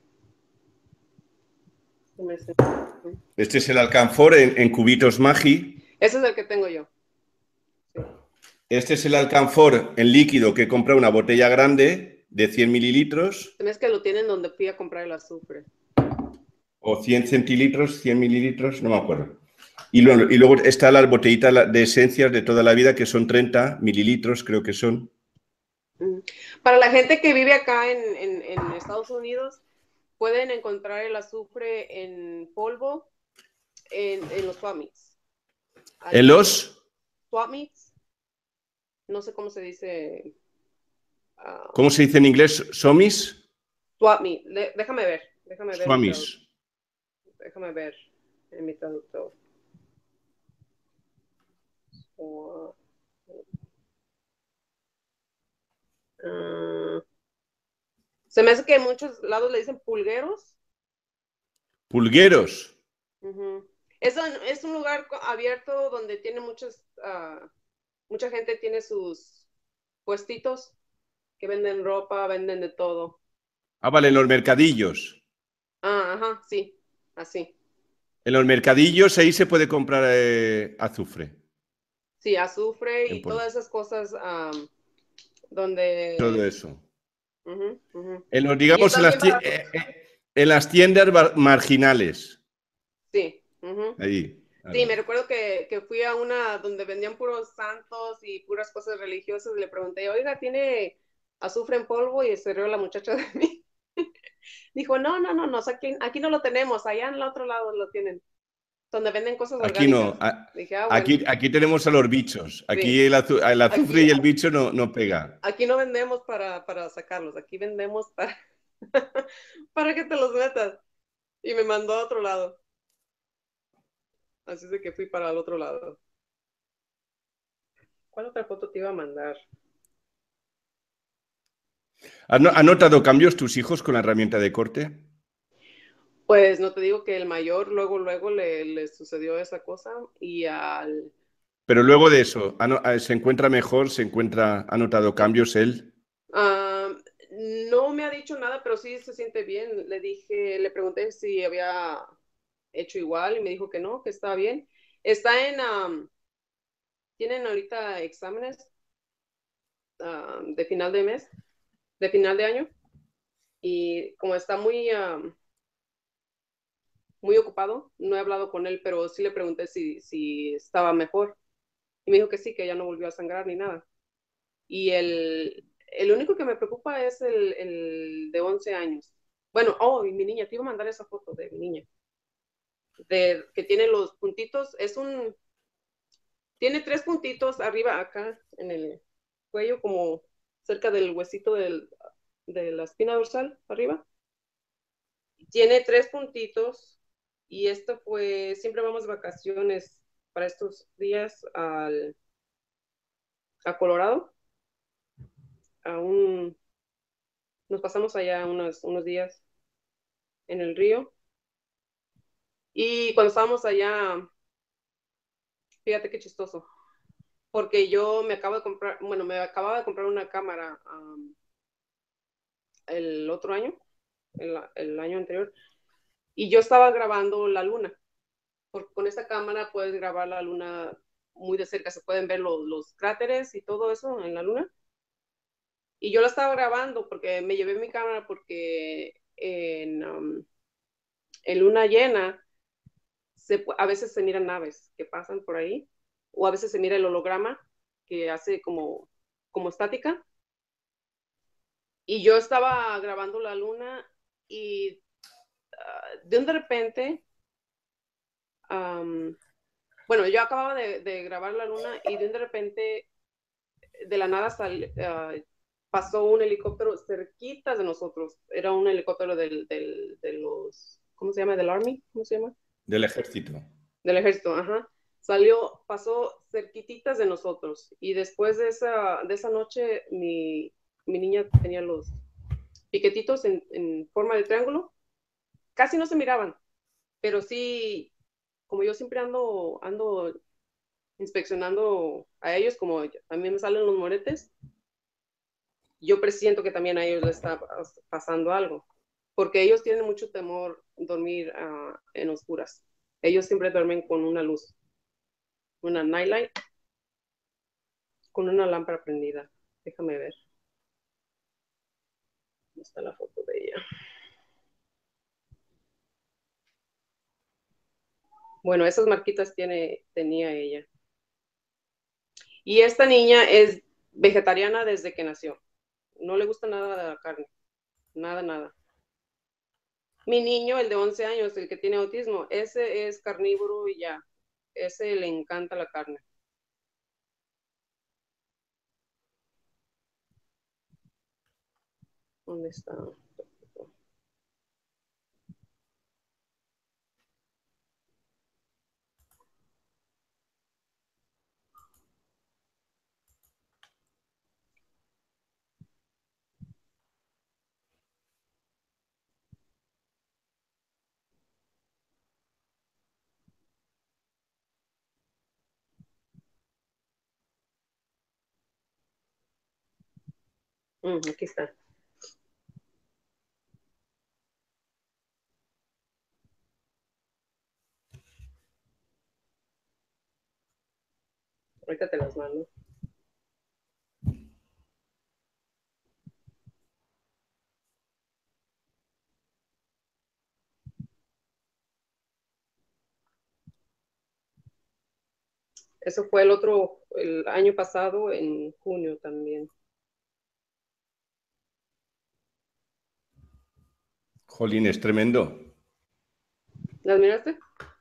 Este es el alcanfor en, en cubitos Maggi. Ese es el que tengo yo. Sí. Este es el alcanfor en líquido que he comprado una botella grande de cien mililitros. Es que lo tienen donde fui a comprar el azufre. O cien centilitros, cien mililitros, no me acuerdo. Y, lo, y luego está la botellita de esencias de toda la vida, que son treinta mililitros, creo que son. Para la gente que vive acá en, en, en Estados Unidos, pueden encontrar el azufre en polvo en, en los swap meets. ¿En los? Swap meets. No sé cómo se dice. Uh, ¿Cómo se dice en inglés? ¿Somis? Swap meet. De, déjame ver. Déjame ver. Swamis. Déjame ver en mi traductor. Uh, se me hace que en muchos lados le dicen pulgueros. ¿Pulgueros? Uh-huh. Es, es un lugar abierto donde tiene muchos, uh, mucha gente tiene sus puestitos que venden ropa, venden de todo. Ah, vale, en los mercadillos. Ah, ajá, sí, así. En los mercadillos ahí se puede comprar eh, azufre. Sí, azufre y todas esas cosas um, donde... Todo eso. Uh-huh, uh-huh. En los, digamos, en las, eh, eh, en las tiendas marginales. Sí. Uh-huh. Ahí. A Sí, me ver. recuerdo que, que fui a una donde vendían puros santos y puras cosas religiosas y le pregunté, oiga, ¿tiene azufre en polvo? Y se rió la muchacha de mí. Dijo, no, no, no, no, aquí, aquí no lo tenemos, allá en el otro lado lo tienen, donde venden cosas Aquí no. orgánicas. a- Dije, ah, bueno, Aquí, aquí tenemos a los bichos. Aquí sí, el, azu- el azufre aquí, y el bicho no, no pega. aquí no vendemos para, para sacarlos, aquí vendemos para, para que te los metas. Y me mandó a otro lado. Así es de que fui para el otro lado. ¿Cuál otra foto te iba a mandar? ¿Han ¿Han notado cambios tus hijos con la herramienta de corte? Pues no te digo que el mayor luego, luego le, le sucedió esa cosa y al... Pero luego de eso, ¿ha no- eh, ¿se encuentra mejor? ¿Se encuentra, ha notado cambios él? ah, no me ha dicho nada, pero sí se siente bien. Le dije, le pregunté si había hecho igual y me dijo que no, que estaba bien. Está en, am, tienen ahorita exámenes am, de final de mes, de final de año, y como está muy, am, muy ocupado, no he hablado con él, pero sí le pregunté si, si estaba mejor. Y me dijo que sí, que ya no volvió a sangrar ni nada. Y el, el único que me preocupa es el, el de once años. Bueno, oh, y mi niña, te iba a mandar esa foto de mi niña, de, que tiene los puntitos, es un, tiene tres puntitos arriba acá en el cuello, como cerca del huesito del, de la espina dorsal, arriba. Tiene tres puntitos y esto fue, siempre vamos de vacaciones para estos días al, a Colorado, a un, nos pasamos allá unos, unos días en el río. Y cuando estábamos allá, fíjate qué chistoso, porque yo me acabo de comprar, bueno, me acababa de comprar una cámara um, el otro año, el, el, año anterior, y yo estaba grabando la luna, porque con esta cámara puedes grabar la luna muy de cerca, se pueden ver los, los cráteres y todo eso en la luna. Y yo la estaba grabando porque me llevé mi cámara porque en, um, en luna llena se, a veces se miran naves que pasan por ahí, o a veces se mira el holograma que hace como, como estática. Y yo estaba grabando la luna y uh, de un de repente, um, bueno, yo acababa de, de, grabar la luna y de un de repente, de la nada sal, uh, pasó un helicóptero cerquita de nosotros. Era un helicóptero del, del, de los, ¿cómo se llama? Del Army, ¿cómo se llama? Del ejército. Del ejército, ajá. Salió, pasó cerquititas de nosotros. Y después de esa, de esa noche, mi, mi niña tenía los piquetitos en, en forma de triángulo. Casi no se miraban, pero sí, como yo siempre ando, ando inspeccionando a ellos, como a mí me salen los moretes, yo presiento que también a ellos les está pasando algo, porque ellos tienen mucho temor dormir uh, en oscuras. Ellos siempre duermen con una luz, una nightlight, con una lámpara prendida. Déjame ver. ¿Dónde está la foto de ella? Bueno, esas marquitas tiene, tenía ella. Y esta niña es vegetariana desde que nació. No le gusta nada de la carne. Nada, nada. Mi niño, el de once años, el que tiene autismo, ese es carnívoro y ya. Ese le encanta la carne. ¿Dónde está? Mm, aquí está. Ahorita te las mando. Eso fue el otro, el año pasado, en junio también. Jolín, es tremendo. ¿Las miraste?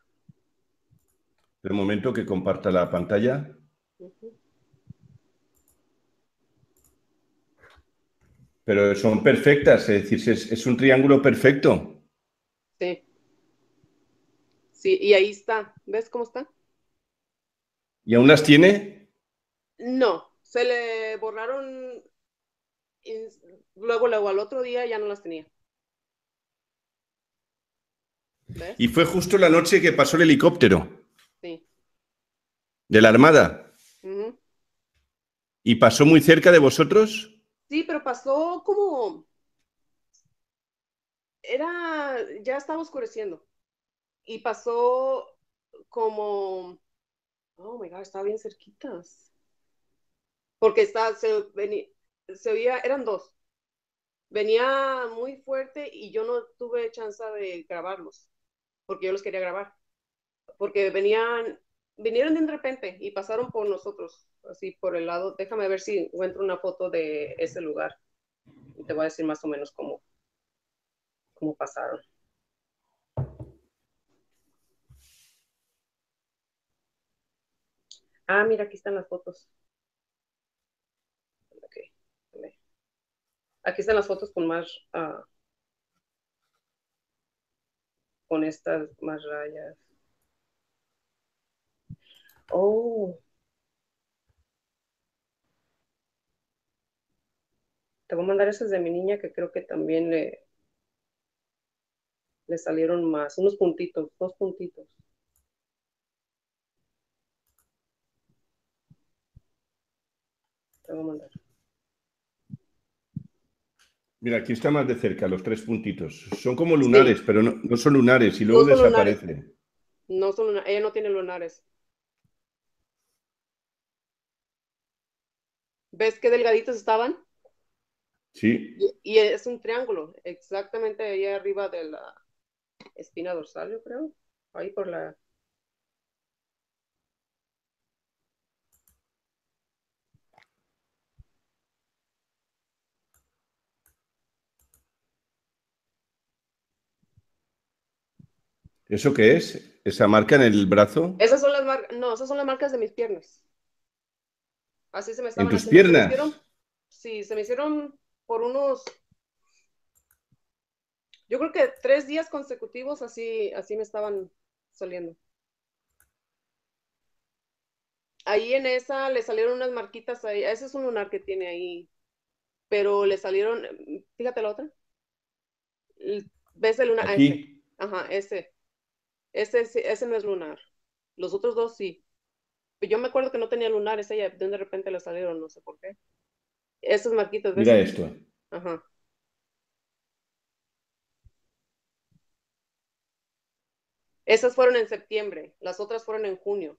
El momento que comparta la pantalla. Ujú. Pero son perfectas, es decir, es, es un triángulo perfecto. Sí. Sí, y ahí está. ¿Ves cómo está? ¿Y aún las tiene? No, se le borraron y luego, luego al otro día ya no las tenía. ¿Ves? Y fue justo la noche que pasó el helicóptero Sí. de la Armada. Ujú. ¿Y pasó muy cerca de vosotros? Sí, pero pasó como, era, ya estaba oscureciendo. Y pasó como, oh my God, estaba bien cerquitas. Porque está, se, venía, se oía, eran dos. Venía muy fuerte y yo no tuve chance de grabarlos, porque yo los quería grabar. Porque venían, vinieron de repente y pasaron por nosotros, así por el lado. Déjame ver si encuentro una foto de ese lugar y te voy a decir más o menos cómo, cómo pasaron. Ah, mira, aquí están las fotos. Okay. Aquí están las fotos con más, uh, con estas más rayas. Oh, te voy a mandar esas de mi niña que creo que también le, le salieron más, unos puntitos, dos puntitos. Te voy a mandar. Mira, aquí está más de cerca, los tres puntitos. Son como lunares, Sí, pero no, no son lunares y luego no son lunares, desaparecen. no son lunares, ella no tiene lunares. ¿Ves qué delgaditos estaban? Sí. Y, y es un triángulo, exactamente ahí arriba de la espina dorsal, yo creo. Ahí por la... ¿Eso qué es? ¿Esa marca en el brazo? Esas son las marcas, no, esas son las marcas de mis piernas. Así se me ¿En estaban tus haciendo. Se me piernas? hicieron, sí, se me hicieron por unos, yo creo que tres días consecutivos así, así me estaban saliendo. Ahí en esa le salieron unas marquitas ahí. Ese es un lunar que tiene ahí, pero le salieron, fíjate la otra. ¿Ves el lunar? Ah, ese. Aquí. Ajá, ese. Ese, ese, ese no es lunar. Los otros dos sí. Yo me acuerdo que no tenía lunares ella, de repente le salieron, no sé por qué. Esas marquitas, Mira ¿ves? esto. Ajá. Esas fueron en septiembre, las otras fueron en junio.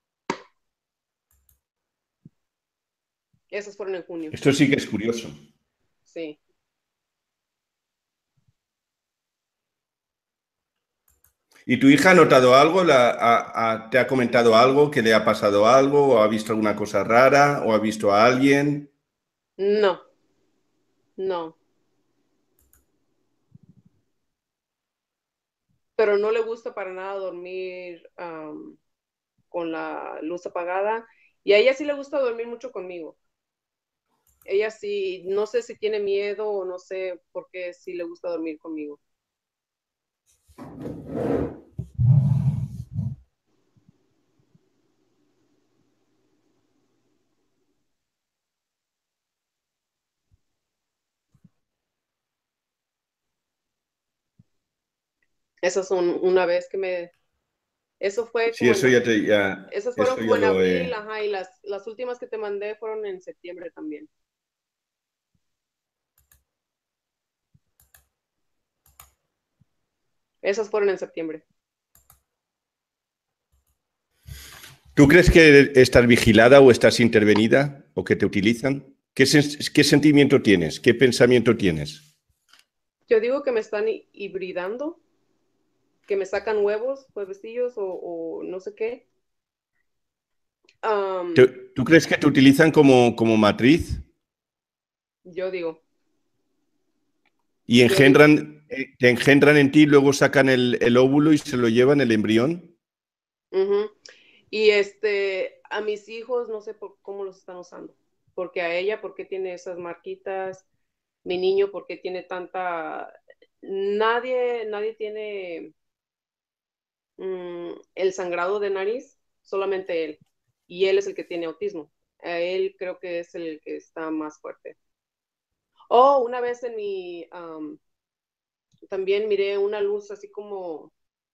Esas fueron en junio, Esto sí que es curioso. sí. ¿Y tu hija ha notado algo? ¿La- ha- ha- ¿Te ha comentado algo? ¿Que le ha pasado algo? ¿O ha visto alguna cosa rara? ¿O ha visto a alguien? No, no. Pero no le gusta para nada dormir um, con la luz apagada. Y a ella sí le gusta dormir mucho conmigo. Ella sí, no sé si tiene miedo o no sé por qué sí le gusta dormir conmigo. Esas son una vez que me, eso fue Sí, como en, eso ya te, ya, esas fueron eso como ya en lo abril, he... ajá, y las, las últimas que te mandé fueron en septiembre también. Esas fueron en septiembre. ¿Tú crees que estás vigilada o estás intervenida o que te utilizan? ¿Qué, sen- qué sentimiento tienes? ¿Qué pensamiento tienes? Yo digo que me están hibridando, que me sacan huevos, huevecillos o, o no sé qué. Um, ¿Tú, tú crees que te utilizan como, como matriz yo digo, y yo digo. engendran, eh, te engendran en ti y luego sacan el, el óvulo y se lo llevan el embrión? Ujú. Y este, a mis hijos no sé por cómo los están usando, porque a ella, ¿por qué tiene esas marquitas? Mi niño, ¿por qué tiene tanta... Nadie, nadie tiene mm, el sangrado de nariz, solamente él. Y él es el que tiene autismo. A él creo que es el que está más fuerte. Oh, una vez en mi, um, también miré una luz así como,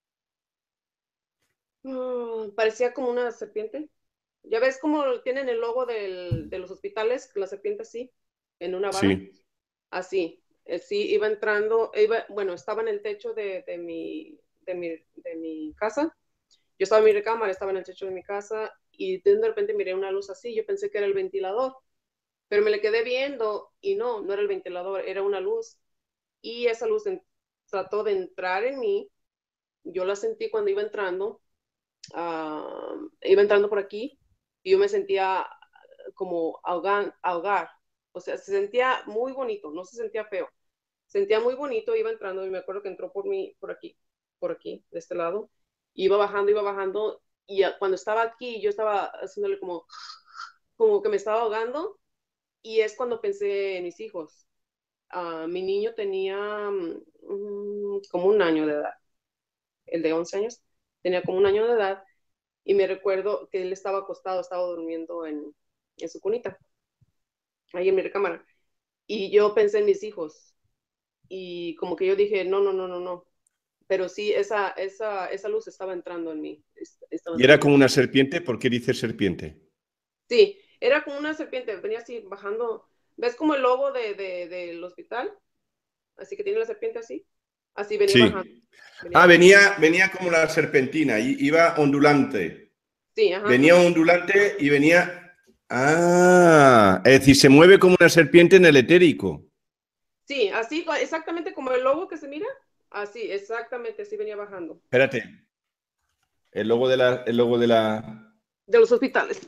uh, parecía como una serpiente. Ya ves cómo tienen el logo del, de los hospitales, la serpiente así, en una vara. Sí, Así, eh, sí, iba entrando, iba, bueno, estaba en el techo de, de, mi, de, mi, de mi casa. Yo estaba en mi recámara, estaba en el techo de mi casa y de repente miré una luz así. Yo pensé que era el ventilador, pero me le quedé viendo y no, no era el ventilador, era una luz. Y esa luz en, trató de entrar en mí. Yo la sentí cuando iba entrando, uh, iba entrando por aquí y yo me sentía como ahogar, ahogar. O sea, se sentía muy bonito, no se sentía feo. Sentía muy bonito, iba entrando y me acuerdo que entró por mí, por aquí, por aquí, de este lado. Iba bajando, iba bajando y cuando estaba aquí yo estaba haciéndole como, como que me estaba ahogando y es cuando pensé en mis hijos. Uh, mi niño tenía um, como un año de edad, el de once años, tenía como un año de edad y me recuerdo que él estaba acostado, estaba durmiendo en, en su cunita, ahí en mi recámara. Y yo pensé en mis hijos y como que yo dije, no, no, no, no, no. Pero sí, esa, esa, esa luz estaba entrando en mí. Estaba y era entrando. como una serpiente. ¿Por qué dice serpiente? Sí, era como una serpiente, venía así bajando. ¿Ves como el logo de, de, del hospital? Así que tiene la serpiente así. Así venía bajando, Sí. venía Ah, bajando. venía, venía como la serpentina, y iba ondulante. Sí, ajá, Venía ajá. ondulante y venía. Ah, es decir, se mueve como una serpiente en el etérico. Sí, así, exactamente como el logo que se mira. Así, exactamente, así venía bajando. Espérate, el logo de la, el logo de la. De los hospitales,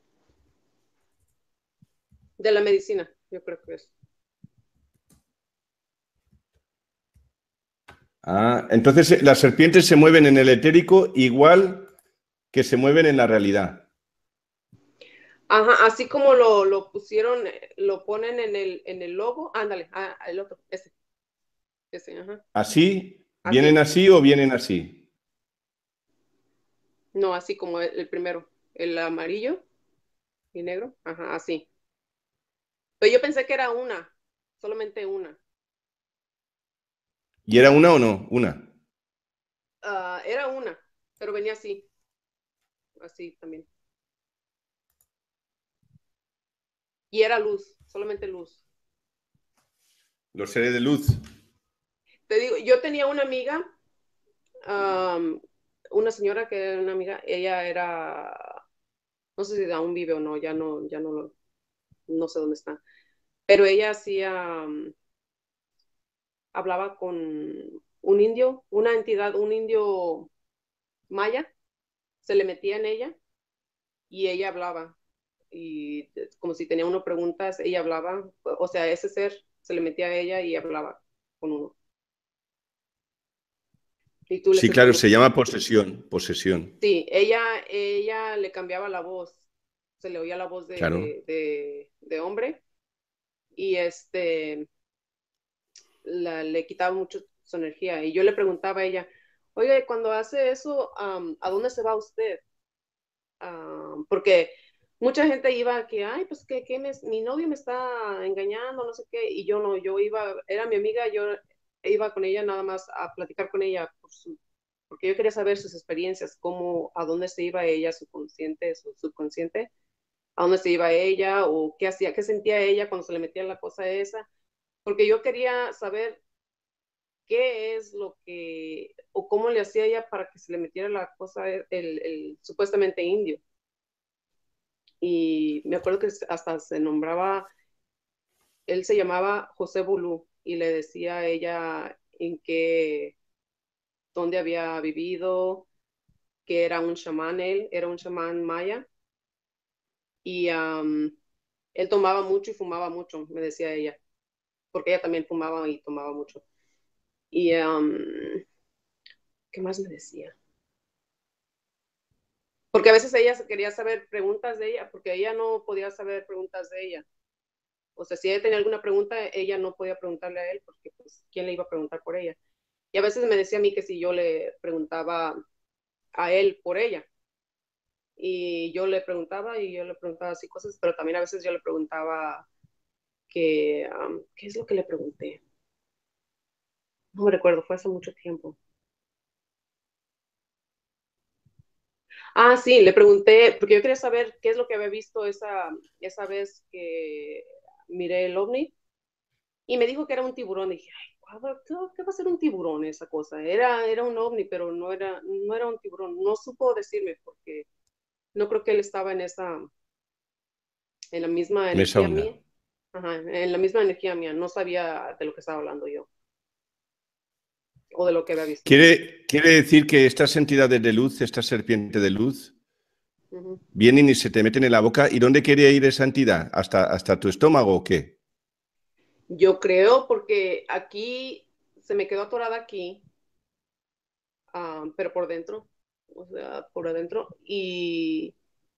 de la medicina, yo creo que es. Ah, entonces eh, las serpientes se mueven en el etérico igual que se mueven en la realidad. Ajá, así como lo, lo pusieron, eh, lo ponen en el, en el logo. Ándale, ah, el otro, ese, ese, ajá. ¿Así? ¿Vienen Así. así o vienen así? No, así como el, el primero, el amarillo y negro. Ajá, así. Pero yo pensé que era una, solamente una. ¿Y era una o no? Una. Uh, era una, pero venía así, así también. Y era luz, solamente luz. Los seres de luz. Te digo, yo tenía una amiga, um, una señora que era una amiga, ella era, no sé si aún vive o no, ya no, ya no lo, no sé dónde está, pero ella hacía, um, hablaba con un indio, una entidad, un indio maya, se le metía en ella y ella hablaba. Y como si tenía uno preguntas, ella hablaba, o sea, ese ser se le metía a ella y hablaba con uno. Y tú le Sí, hacías claro, se preguntas. llama posesión. Posesión. Sí, ella, ella le cambiaba la voz, se le oía la voz de, Claro. de, de, de hombre y este, la, le quitaba mucho su energía. Y yo le preguntaba a ella, oye, cuando hace eso, um, ¿a dónde se va usted? Um, porque mucha gente iba que, ay, pues que, que me, mi novio me está engañando, no sé qué, y yo no, yo iba, era mi amiga, yo iba con ella nada más a platicar con ella por su, porque yo quería saber sus experiencias, cómo, a dónde se iba ella, su consciente, su subconsciente, a dónde se iba ella, o qué hacía, qué sentía ella cuando se le metía la cosa esa, porque yo quería saber qué es lo que, o cómo le hacía ella para que se le metiera la cosa, el, el, el supuestamente indio. Y me acuerdo que hasta se nombraba, él se llamaba José Bulú y le decía a ella en qué, dónde había vivido, que era un chamán él, era un chamán maya y um, él tomaba mucho y fumaba mucho, me decía ella, porque ella también fumaba y tomaba mucho. Y, um, ¿qué más me decía? Porque a veces ella quería saber preguntas de ella, porque ella no podía saber preguntas de ella. O sea, si ella tenía alguna pregunta, ella no podía preguntarle a él, porque pues, ¿quién le iba a preguntar por ella? Y a veces me decía a mí que si yo le preguntaba a él por ella, y yo le preguntaba y yo le preguntaba así cosas, pero también a veces yo le preguntaba que, um, ¿qué es lo que le pregunté? No me recuerdo, fue hace mucho tiempo. Ah, sí, le pregunté, porque yo quería saber qué es lo que había visto esa, esa vez que miré el ovni, y me dijo que era un tiburón. Y dije, ay, ¿qué, qué va a ser un tiburón esa cosa? Era, era un ovni, pero no era, no era un tiburón. No supo decirme porque no creo que él estaba en esa, en la misma En esa energía onda. mía. Ajá, en la misma energía mía. No sabía de lo que estaba hablando yo o de lo que había visto. Quiere, quiere decir que estas entidades de luz, esta serpiente de luz, Ujú. vienen y se te meten en la boca. ¿Y dónde quiere ir esa entidad? ¿Hasta, hasta tu estómago o qué? Yo creo porque aquí se me quedó atorada aquí, um, pero por dentro, o sea, por adentro, y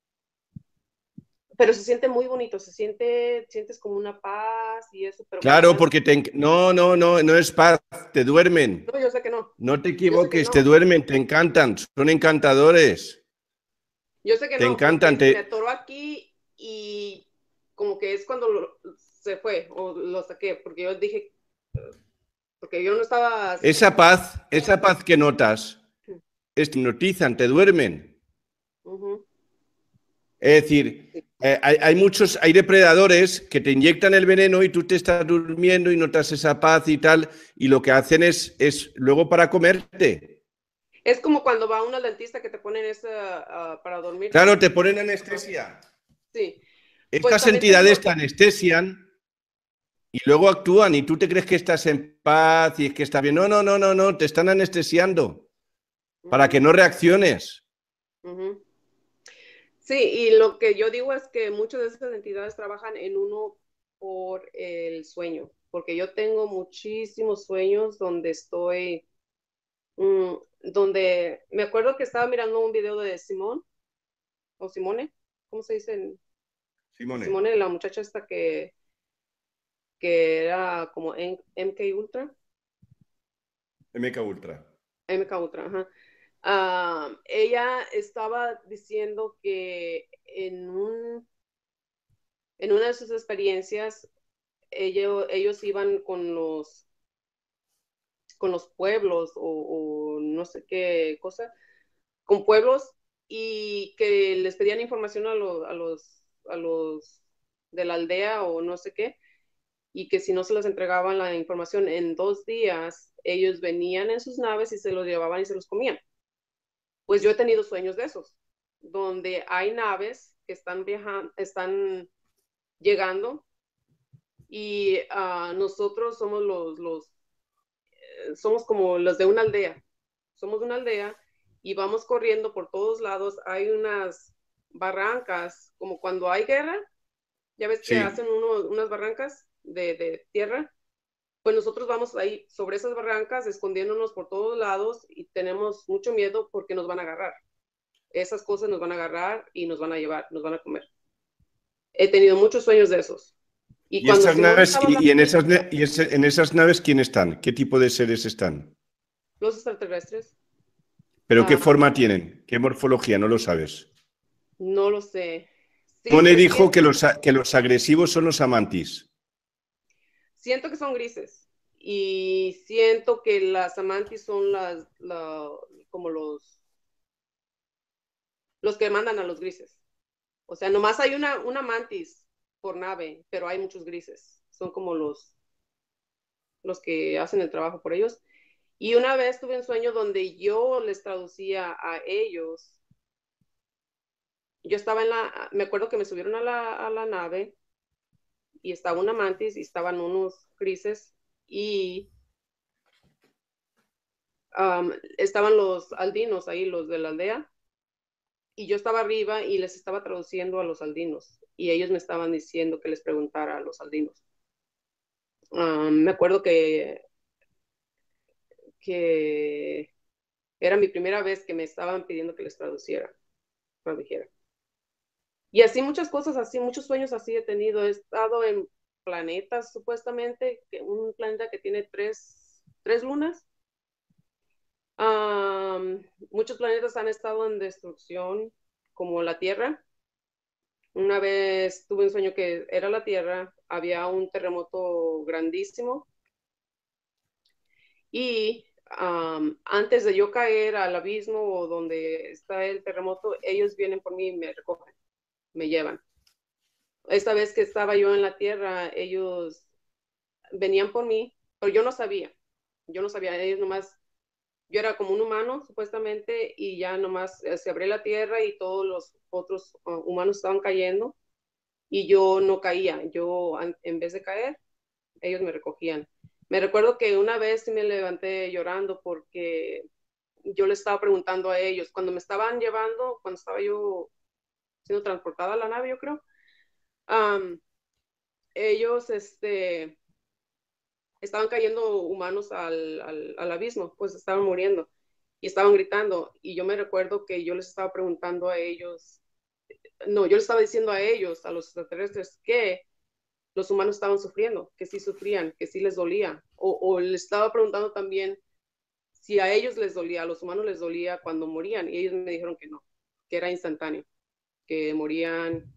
pero se siente muy bonito, se siente, sientes como una paz y eso, pero cuando Claro, estás, porque te... enc- No, no, no, no es paz, te duermen. no, yo sé que no, No te yo sé que equivoques, te no, duermen, te encantan, son encantadores, yo sé que te no, porque encantan, se me te... atoró aquí y como que es cuando lo, se fue o lo saqué, porque yo dije, porque yo no estaba así Esa como, paz, esa paz que notas, es, te hipnotizan, te duermen. uh-huh, Es decir, eh, hay, hay muchos, hay depredadores que te inyectan el veneno y tú te estás durmiendo y notas esa paz y tal, y lo que hacen es, es luego para comerte. es como cuando va uno al dentista que te ponen esa uh, para Claro, dormirte, te ponen anestesia. sí, pues Estas también entidades tengo, te anestesian y luego actúan y tú te crees que estás en paz y es que está bien. No, no, no, no, no, te están anestesiando para que uh-huh, no reacciones. uh-huh. Sí, y lo que yo digo es que muchas de esas entidades trabajan en uno por el sueño, porque yo tengo muchísimos sueños donde estoy, mm, donde me acuerdo que estaba mirando un video de Simón, o Simone, ¿cómo se dice? Simone, Simone, la muchacha esta que, que era como M K Ultra, M K Ultra. M K Ultra, ajá. Ah, ella estaba diciendo que en un, en una de sus experiencias ellos, ellos iban con los, con los pueblos o, o no sé qué cosa, con pueblos y que les pedían información a, lo, a, los, a los de la aldea o no sé qué, y que si no se les entregaban la información en dos días, ellos venían en sus naves y se los llevaban y se los comían. Pues yo he tenido sueños de esos, donde hay naves que están viajando, están llegando y uh, nosotros somos los, los somos como los de una aldea, somos de una aldea y vamos corriendo por todos lados, hay unas barrancas, como cuando hay guerra, ya ves que Sí. hacen uno, unas barrancas de, de tierra, pues nosotros vamos ahí sobre esas barrancas escondiéndonos por todos lados y tenemos mucho miedo porque nos van a agarrar. Esas cosas nos van a agarrar y nos van a llevar, nos van a comer. He tenido muchos sueños de esos. Y ¿Y cuando esas Simón naves, estaba y, y hablando, en esas, y ese, en esas naves quién están? ¿Qué tipo de seres están? los extraterrestres, ¿Pero qué uh, forma tienen? ¿Qué morfología? No lo sabes. no lo sé. Sí, Mone se dijo que siente, los, que los agresivos son los amantis. siento que son grises y siento que las amantis son las, la, como los, los que mandan a los grises. O sea, nomás hay una, una mantis por nave, pero hay muchos grises. Son como los, los que hacen el trabajo por ellos. Y una vez tuve un sueño donde yo les traducía a ellos. Yo estaba en la, me acuerdo que me subieron a la, a la nave y estaba una mantis y estaban unos grises y um, estaban los aldinos ahí, los de la aldea, y yo estaba arriba y les estaba traduciendo a los aldinos y ellos me estaban diciendo que les preguntara a los aldinos. Um, me acuerdo que, que era mi primera vez que me estaban pidiendo que les traduciera, tradujera. Y así muchas cosas, así muchos sueños así he tenido. He estado en planetas, supuestamente, que un planeta que tiene tres, tres lunas. Um, muchos planetas han estado en destrucción, como la Tierra. Una vez tuve un sueño que era la Tierra, había un terremoto grandísimo y um, antes de yo caer al abismo o donde está el terremoto, ellos vienen por mí y me recogen, me llevan. Esta vez que estaba yo en la Tierra, ellos venían por mí, pero yo no sabía, yo no sabía, ellos nomás, yo era como un humano supuestamente y ya nomás eh, se abrió la Tierra y todos los otros uh, humanos estaban cayendo y yo no caía, yo en vez de caer, ellos me recogían. Me recuerdo que una vez me levanté llorando porque yo le estaba preguntando a ellos, cuando me estaban llevando, cuando estaba yo siendo transportada a la nave, yo creo, um, ellos este, estaban cayendo humanos al, al, al abismo, pues estaban muriendo y estaban gritando. Y yo me recuerdo que yo les estaba preguntando a ellos, no, yo les estaba diciendo a ellos, a los extraterrestres, que los humanos estaban sufriendo, que sí sufrían, que sí les dolía. O, o les estaba preguntando también si a ellos les dolía, a los humanos les dolía cuando morían. Y ellos me dijeron que no, que era instantáneo, que morían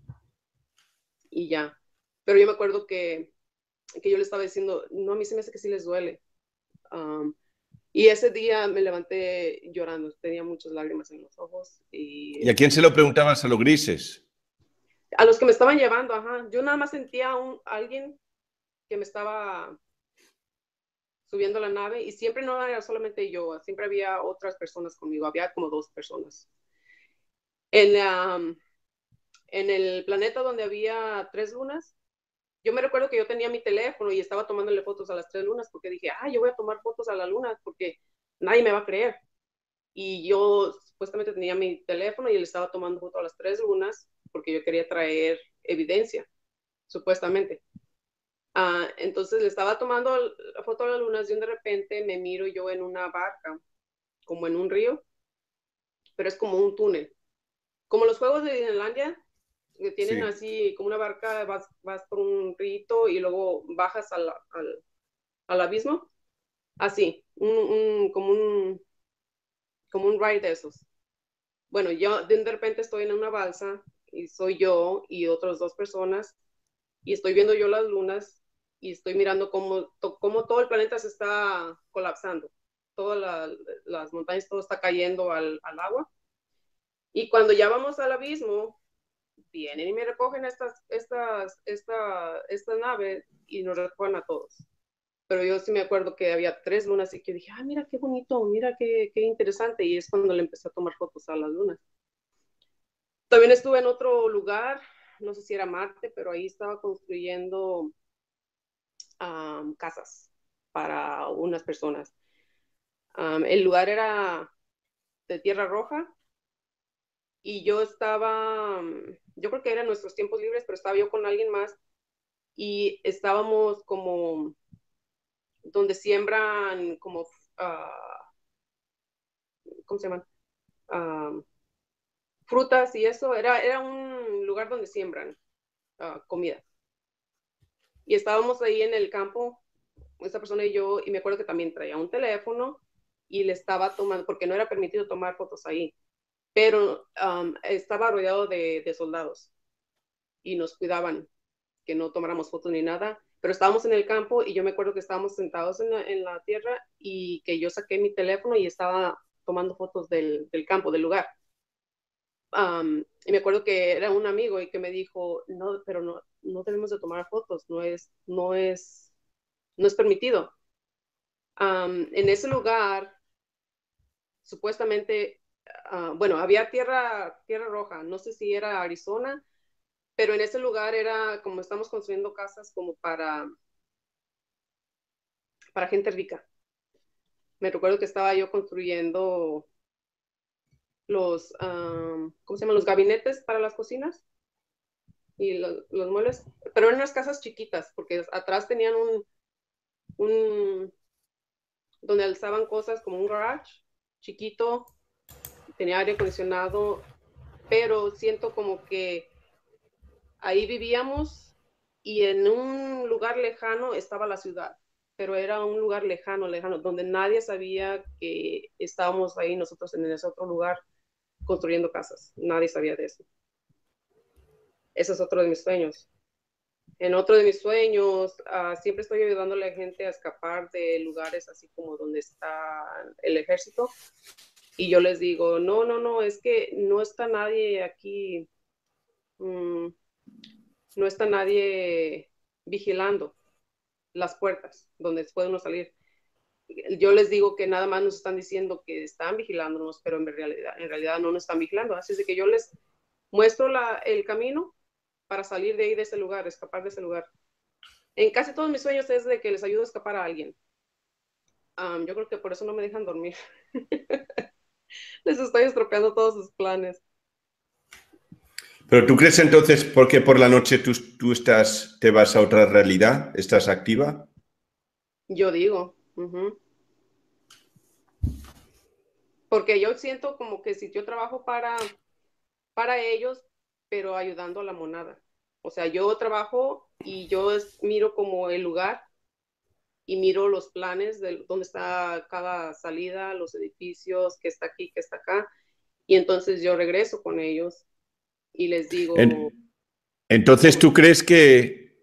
y ya. Pero yo me acuerdo que, que yo les estaba diciendo, no, a mí se me hace que sí les duele. Um, y ese día me levanté llorando, tenía muchas lágrimas en los ojos. Y ¿Y a quién se lo preguntabas a los grises? a los que me estaban llevando, ajá, yo nada más sentía a, un, a alguien que me estaba subiendo a la nave y siempre no era solamente yo, siempre había otras personas conmigo, había como dos personas. En, um, en el planeta donde había tres lunas, yo me recuerdo que yo tenía mi teléfono y estaba tomándole fotos a las tres lunas porque dije, ah, yo voy a tomar fotos a la luna porque nadie me va a creer. Y yo supuestamente tenía mi teléfono y le estaba tomando fotos a las tres lunas porque yo quería traer evidencia, supuestamente. Uh, entonces le estaba tomando la foto a las lunas y de repente me miro yo en una barca, como en un río, pero es como un túnel. Como los juegos de Disneylandia, que tienen Sí. así como una barca, vas, vas por un rito y luego bajas al, al, al abismo. Así, un, un, como, un, como un ride de esos. Bueno, yo de repente estoy en una balsa y soy yo y otras dos personas y estoy viendo yo las lunas y estoy mirando cómo, cómo todo el planeta se está colapsando. Todas la, las montañas, todo está cayendo al, al agua. Y cuando ya vamos al abismo, vienen y me recogen estas, estas, esta, esta nave y nos recogen a todos. Pero yo sí me acuerdo que había tres lunas y que dije, ah, mira qué bonito, mira qué, qué interesante. Y es cuando le empecé a tomar fotos a las lunas. También estuve en otro lugar, no sé si era Marte, pero ahí estaba construyendo um, casas para unas personas. Um, el lugar era de tierra roja y yo estaba, um, yo creo que eran nuestros tiempos libres, pero estaba yo con alguien más y estábamos como donde siembran como, uh, ¿cómo se llaman? Uh, frutas y eso, era, era un lugar donde siembran uh, comida. Y estábamos ahí en el campo, esta persona y yo, y me acuerdo que también traía un teléfono y le estaba tomando, porque no era permitido tomar fotos ahí, pero um, estaba rodeado de, de soldados y nos cuidaban que no tomáramos fotos ni nada, pero estábamos en el campo y yo me acuerdo que estábamos sentados en la, en la tierra y que yo saqué mi teléfono y estaba tomando fotos del, del campo, del lugar. Um, y me acuerdo que era un amigo y que me dijo, no, pero no, no debemos de tomar fotos, no es, no es, no es permitido. Um, en ese lugar, supuestamente, uh, bueno, había tierra, tierra roja, no sé si era Arizona, pero en ese lugar era como estamos construyendo casas como para, para gente rica. Me recuerdo que estaba yo construyendo los, um, ¿cómo se llaman? Los gabinetes para las cocinas y lo, los muebles, pero eran unas casas chiquitas, porque atrás tenían un, un, donde alzaban cosas como un garage chiquito, tenía aire acondicionado, pero siento como que ahí vivíamos y en un lugar lejano estaba la ciudad, pero era un lugar lejano, lejano, donde nadie sabía que estábamos ahí nosotros en ese otro lugar construyendo casas. Nadie sabía de eso. Ese es otro de mis sueños. En otro de mis sueños, uh, siempre estoy ayudando a la gente a escapar de lugares así como donde está el ejército. Y yo les digo, no, no, no, es que no está nadie aquí, mmm, no está nadie vigilando las puertas donde puede uno salir. Yo les digo que nada más nos están diciendo que están vigilándonos, pero en realidad, en realidad no nos están vigilando. Así es de que yo les muestro la, el camino para salir de ahí, de ese lugar, escapar de ese lugar. En casi todos mis sueños es de que les ayudo a escapar a alguien. Um, yo creo que por eso no me dejan dormir. Les estoy estropeando todos sus planes. Pero tú crees entonces, porque por la noche tú, tú estás, te vas a otra realidad, estás activa. Yo digo. Uh-huh. Porque yo siento como que si yo trabajo para, para ellos, pero ayudando a la monada. O sea, yo trabajo y yo es, miro como el lugar y miro los planes de dónde está cada salida, los edificios, qué está aquí, qué está acá. Y entonces yo regreso con ellos y les digo... En, entonces, ¿tú crees que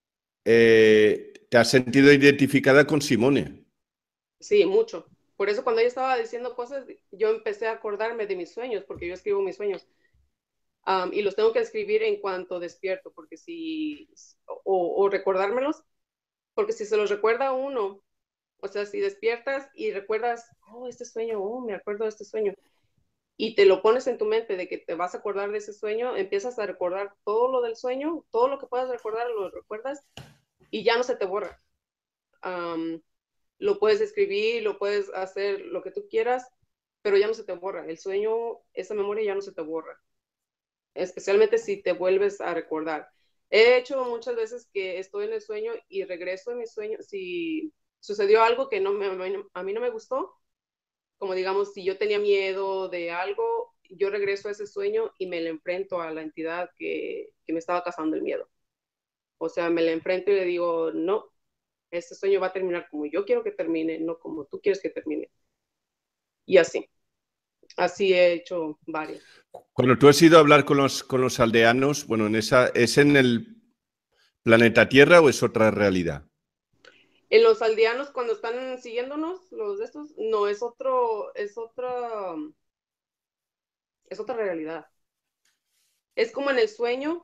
eh, te has sentido identificada con Simone? Sí, mucho. Por eso cuando ella estaba diciendo cosas, yo empecé a acordarme de mis sueños, porque yo escribo mis sueños. Um, y los tengo que escribir en cuanto despierto, porque si... O, o recordármelos, porque si se los recuerda a uno, o sea, si despiertas y recuerdas, oh, este sueño, oh, me acuerdo de este sueño, y te lo pones en tu mente de que te vas a acordar de ese sueño, empiezas a recordar todo lo del sueño, todo lo que puedas recordar, lo recuerdas, y ya no se te borra. Um, lo puedes escribir, lo puedes hacer lo que tú quieras, pero ya no se te borra. El sueño, esa memoria ya no se te borra, especialmente si te vuelves a recordar. He hecho muchas veces que estoy en el sueño y regreso en mi sueño, si sucedió algo que no me, a mí no me gustó, como digamos, si yo tenía miedo de algo, yo regreso a ese sueño y me le enfrento a la entidad que, que me estaba causando el miedo. O sea, me le enfrento y le digo, no, este sueño va a terminar como yo quiero que termine, no como tú quieres que termine. Y así, así he hecho varios. Cuando tú has ido a hablar con los, con los aldeanos, bueno, en esa, ¿es en el planeta Tierra o es otra realidad? En los aldeanos, cuando están siguiéndonos, los de estos, no, es otro, es otra, es otra realidad. Es como en el sueño,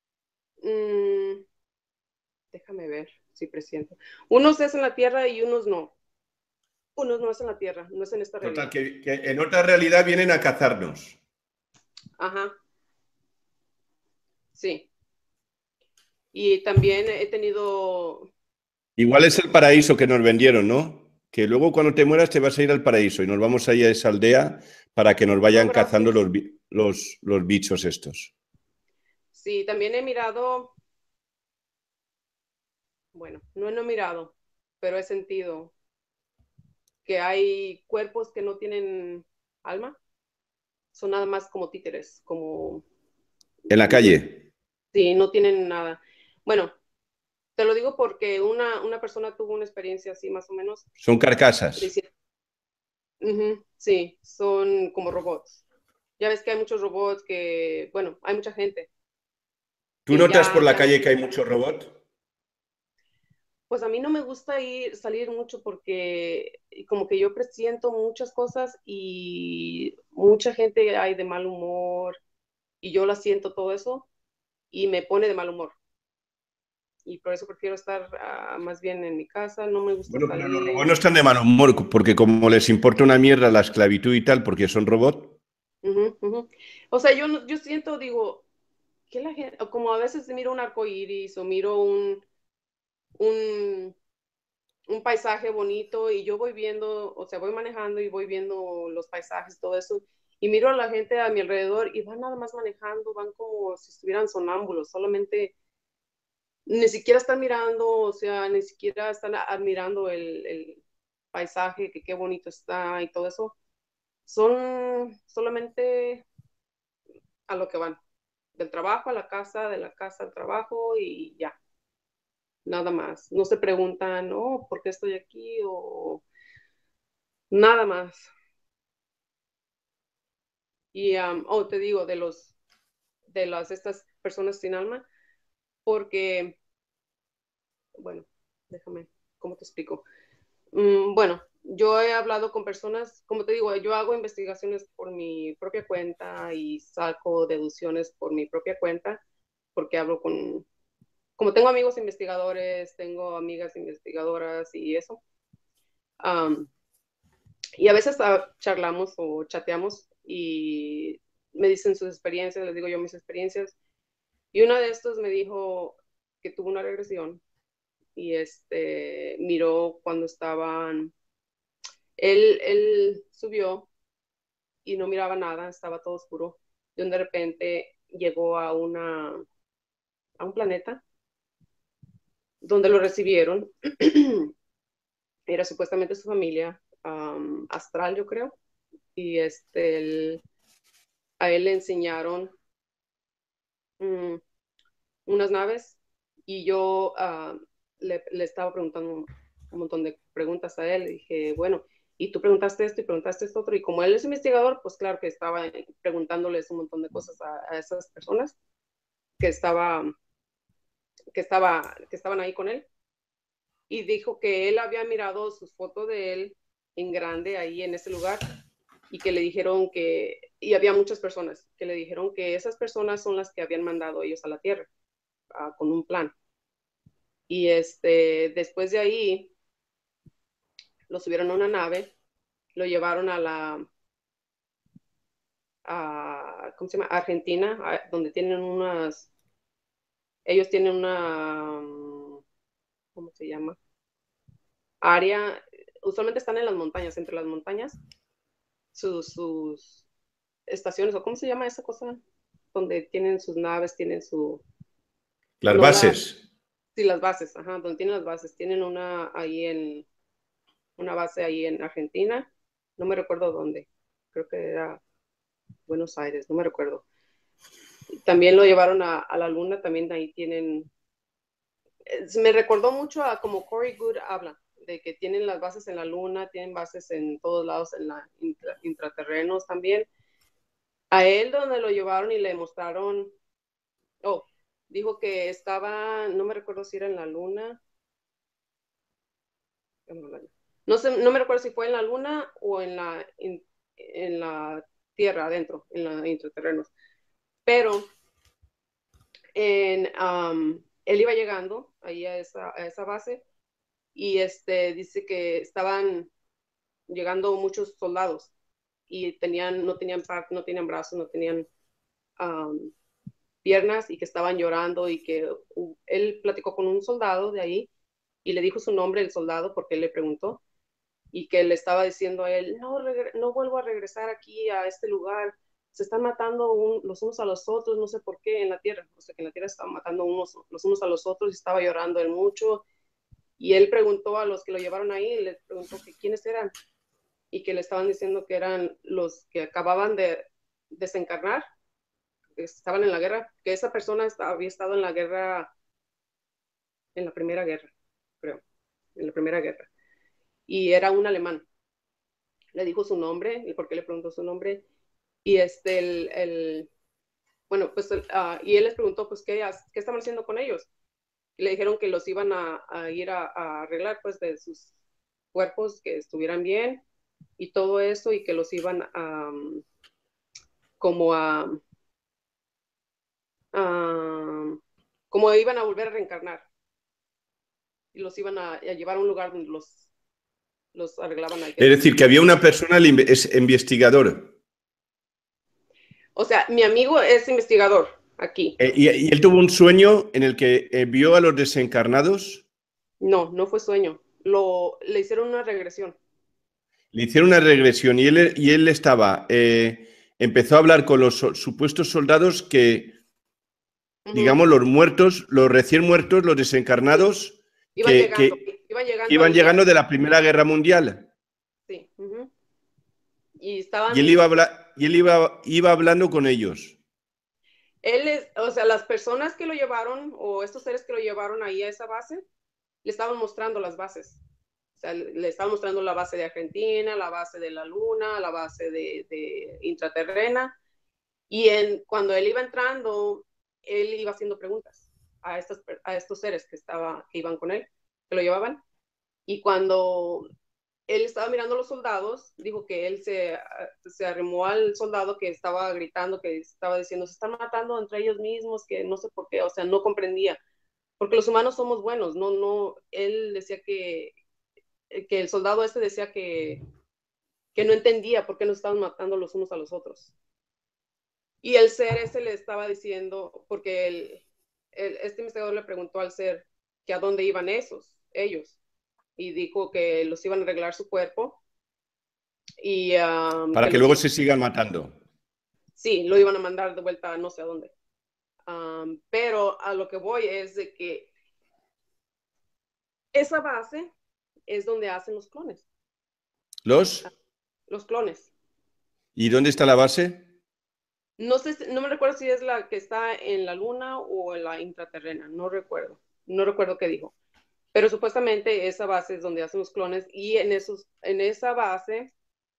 mmm, déjame ver si presiento. Unos es en la Tierra y unos no. Unos no es en la Tierra, no es en esta Total, realidad. que, que en otra realidad vienen a cazarnos. Ajá, sí. Y también he tenido... Igual es el paraíso que nos vendieron, ¿no? Que luego cuando te mueras te vas a ir al paraíso y nos vamos a ir a esa aldea para que nos No, vayan cazando gracias. los, los, los bichos estos. Sí, también he mirado, bueno, no, no he mirado, pero he sentido que hay cuerpos que no tienen alma, son nada más como títeres, como... En la calle. Sí, no tienen nada. Bueno, te lo digo porque una, una persona tuvo una experiencia así más o menos. Son carcasas. Dice, uh-huh, sí, son como robots. Ya ves que hay muchos robots que, bueno, hay mucha gente ¿Tú que notas por ya, la ya no calle que hay tiene. mucho robot? Pues a mí no me gusta ir, salir mucho porque como que yo presiento muchas cosas y mucha gente hay de mal humor y yo la siento todo eso y me pone de mal humor. Y por eso prefiero estar uh, más bien en mi casa, no me gusta Bueno, pero los salir. robots no están de mal humor, porque como les importa una mierda la esclavitud y tal, porque son robots. Uh-huh, uh-huh. O sea, yo, yo siento, digo, que la gente, como a veces miro un arco iris o miro un, un, un paisaje bonito y yo voy viendo, o sea, voy manejando y voy viendo los paisajes, todo eso, y miro a la gente a mi alrededor y van nada más manejando, van como si estuvieran sonámbulos, solamente ni siquiera están mirando, o sea, ni siquiera están admirando el, el paisaje, que qué bonito está y todo eso. Son solamente a lo que van, del trabajo a la casa, de la casa al trabajo y ya, nada más. No se preguntan, oh, ¿por qué estoy aquí? O nada más. Y, um, oh, te digo, de los, de las, estas personas sin alma, porque, bueno, déjame, ¿cómo te explico? Mm, bueno, yo he hablado con personas, como te digo, yo hago investigaciones por mi propia cuenta y saco deducciones por mi propia cuenta, porque hablo con, como tengo amigos investigadores, tengo amigas investigadoras y eso. Um, y a veces uh, charlamos o chateamos y me dicen sus experiencias, les digo yo mis experiencias. Y una de estos me dijo que tuvo una regresión y este miró cuando estaban, él, él subió y no miraba nada, estaba todo oscuro. Y de repente llegó a, una, a un planeta donde lo recibieron. Era supuestamente su familia um, astral, yo creo. Y este, él, a él le enseñaron um, unas naves y yo uh, le, le, estaba preguntando un montón de preguntas a él. Le dije, bueno, y tú preguntaste esto y preguntaste esto otro. Y como él es investigador, pues claro que estaba preguntándoles un montón de cosas a, a esas personas que, estaba, que, estaba, que estaban ahí con él. Y dijo que él había mirado sus fotos de él en grande ahí en ese lugar y que le dijeron que, y había muchas personas, que le dijeron que esas personas son las que habían mandado ellos a la Tierra uh, con un plan. Y este, después de ahí, lo subieron a una nave, lo llevaron a la, a, ¿cómo se llama? Argentina, a, donde tienen unas, ellos tienen una, ¿cómo se llama? Área, usualmente están en las montañas, entre las montañas, sus, sus estaciones, o ¿cómo se llama esa cosa? Donde tienen sus naves, tienen su... Las no bases. La, sí, las bases, ajá, donde tienen las bases. Tienen una ahí en, una base ahí en Argentina, no me recuerdo dónde, creo que era Buenos Aires, no me recuerdo. También lo llevaron a, a la luna, también ahí tienen... Me recordó mucho a como Corey Good habla, de que tienen las bases en la luna, tienen bases en todos lados, en la intra, intraterrenos también. A él donde lo llevaron y le mostraron, oh, dijo que estaba, no me recuerdo si era en la luna, no sé, no me recuerdo si fue en la luna o en la, en, en la tierra adentro, en la intraterrenos, pero en, um, él iba llegando ahí a esa, a esa base y este, dice que estaban llegando muchos soldados y tenían, no tenían no tenían brazos, no tenían um, piernas y que estaban llorando y que uh, él platicó con un soldado de ahí y le dijo su nombre el soldado porque él le preguntó y que le estaba diciendo a él, no, no vuelvo a regresar aquí a este lugar, se están matando un, los unos a los otros, no sé por qué en la tierra, o sea que en la tierra estaban matando unos, los unos a los otros y estaba llorando él mucho y él preguntó a los que lo llevaron ahí, les preguntó que quiénes eran y que le estaban diciendo que eran los que acababan de desencarnar, que estaban en la guerra, que esa persona había estado en la guerra, en la primera guerra, creo, en la primera guerra, y era un alemán. Le dijo su nombre, y por qué le preguntó su nombre, y este, el, el bueno, pues, uh, y él les preguntó, pues, ¿qué, qué estaban haciendo con ellos? Y le dijeron que los iban a, a ir a, a arreglar, pues, de sus cuerpos, que estuvieran bien, y todo eso, y que los iban a, um, como a, um, como iban a volver a reencarnar, y los iban a, a llevar a un lugar donde los, los arreglaban ahí. Es decir, que había una persona, es investigador. O sea, mi amigo es investigador aquí. Eh, y, ¿Y él tuvo un sueño en el que eh, vio a los desencarnados? No, no fue sueño. Lo, le hicieron una regresión. Le hicieron una regresión y él, y él estaba eh, empezó a hablar con los so- supuestos soldados que, Ujú. digamos, los muertos, los recién muertos, los Sí, desencarnados, iban que, llegando, que iban que llegando iban ahí llegando a... de la Primera Guerra Mundial. Sí, ujú. Y Y él estaban, iba, habla- y él iba, iba hablando con ellos. él es, o sea, las personas que lo llevaron, o estos seres que lo llevaron ahí a esa base, le estaban mostrando las bases. O sea, le le estaban mostrando la base de Argentina, la base de la Luna, la base de, de intraterrena. Y en, cuando él iba entrando, él iba haciendo preguntas a, estas, a estos seres que, estaba, que iban con él, que lo llevaban. Y cuando él estaba mirando a los soldados, dijo que él se, se arrimó al soldado que estaba gritando, que estaba diciendo, se están matando entre ellos mismos, que no sé por qué, o sea, no comprendía. Porque los humanos somos buenos, no, no, él decía que, que el soldado este decía que, que no entendía por qué nos estaban matando los unos a los otros. Y el ser ese le estaba diciendo, porque el, el, este investigador le preguntó al ser que a dónde iban esos, ellos, y dijo que los iban a arreglar su cuerpo y um, Para que que los luego iban, se sigan matando. sí, lo iban a mandar de vuelta a no sé a dónde. Um, pero a lo que voy es de que esa base es donde hacen los clones, ¿Los? los clones. ¿Y dónde está la base? No sé, no me recuerdo si es la que está en la luna o en la intraterrena, no recuerdo, no recuerdo qué dijo. Pero supuestamente esa base es donde hacen los clones y en, esos, en esa base,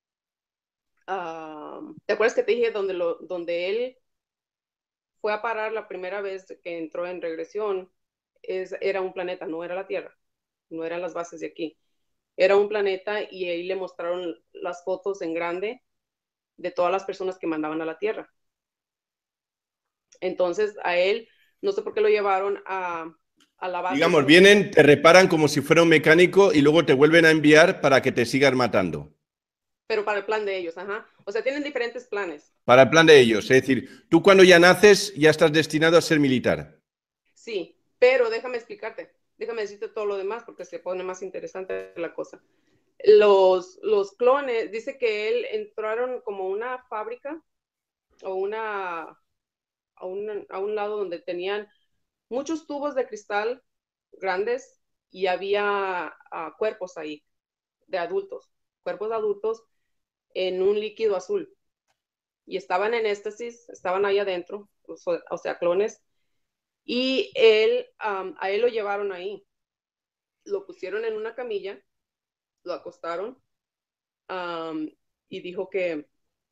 uh, ¿te acuerdas que te dije donde, lo, donde él fue a parar la primera vez que entró en regresión? Es, era un planeta, no era la Tierra, no eran las bases de aquí. Era un planeta y ahí le mostraron las fotos en grande de todas las personas que mandaban a la Tierra. Entonces a él, no sé por qué lo llevaron a, a la base esa Digamos, donde... vienen, te reparan como si fuera un mecánico y luego te vuelven a enviar para que te sigas matando. Pero para el plan de ellos, ajá. O sea, tienen diferentes planes. Para el plan de ellos. Es decir, tú cuando ya naces ya estás destinado a ser militar. Sí, pero déjame explicarte, déjame decirte todo lo demás porque se pone más interesante la cosa. Los, los clones, dice que él entraron como una fábrica o una, a, un, a un lado donde tenían muchos tubos de cristal grandes y había uh, cuerpos ahí de adultos, cuerpos de adultos en un líquido azul. Y estaban en éxtasis, estaban ahí adentro, o, o sea, clones. Y él, um, a él lo llevaron ahí. Lo pusieron en una camilla, lo acostaron um, y dijo que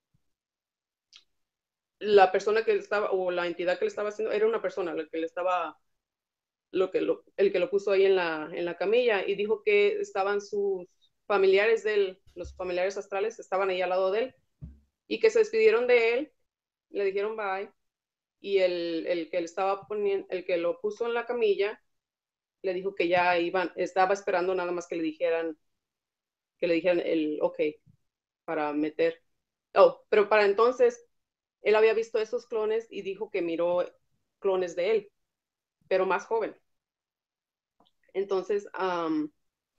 la persona que estaba, o la entidad que le estaba haciendo, era una persona la que le estaba, lo que lo, el que lo puso ahí en la, en la camilla y dijo que estaban sus familiares de él, los familiares astrales estaban ahí al lado de él y que se despidieron de él, le dijeron bye y el, el que le estaba poniendo, el que lo puso en la camilla le dijo que ya iban, estaba esperando nada más que le dijeran, que le dijeran el ok para meter. Oh, pero para entonces él había visto esos clones y dijo que miró clones de él, pero más joven. Entonces, um,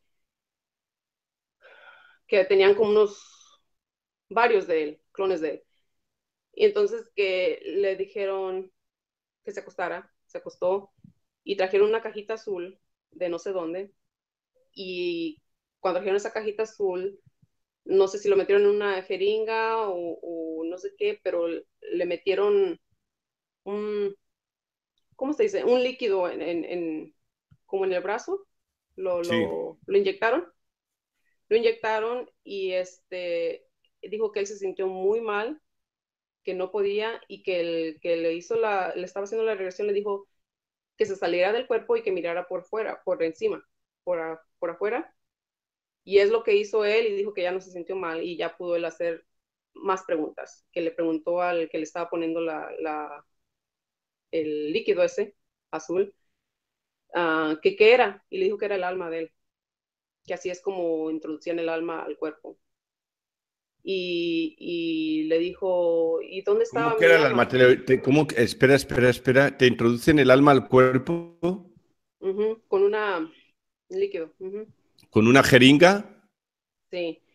que tenían como unos, varios de él, clones de él. Y entonces que le dijeron que se acostara, se acostó y trajeron una cajita azul de no sé dónde. Y cuando trajeron esa cajita azul, no sé si lo metieron en una jeringa o, o no sé qué, pero le metieron un, ¿cómo se dice? Un líquido en, en, en como en el brazo, lo, Sí. lo, lo inyectaron, lo inyectaron y este, dijo que él se sintió muy mal, que no podía y que el que le hizo la, le estaba haciendo la regresión le dijo que se saliera del cuerpo y que mirara por fuera, por encima, por, a, por afuera. Y es lo que hizo él y dijo que ya no se sintió mal y ya pudo él hacer más preguntas, que le preguntó al que le estaba poniendo la, la el líquido ese azul, uh, que qué era, y le dijo que era el alma de él, que así es como introducían el alma al cuerpo. Y, y le dijo, ¿y dónde ¿Cómo estaba que era mi el alma? alma? Te, te- ¿cómo que- espera, espera, espera. ¿Te introducen el alma al cuerpo Uh -huh, con una, un líquido. Uh -huh, con una jeringa? sí.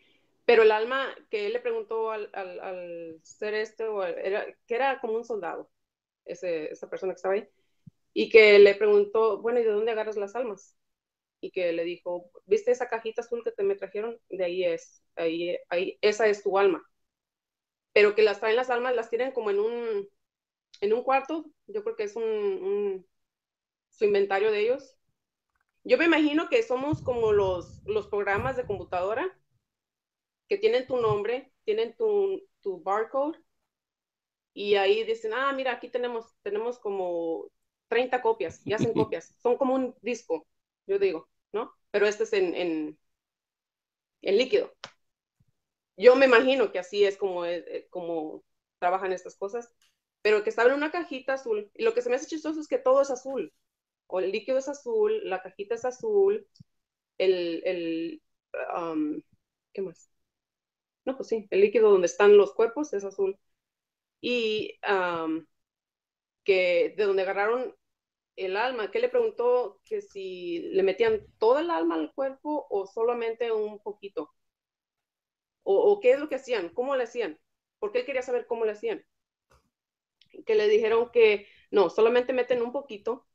Pero el alma que él le preguntó al, al, al ser este, o era, que era como un soldado, ese, esa persona que estaba ahí, y que le preguntó, bueno, ¿y de dónde agarras las almas? Y que le dijo, ¿viste esa cajita azul que te me trajeron? De ahí es, ahí, ahí, esa es tu alma. Pero que las traen las almas, las tienen como en un, en un cuarto, yo creo que es un, un su inventario de ellos. Yo me imagino que somos como los, los programas de computadora que tienen tu nombre, tienen tu, tu barcode y ahí dicen, ah, mira, aquí tenemos, tenemos como treinta copias y hacen copias. Son como un disco, yo digo, ¿no? Pero este es en, en, en líquido. Yo me imagino que así es como, eh, como trabajan estas cosas, pero que estaba en una cajita azul. Y lo que se me hace chistoso es que todo es azul. O el líquido es azul, la cajita es azul, el, el um, ¿qué más? No, pues sí, el líquido donde están los cuerpos es azul. Y um, que de donde agarraron el alma, que le preguntó que si le metían toda el alma al cuerpo o solamente un poquito. O, o qué es lo que hacían, cómo le hacían, porque él quería saber cómo le hacían. Que le dijeron que no, solamente meten un poquito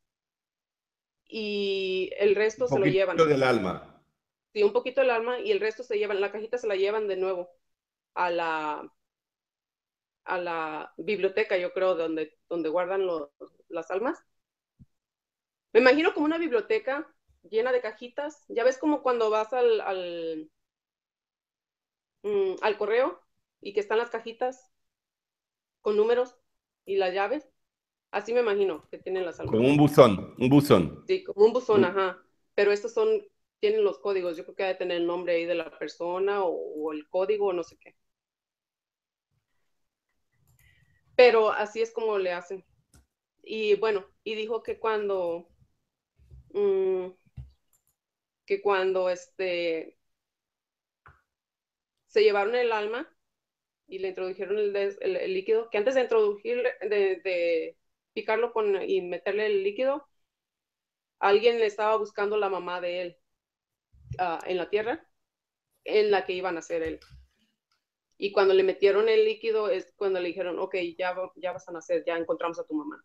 y el Un resto se lo llevan. poquito del alma. Sí, un poquito el alma y el resto se llevan, la cajita se la llevan de nuevo a la, a la biblioteca, yo creo, donde, donde guardan los, las almas. Me imagino como una biblioteca llena de cajitas. Ya ves como cuando vas al, al, mm, al correo y que están las cajitas con números y las llaves. Así me imagino que tienen las almas. Como un buzón, un buzón. Sí, como un buzón, Un- ajá. Pero estos son, tienen los códigos. Yo creo que debe tener el nombre ahí de la persona o, o el código o no sé qué. Pero así es como le hacen. Y bueno, y dijo que cuando, mmm, que cuando este, se llevaron el alma y le introdujeron el, des, el, el líquido, que antes de introducir, de, de picarlo con, y meterle el líquido, alguien le estaba buscando la mamá de él uh, en la tierra en la que iban a hacer él. Y cuando le metieron el líquido es cuando le dijeron, ok, ya, ya vas a nacer, ya encontramos a tu mamá.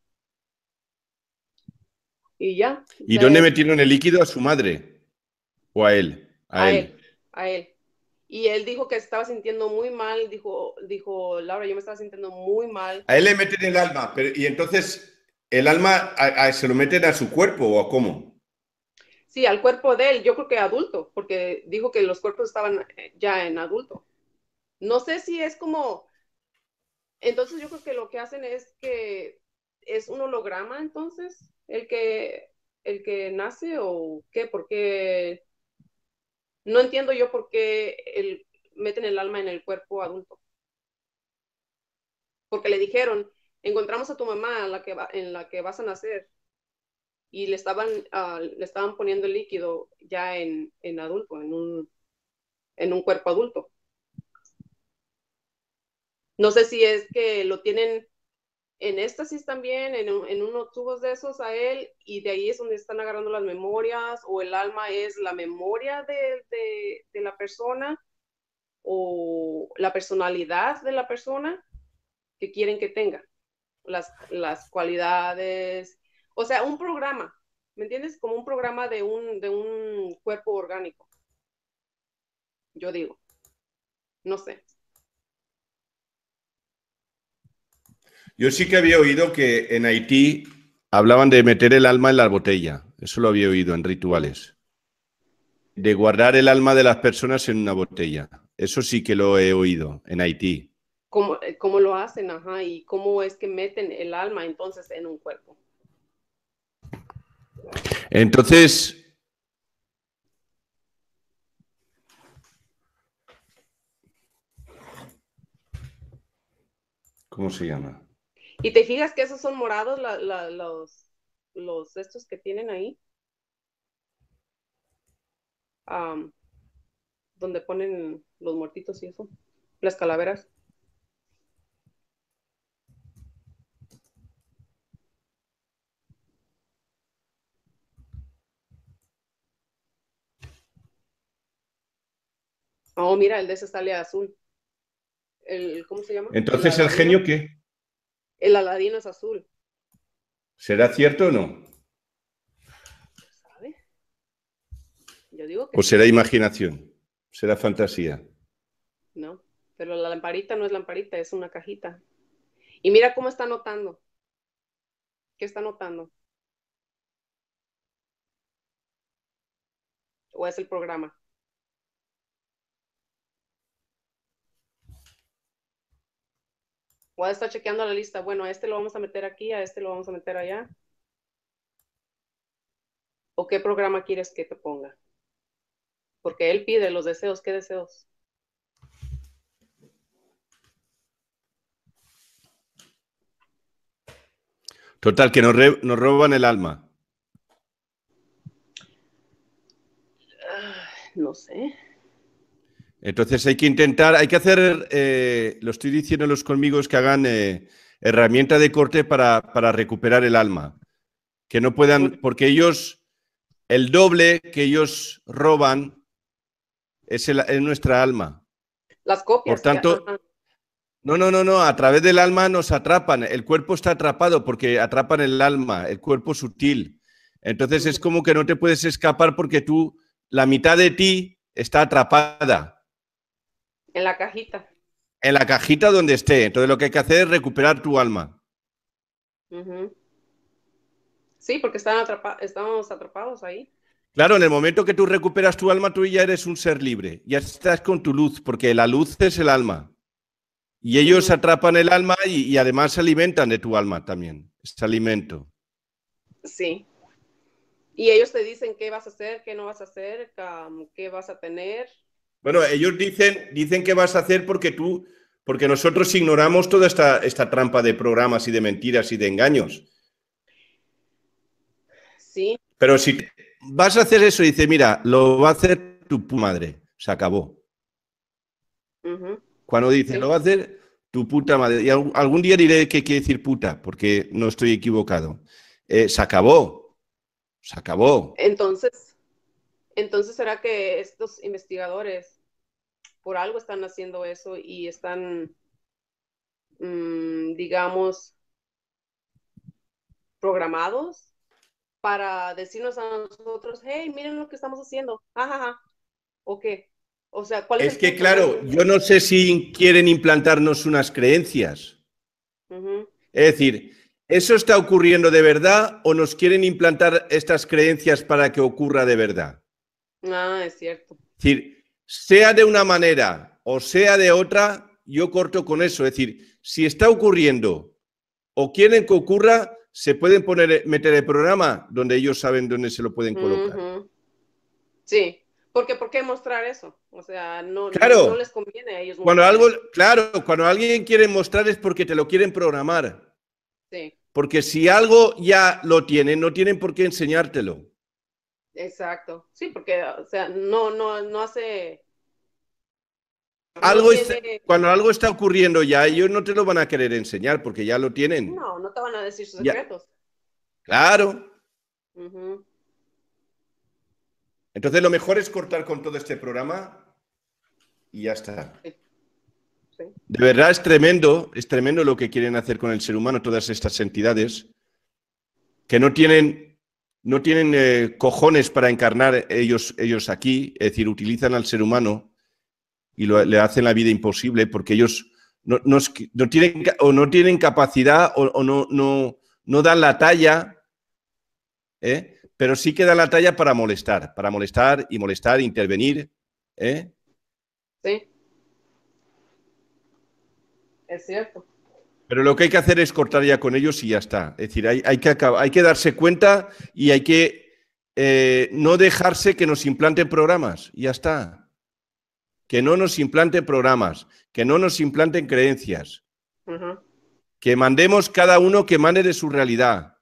Y ya, ¿Y ya dónde es metieron el líquido? ¿A su madre? ¿O a él? A a él, él. a él. Y él dijo que se estaba sintiendo muy mal, dijo, dijo, Laura, yo me estaba sintiendo muy mal. A él le meten el alma, pero, y entonces el alma a- a- se lo meten a su cuerpo o a cómo. Sí, al cuerpo de él, yo creo que adulto, porque dijo que los cuerpos estaban ya en adulto. No sé si es como, entonces yo creo que lo que hacen es que es un holograma, entonces, el que, el que nace o qué, porque no entiendo yo por qué el, meten el alma en el cuerpo adulto. Porque le dijeron, encontramos a tu mamá en la que, va, en la que vas a nacer y le estaban, uh, le estaban poniendo el líquido ya en, en adulto, en un, en un cuerpo adulto. No sé si es que lo tienen en éxtasis también, en, en unos tubos de esos a él, y de ahí es donde están agarrando las memorias, o el alma es la memoria de, de, de la persona, o la personalidad de la persona que quieren que tenga, las, las cualidades, o sea, un programa, ¿me entiendes? Como un programa de un, de un cuerpo orgánico, yo digo, no sé. Yo sí que había oído que en Haití hablaban de meter el alma en la botella. Eso lo había oído en rituales. De guardar el alma de las personas en una botella. Eso sí que lo he oído en Haití. ¿Cómo, cómo lo hacen? Ajá, y cómo es que meten el alma entonces en un cuerpo. Entonces, ¿cómo se llama? Y te fijas que esos son morados la, la, los, los estos que tienen ahí, um, donde ponen los muertitos y eso, las calaveras. Oh, mira, el de ese sale azul. El, ¿cómo se llama? Entonces, ¿el Aladino. genio qué? El Aladino es azul. ¿Será cierto o no? ¿Sabe? Yo digo que ¿O sí. será imaginación? ¿Será fantasía? No, pero la lamparita no es lamparita, es una cajita. Y mira cómo está notando. ¿Qué está notando? ¿O es el programa? O está chequeando la lista. Bueno, a este lo vamos a meter aquí, a este lo vamos a meter allá. ¿O qué programa quieres que te ponga? Porque él pide los deseos. ¿Qué deseos? Total, que nos, re- nos roban el alma. Ah, no sé. Entonces hay que intentar, hay que hacer, eh, lo estoy diciendo a los conmigos, que hagan eh, herramienta de corte para, para recuperar el alma. Que no puedan, porque ellos, el doble que ellos roban es, el- es nuestra alma. Las Por copias. Que, tanto, ajá. no, no, no, no, a través del alma nos atrapan. El cuerpo está atrapado porque atrapan el alma, el cuerpo sutil. Entonces es como que no te puedes escapar porque tú, la mitad de ti está atrapada En la cajita. en la cajita donde esté. Entonces lo que hay que hacer es recuperar tu alma. Uh-huh. Sí, porque están atrapa estamos atrapados ahí. Claro, en el momento que tú recuperas tu alma, tú ya eres un ser libre. Ya estás con tu luz, porque la luz es el alma. Y ellos Uh-huh. atrapan el alma y, y además se alimentan de tu alma también. Es alimento. Sí. Y ellos te dicen qué vas a hacer, qué no vas a hacer, um, qué vas a tener. Bueno, ellos dicen, dicen que vas a hacer porque tú, porque nosotros ignoramos toda esta, esta trampa de programas y de mentiras y de engaños. Sí. Pero si vas a hacer eso, dice, mira, lo va a hacer tu madre. Se acabó. Uh-huh. Cuando dice, Sí. lo va a hacer tu puta madre. Y algún día diré qué quiere decir puta, porque no estoy equivocado. Eh, se acabó. Se acabó. Entonces, entonces será que estos investigadores por algo están haciendo eso y están, mmm, digamos, programados para decirnos a nosotros, hey, miren lo que estamos haciendo, jajaja, ¿o qué? O sea, ¿cuál es Es el que, punto? claro, yo no sé si quieren implantarnos unas creencias. Uh-huh. Es decir, ¿eso está ocurriendo de verdad o nos quieren implantar estas creencias para que ocurra de verdad? Ah, es cierto. Es decir, sea de una manera o sea de otra, yo corto con eso. Es decir, si está ocurriendo o quieren que ocurra, se pueden poner, meter el programa donde ellos saben dónde se lo pueden colocar. Uh-huh. Sí, porque ¿por qué mostrar eso? O sea, no, Claro, no les conviene a ellos cuando mostrar algo, eso. claro, cuando alguien quiere mostrar es porque te lo quieren programar. Sí, Porque si algo ya lo tienen, no tienen por qué enseñártelo. exacto. Sí, porque, o sea, no, no, no hace, no Algo está- tiene, cuando algo está ocurriendo ya, ellos no te lo van a querer enseñar porque ya lo tienen. no, no te van a decir sus Ya, secretos. claro. Uh-huh. Entonces lo mejor es cortar con todo este programa y ya está. Sí, sí. De verdad es tremendo, es tremendo lo que quieren hacer con el ser humano todas estas entidades que no tienen, no tienen eh, cojones para encarnar ellos, ellos aquí, es decir, utilizan al ser humano y lo, le hacen la vida imposible porque ellos no, no, no tienen o no tienen capacidad o, o no, no, no dan la talla, ¿eh? Pero sí que dan la talla para molestar, para molestar y molestar, intervenir. ¿eh? Sí, es cierto. Pero lo que hay que hacer es cortar ya con ellos y ya está. Es decir, hay, hay, que, acabar, hay que darse cuenta y hay que eh, no dejarse que nos implanten programas. Y ya está. Que no nos implanten programas, que no nos implanten creencias. Uh-huh. Que mandemos cada uno que mande de su realidad.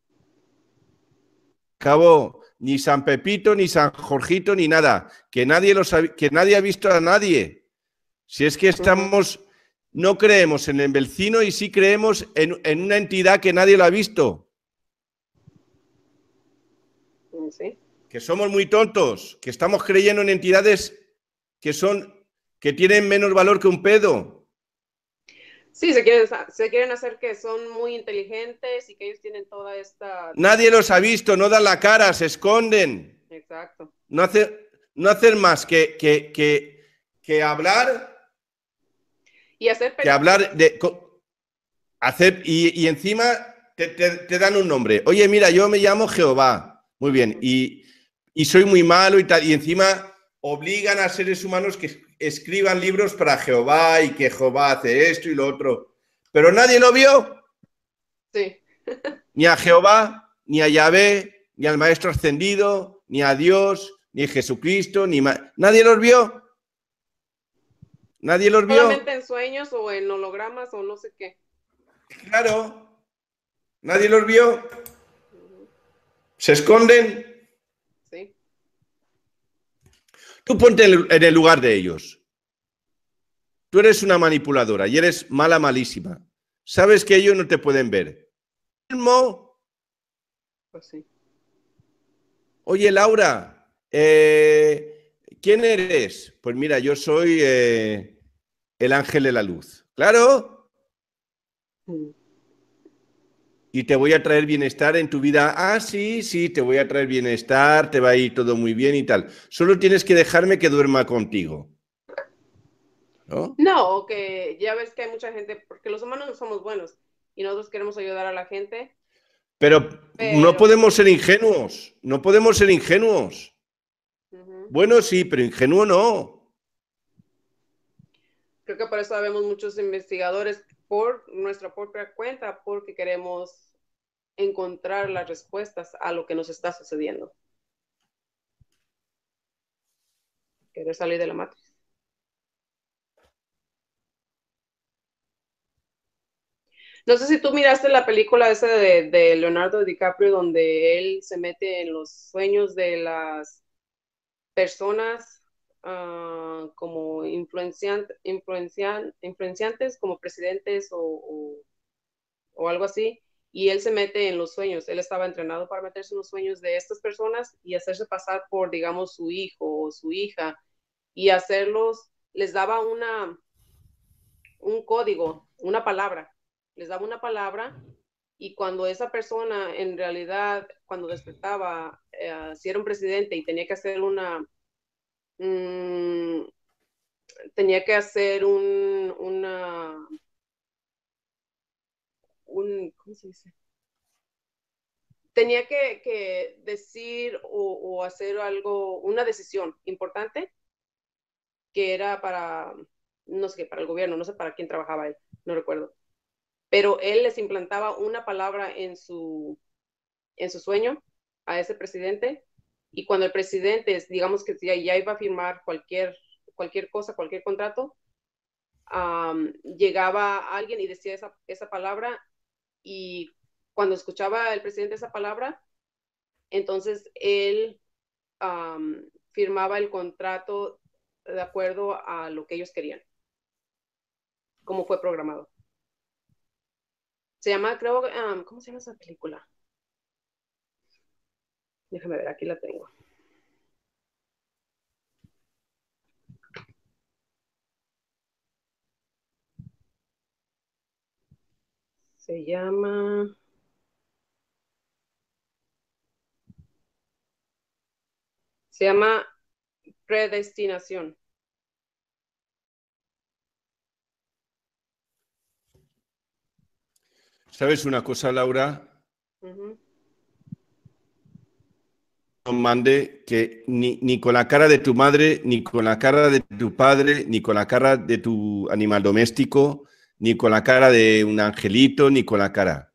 Cabo, ni San Pepito, ni San Jorgito, ni nada. Que nadie, los ha, que nadie ha visto a nadie. Si es que estamos... Uh-huh. No creemos en el vecino y sí creemos en, en una entidad que nadie lo ha visto. Sí. Que somos muy tontos, que estamos creyendo en entidades que son que tienen menos valor que un pedo. Sí, se quieren, se quieren hacer que son muy inteligentes y que ellos tienen toda esta... Nadie los ha visto, no dan la cara, se esconden. Exacto. No hacen, no hacen más que, que, que, que hablar, Y hacer que hablar de... Hacer, y, y encima te, te, te dan un nombre. Oye, mira, yo me llamo Jehová. Muy bien. Y, y soy muy malo y tal. Y encima obligan a seres humanos que escriban libros para Jehová y que Jehová hace esto y lo otro. Pero nadie lo vio. Sí. Ni a Jehová, ni a Yahvé, ni al Maestro Ascendido, ni a Dios, ni a Jesucristo, ni ma... nadie los vio. Nadie los vio. Solamente en sueños o en hologramas o no sé qué. Claro. Nadie los vio. Se esconden. Sí. Tú ponte en el lugar de ellos. Tú eres una manipuladora y eres mala, malísima. Sabes que ellos no te pueden ver. Pues sí. Oye, Laura, eh, ¿quién eres? Pues mira, yo soy eh, el ángel de la luz. ¿Claro? Mm. Y te voy a traer bienestar en tu vida. Ah, sí, sí, te voy a traer bienestar, te va a ir todo muy bien y tal. Solo tienes que dejarme que duerma contigo. ¿No? No, que ya ves que hay mucha gente, porque los humanos no somos buenos y nosotros queremos ayudar a la gente. Pero, Pero no podemos ser ingenuos, no podemos ser ingenuos. uh-huh. Bueno, sí, pero ingenuo no. Creo que por eso vemos muchos investigadores por nuestra propia cuenta, porque queremos encontrar las respuestas a lo que nos está sucediendo. Querer salir de la matriz. No sé si tú miraste la película esa de, de Leonardo DiCaprio, donde él se mete en los sueños de las personas uh, como influencian, influencian, influenciantes, como presidentes o, o, o algo así, y él se mete en los sueños. Él estaba entrenado para meterse en los sueños de estas personas y hacerse pasar por, digamos, su hijo o su hija, y hacerlos, les daba una, un código, una palabra. Les daba una palabra y cuando esa persona en realidad, cuando despertaba, eh, si era un presidente y tenía que hacer una, mmm, tenía que hacer un, una, un, ¿cómo se dice? Tenía que, que decir o, o hacer algo, una decisión importante que era para, no sé qué, para el gobierno, no sé para quién trabajaba él, no recuerdo. Pero él les implantaba una palabra en su, en su sueño a ese presidente, y cuando el presidente, digamos que ya, ya iba a firmar cualquier, cualquier cosa, cualquier contrato, um, llegaba alguien y decía esa, esa palabra, y cuando escuchaba el presidente esa palabra, entonces él um, firmaba el contrato de acuerdo a lo que ellos querían, como fue programado. Se llama, creo, um, ¿cómo se llama esa película? Déjame ver, aquí la tengo. Se llama... Se llama Predestinación. ¿Sabes una cosa, Laura? Uh-huh. No mande que ni, ni con la cara de tu madre, ni con la cara de tu padre, ni con la cara de tu animal doméstico, ni con la cara de un angelito, ni con la cara.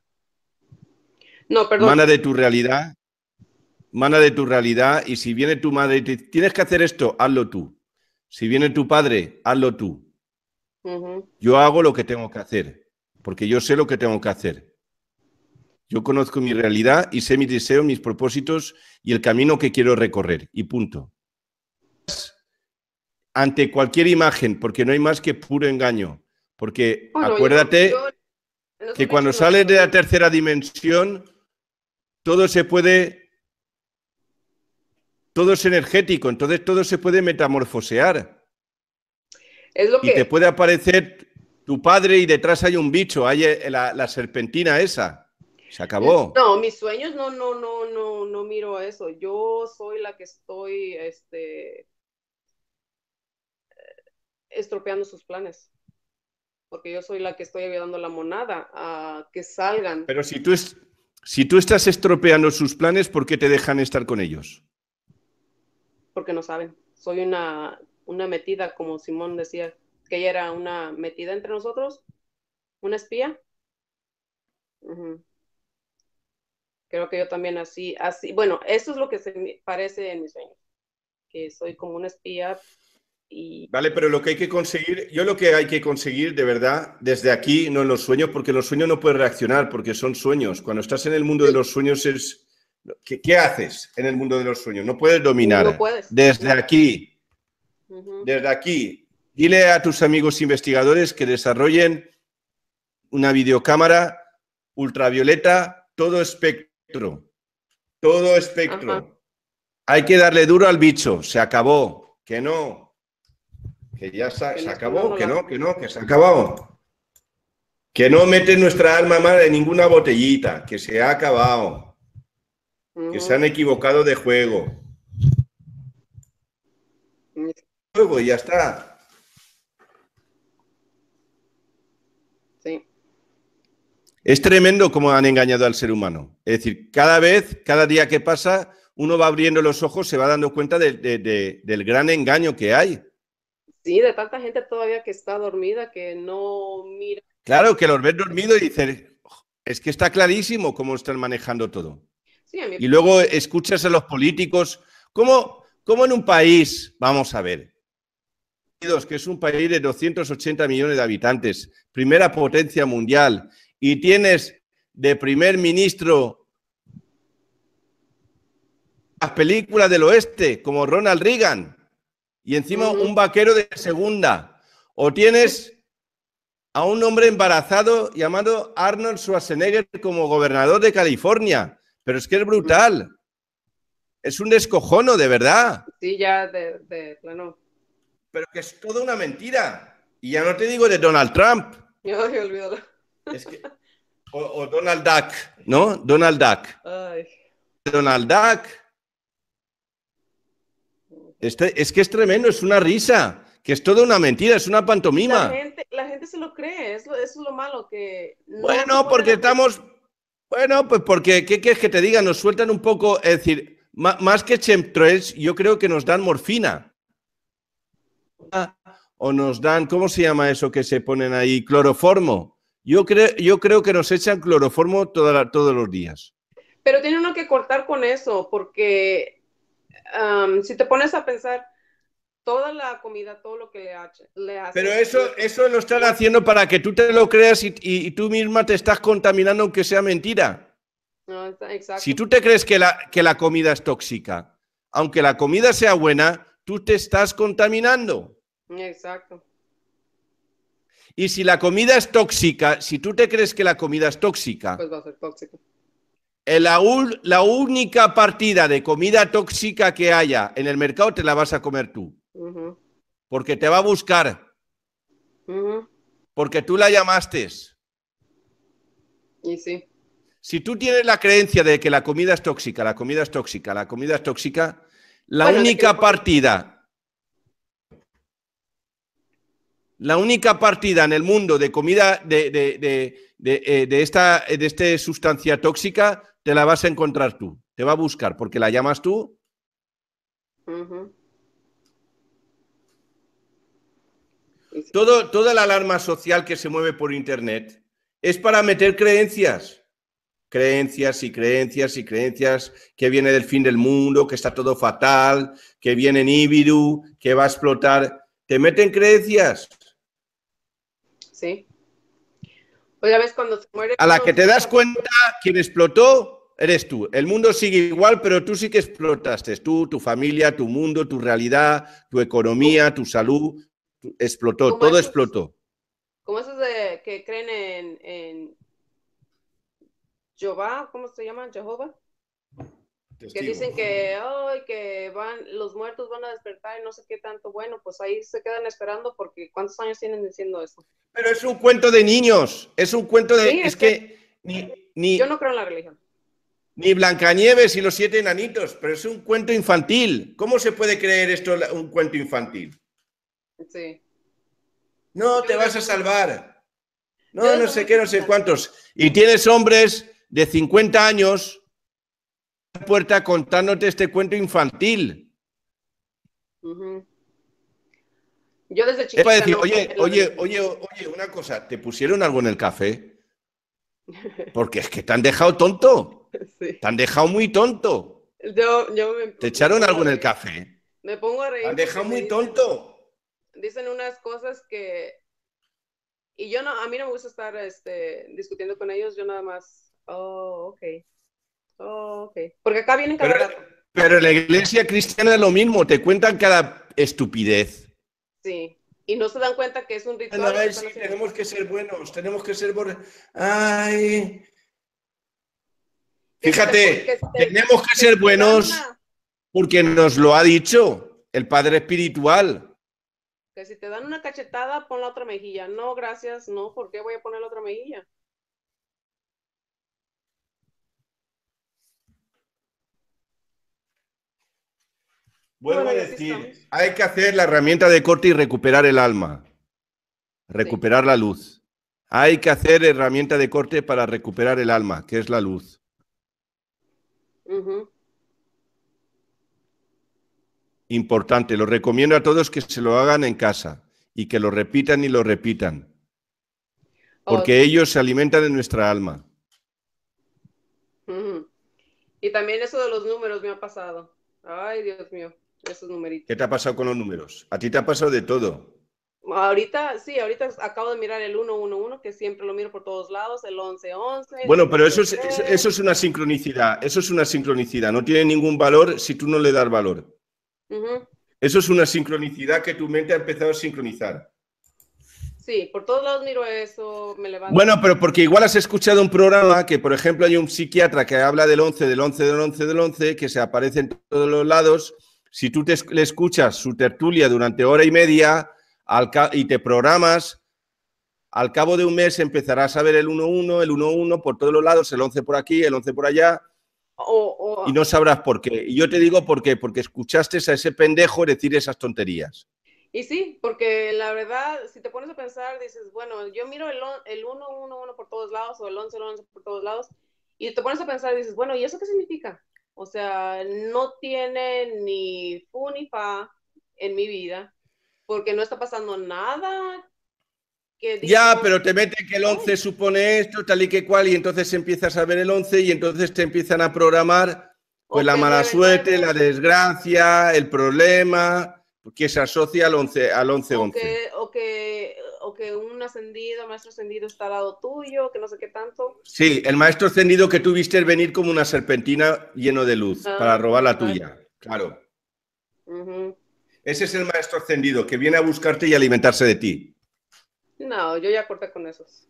No, perdón. Mana de tu realidad, mana de tu realidad, y si viene tu madre y te dice, tienes que hacer esto, hazlo tú. Si viene tu padre, hazlo tú. Uh-huh. Yo hago lo que tengo que hacer, porque yo sé lo que tengo que hacer. Yo conozco mi realidad y sé mis deseos, mis propósitos y el camino que quiero recorrer, y punto. Ante cualquier imagen, porque no hay más que puro engaño. Porque Oh, no, acuérdate yo, yo, que cuando sales de la tercera dimensión, todo se puede, todo es energético, entonces todo se puede metamorfosear. Es lo y te que, puede aparecer tu padre y detrás hay un bicho, hay la, la serpentina esa. Se acabó. no, mis sueños no, no, no, no, no miro a eso. Yo soy la que estoy, este, estropeando sus planes, porque yo soy la que estoy ayudando a la monada a que salgan, Pero si tú, es, si tú estás estropeando sus planes, ¿por qué te dejan estar con ellos? porque no saben. Soy una, una metida, como Simón decía, que ella era una metida entre nosotros, una espía. Ujú. Creo que yo también así, así, bueno, eso es lo que se me parece en mis sueños, que soy como una espía y Vale, pero lo que hay que conseguir, yo lo que hay que conseguir de verdad, desde aquí, no en los sueños, porque los sueños no puedes reaccionar, porque son sueños. Cuando estás en el mundo de los sueños es... ¿Qué, qué haces en el mundo de los sueños? No puedes no dominar. puedes. Desde aquí, Ujú. desde aquí, dile a tus amigos investigadores que desarrollen una videocámara ultravioleta, todo espectro, todo espectro. Ajá. Hay que darle duro al bicho, se acabó, que no, que ya se, Que se no acabó, no que la... no, que no, que se ha acabado. Que no meten nuestra alma mal en ninguna botellita, que se ha acabado, que se Ujú. han equivocado de juego. Juego y ya está. Sí. Es tremendo cómo han engañado al ser humano. Es decir, cada vez, cada día que pasa, uno va abriendo los ojos, se va dando cuenta de, de, de, del gran engaño que hay. Sí, de tanta gente todavía que está dormida, que no mira. Claro, que los ves dormidos y dices, es que está clarísimo cómo están manejando todo. Sí, a mí. Y luego escuchas a los políticos, ¿cómo, cómo en un país, vamos a ver, que es un país de doscientos ochenta millones de habitantes, primera potencia mundial, y tienes de primer ministro las películas del oeste, como Ronald Reagan, y encima Ujú. un vaquero de segunda, o tienes a un hombre embarazado llamado Arnold Schwarzenegger como gobernador de California, pero es que es brutal, es un descojono, de verdad. Sí, ya de, de plano. Pero que es toda una mentira. Y ya no te digo de Donald Trump. Ya me olvidó. Es que, o, o Donald Duck, ¿no? Donald Duck. Ay. Donald Duck. Este, es que es tremendo, es una risa. Que es toda una mentira, es una La pantomima. gente, la gente se lo cree, es lo- eso es lo malo, que no se Bueno, ponen porque a- estamos... Bueno, pues porque, ¿qué quieres que te diga? Nos sueltan un poco, es decir, ma- más que chemtrails, yo creo que nos dan morfina. O nos dan, ¿cómo se llama eso que se ponen ahí? Cloroformo. Yo, creo, yo creo que nos echan cloroformo toda la, todos los días. Pero tiene uno que cortar con eso, porque um, si te pones a pensar, toda la comida, todo lo que le, hace, le hace Pero eso, eso lo están haciendo para que tú te lo creas y, y, y tú misma te estás contaminando aunque sea mentira. No, exacto. Si tú te crees que la, que la comida es tóxica, aunque la comida sea buena, tú te estás contaminando. Exacto. Y si la comida es tóxica, si tú te crees que la comida es tóxica, Pues va a ser tóxico. la, la única partida de comida tóxica que haya en el mercado te la vas a comer tú. Uh-huh. Porque te va a buscar. Uh-huh. Porque tú la llamaste. Y sí. Si tú tienes la creencia de que la comida es tóxica, la comida es tóxica, la comida es tóxica, la Bueno, única que... partida, la única partida en el mundo de comida de, de, de, de, de esta de este sustancia tóxica, te la vas a encontrar tú. Te va a buscar porque la llamas tú. Uh-huh. Sí. Todo, toda la alarma social que se mueve por Internet es para meter creencias. Creencias y creencias y creencias, que viene del fin del mundo, que está todo fatal, que viene Nibiru, que va a explotar. ¿Te meten creencias? Sí. Pues ya ves cuando se muere... A la que te das cuenta, quien explotó eres tú. El mundo sigue igual, pero tú sí que explotaste. Tú, tu familia, tu mundo, tu realidad, tu economía, tu salud, explotó, todo esos, explotó. Como esos de que creen en, en Jehová, ¿cómo se llama? Jehová. que Testigo. dicen que, ay, que van, los muertos van a despertar y no sé qué tanto. Bueno, pues ahí se quedan esperando porque ¿cuántos años tienen diciendo eso? Pero es un cuento de niños, es un cuento de... Sí, es es que que ni, ni, yo no creo en la religión. ni Blancanieves y los siete enanitos, pero es un cuento infantil. ¿Cómo se puede creer esto un cuento infantil? Sí. No, Yo te vas a desde- salvar. yo No, desde no sé muy qué, no sé chiquita. cuántos. Y tienes hombres de cincuenta años a la puerta contándote este cuento infantil. Ujú. Yo desde Es para chiquita decir, no creía oye, en la oye, religión. oye, oye, una cosa, ¿te pusieron algo en el café? Porque es que te han dejado tonto. Sí. Te han dejado muy tonto. Yo, yo me, ¿Te me echaron pongo a algo en el reír. café? Me pongo a Te han reír porque dejado me muy dicen, tonto. dicen unas cosas que, y yo no, a mí no me gusta estar este, discutiendo con ellos, yo nada más, oh, ok, oh, ok. Porque acá vienen cada Pero, rato. pero en la iglesia cristiana es lo mismo, te cuentan cada estupidez. Sí. Y no se dan cuenta que es un Bueno, a ritual lo que ver, están sí, haciendo. tenemos que ser buenos, tenemos que ser buenos. Ay, Que si te, pu- fíjate, que si te, tenemos que que ser si te dan buenos una, porque nos lo ha dicho el Padre Espiritual. que si te dan una cachetada, pon la otra mejilla. No, gracias, no, ¿por qué voy a poner la otra mejilla? Vuelvo Bueno, a y así decir, estamos. hay que hacer la herramienta de corte y recuperar el alma, Sí. recuperar la luz. Hay que hacer herramienta de corte para recuperar el alma, que es la luz. Ujú. Importante, lo recomiendo a todos que se lo hagan en casa y que lo repitan y lo repitan, Oh, porque sí. ellos se alimentan de nuestra alma. Ujú. Y también eso de los números me ha pasado. Ay, Dios mío, esos numeritos. ¿Qué te ha pasado con los números? A ti te ha pasado de todo. Ahorita, sí, ahorita acabo de mirar el ciento once, que siempre lo miro por todos lados, el once once, el Bueno, pero eso diecisiete es, eso, tres. eso es una sincronicidad, eso es una sincronicidad, no tiene ningún valor si tú no le das valor. Ujú. Eso es una sincronicidad que tu mente ha empezado a sincronizar. Sí, por todos lados miro eso, me levanto. Bueno, pero porque igual has escuchado un programa que, por ejemplo, hay un psiquiatra que habla del once, del once, del once, del once, que se aparece en todos los lados. Si tú te, le escuchas su tertulia durante hora y media al, y te programas, al cabo de un mes empezarás a ver el uno uno, el uno uno por todos los lados, el once por aquí, el once por allá, O, o, y no sabrás por qué. Y yo te digo por qué, porque escuchaste a ese pendejo decir esas tonterías. Y sí, porque la verdad, si te pones a pensar, dices, bueno, yo miro el, el uno uno uno por todos lados o el once once por todos lados, y te pones a pensar, dices, bueno, ¿y eso qué significa? O sea, no tiene ni fu ni fa en mi vida, porque no está pasando nada que Ya, digamos, pero te meten que el once ay, supone esto, tal y que cual, y entonces empiezas a ver el once y entonces te empiezan a programar pues o la que el mala nueve suerte, nueve, la desgracia, el problema, que se asocia al once, al once o once. que, o que, o que un ascendido, maestro ascendido está al lado tuyo, que no sé qué tanto. Sí, el maestro ascendido que tú viste venir como una serpentina lleno de luz para Ah, robar la exacto. tuya. Claro. Uh-huh. Ese es el maestro ascendido que viene a buscarte y alimentarse de ti. No, yo ya corté con esos.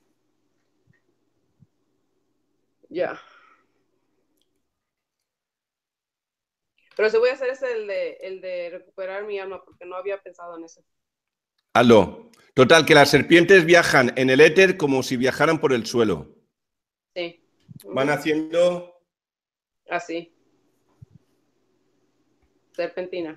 Ya. Pero si voy a hacer ese, el de, el de recuperar mi alma, porque no había pensado en eso. Hazlo. Total, que las serpientes viajan en el éter como si viajaran por el suelo. Sí. Uh-huh. Van haciendo... Así. Serpentina.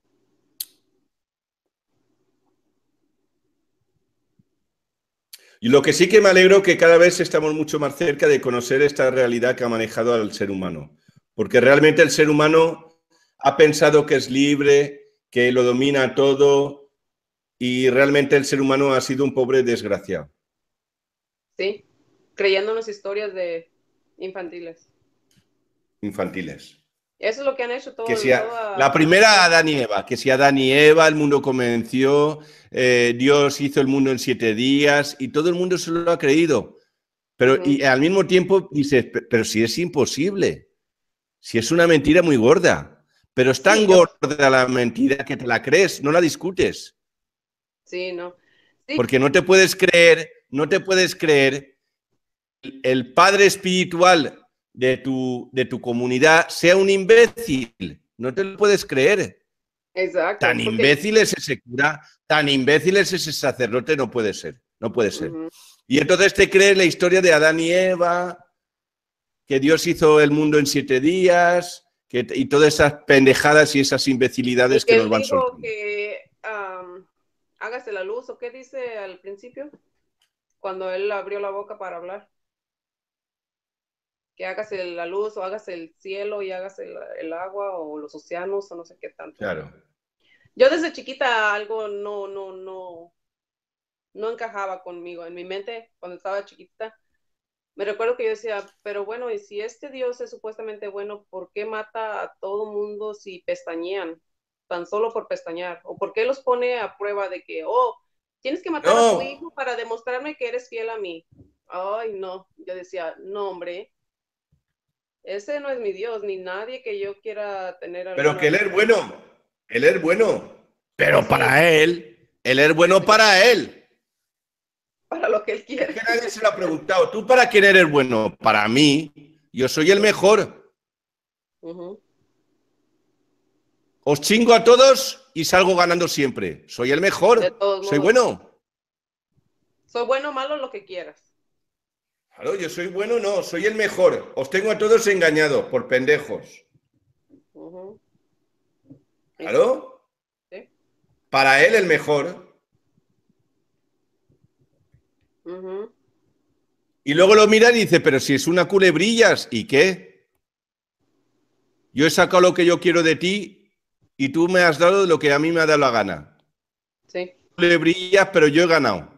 Y lo que sí que me alegro que cada vez estamos mucho más cerca de conocer esta realidad que ha manejado al ser humano. Porque realmente el ser humano ha pensado que es libre, que lo domina todo, y realmente el ser humano ha sido un pobre desgraciado. Sí. Creyéndonos historias de infantiles. Infantiles. Eso es lo que han hecho todo, Que si a, toda... la primera Adán y Eva, que si Adán y Eva, el mundo comenzó, eh, Dios hizo el mundo en siete días y todo el mundo se lo ha creído. Pero Uh-huh. y al mismo tiempo dices, pero si es imposible, si es una mentira muy gorda, pero es tan Sí, yo... gorda la mentira que te la crees, no la discutes. Sí, no. Sí. Porque no te puedes creer, no te puedes creer el Padre espiritual de tu, de tu comunidad sea un imbécil. No te lo puedes creer. Exacto. Tan porque- imbécil es ese cura, tan imbécil es ese sacerdote, no puede ser. No puede ser. Ujú. Y entonces te crees la historia de Adán y Eva, que Dios hizo el mundo en siete días, que, y todas esas pendejadas y esas imbecilidades Y que que nos él van dijo soltando. que am, hágase la luz, ¿o qué dice al principio? Cuando él abrió la boca para hablar. Que hágase la luz, o hágase el cielo, y hágase el, el agua, o los océanos, o no sé qué tanto. Claro. Yo desde chiquita algo no, no, no, no encajaba conmigo. En mi mente, cuando estaba chiquita, me recuerdo que yo decía, pero bueno, y si este Dios es supuestamente bueno, ¿por qué mata a todo mundo si pestañean? Tan solo por pestañear. ¿O por qué los pone a prueba de que, oh, tienes que matar a tu No, hijo para demostrarme que eres fiel a mí? Ay, no. Yo decía, no, hombre, ese no es mi Dios, ni nadie que yo quiera tener pero alguna... que él es bueno. Él es bueno. Pero Sí, para él, él es bueno para él. para lo que él Es quiere. que nadie se lo ha preguntado. ¿Tú para quién eres bueno? Para mí. Yo soy el mejor. Ujú. Os chingo a todos y salgo ganando siempre. Soy el De mejor. todos Soy modos. bueno. Soy bueno o malo, lo que quieras. Claro, yo soy bueno, no, soy el mejor. Os tengo a todos engañados por pendejos. Ujú. ¿Claro? Sí. Para él el mejor. Ujú. Y luego lo mira y dice, pero si es una culebrillas, ¿y qué? Yo he sacado lo que yo quiero de ti y tú me has dado lo que a mí me ha dado la gana. Sí. Culebrillas, pero yo he ganado.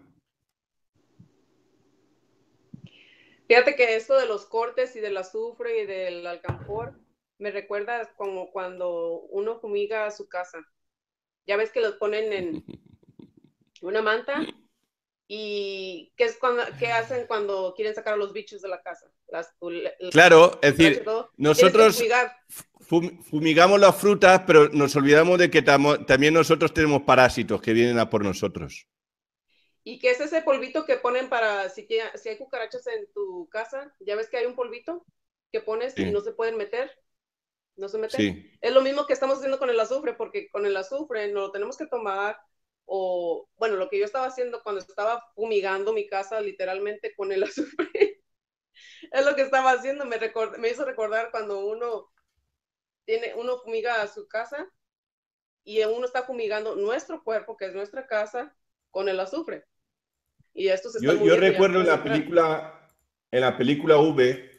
Fíjate que esto de los cortes y del azufre y del alcanfor me recuerda como cuando uno fumiga su casa. Ya ves que los ponen en una manta, y ¿qué es cuando, qué hacen cuando quieren sacar a los bichos de la casa? Las, el, Claro, es el, decir, todo. nosotros fumigar. fum- fumigamos las frutas, pero nos olvidamos de que tamo- también nosotros tenemos parásitos que vienen a por nosotros. ¿Y qué es ese polvito que ponen para si, si hay cucarachas en tu casa? Ya ves que hay un polvito que pones Sí. y no se pueden meter. No se meten. Sí. Es lo mismo que estamos haciendo con el azufre, porque con el azufre no lo tenemos que tomar, o bueno, lo que yo estaba haciendo cuando estaba fumigando mi casa literalmente con el azufre, es lo que estaba haciendo. Me, record, me hizo recordar cuando uno tiene, uno fumiga a su casa y uno está fumigando nuestro cuerpo, que es nuestra casa, con el azufre. Y estos se Yo, están yo muriendo. recuerdo en la película, en la película V,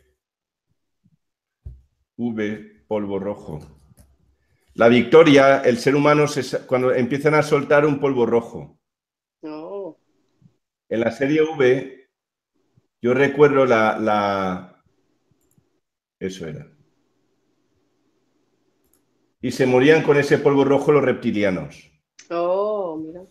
V, polvo rojo. La victoria, el ser humano, se, cuando empiezan a soltar un polvo rojo. No. En la serie V, yo recuerdo la, la... Eso era. Y se morían con ese polvo rojo los reptilianos. Oh, mira.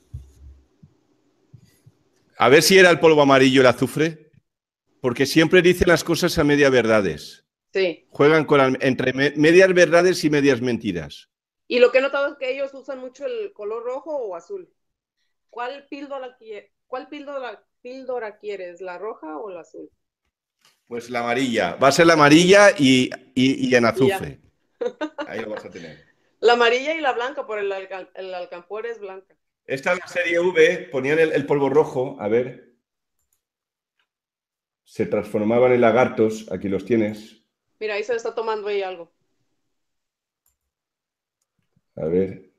A ver si era el polvo amarillo el azufre, porque siempre dicen las cosas a medias verdades. Sí. Juegan con, entre medias verdades y medias mentiras. Y lo que he notado es que ellos usan mucho el color rojo o azul. ¿Cuál píldora, cuál píldora, píldora quieres? ¿La roja o la azul? Pues la amarilla. Va a ser la amarilla y, y, y en azufre. Ahí lo vas a tener. La amarilla y la blanca, por el, alca, el alcanfor es blanca. Esta es la serie V, ponían el, el polvo rojo, a ver. Se transformaban en lagartos, aquí los tienes. Mira, ahí se está tomando ahí algo. A ver.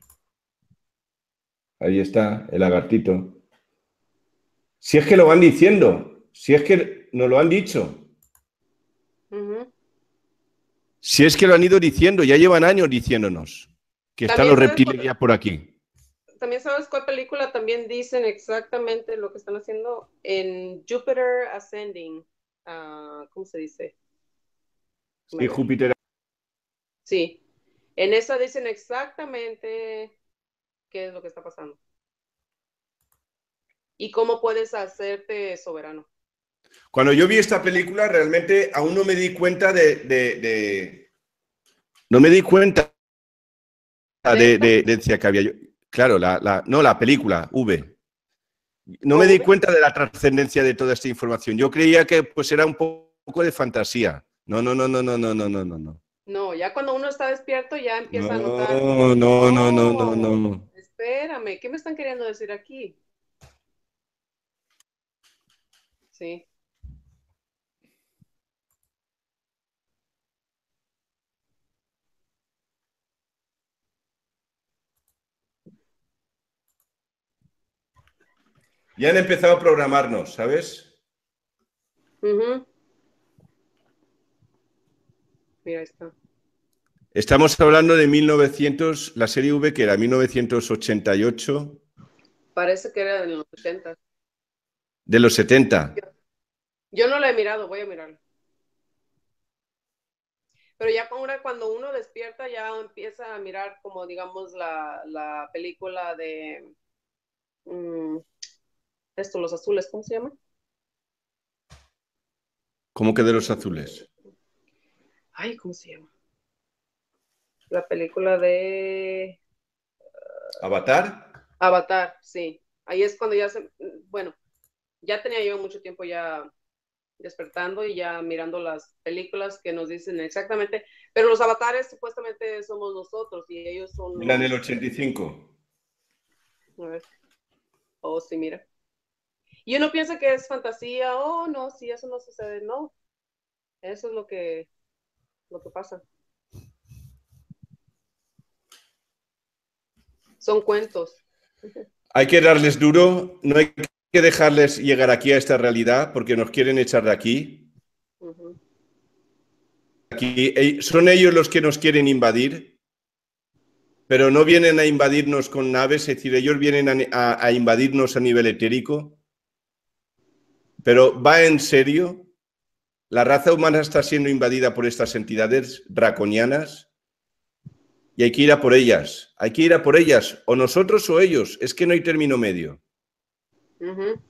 Ahí está, el lagartito. Si es que lo van diciendo, si es que nos lo han dicho. Uh-huh. Si es que lo han ido diciendo, ya llevan años diciéndonos que están los reptiles ya por aquí. También sabes cuál película también dicen exactamente lo que están haciendo en Jupiter Ascending. Uh, ¿Cómo se dice? Sí, Júpiter. Sí. En esa dicen exactamente qué es lo que está pasando. Y cómo puedes hacerte soberano. Cuando yo vi esta película, realmente aún no me di cuenta de... de, de... No me di cuenta de, de, de, de que había yo... Claro, la, la, no, la película, V. No me di cuenta de la trascendencia de toda esta información. Yo creía que pues era un poco de fantasía. No, no, no, no, no, no, no, no, no, no. No, ya cuando uno está despierto ya empieza a notar. No, no, no, no, no, No, no. espérame, ¿qué me están queriendo decir aquí? Sí. Ya han empezado a programarnos, ¿sabes? Ujú. Mira, ahí está. Estamos hablando de mil novecientos, la serie V, que era mil novecientos ochenta y ocho, Parece que era de los setenta. de los setenta. Yo no la he mirado, voy a mirarla. Pero ya ahora cuando uno despierta ya empieza a mirar como digamos la, la película de mm, esto, Los Azules, ¿cómo se llama? ¿Cómo que de los azules? Ay, ¿cómo se llama? La película de ¿Avatar? Avatar, sí. Ahí es cuando ya se, bueno, ya tenía yo mucho tiempo ya despertando y ya mirando las películas que nos dicen exactamente, pero los avatares supuestamente somos nosotros y ellos son Era en los... el ochenta y cinco. A ver. Oh, sí, mira. Y uno piensa que es fantasía, oh, no, si eso no sucede, no. Eso es lo que, lo que pasa. Son cuentos. Hay que darles duro, no hay que dejarles llegar aquí a esta realidad porque nos quieren echar de aquí. Uh-huh. Aquí son ellos los que nos quieren invadir, pero no vienen a invadirnos con naves, es decir, ellos vienen a, a, a invadirnos a nivel etérico. Pero va en serio, la raza humana está siendo invadida por estas entidades draconianas y hay que ir a por ellas, hay que ir a por ellas, o nosotros o ellos, es que no hay término medio. Uh-huh.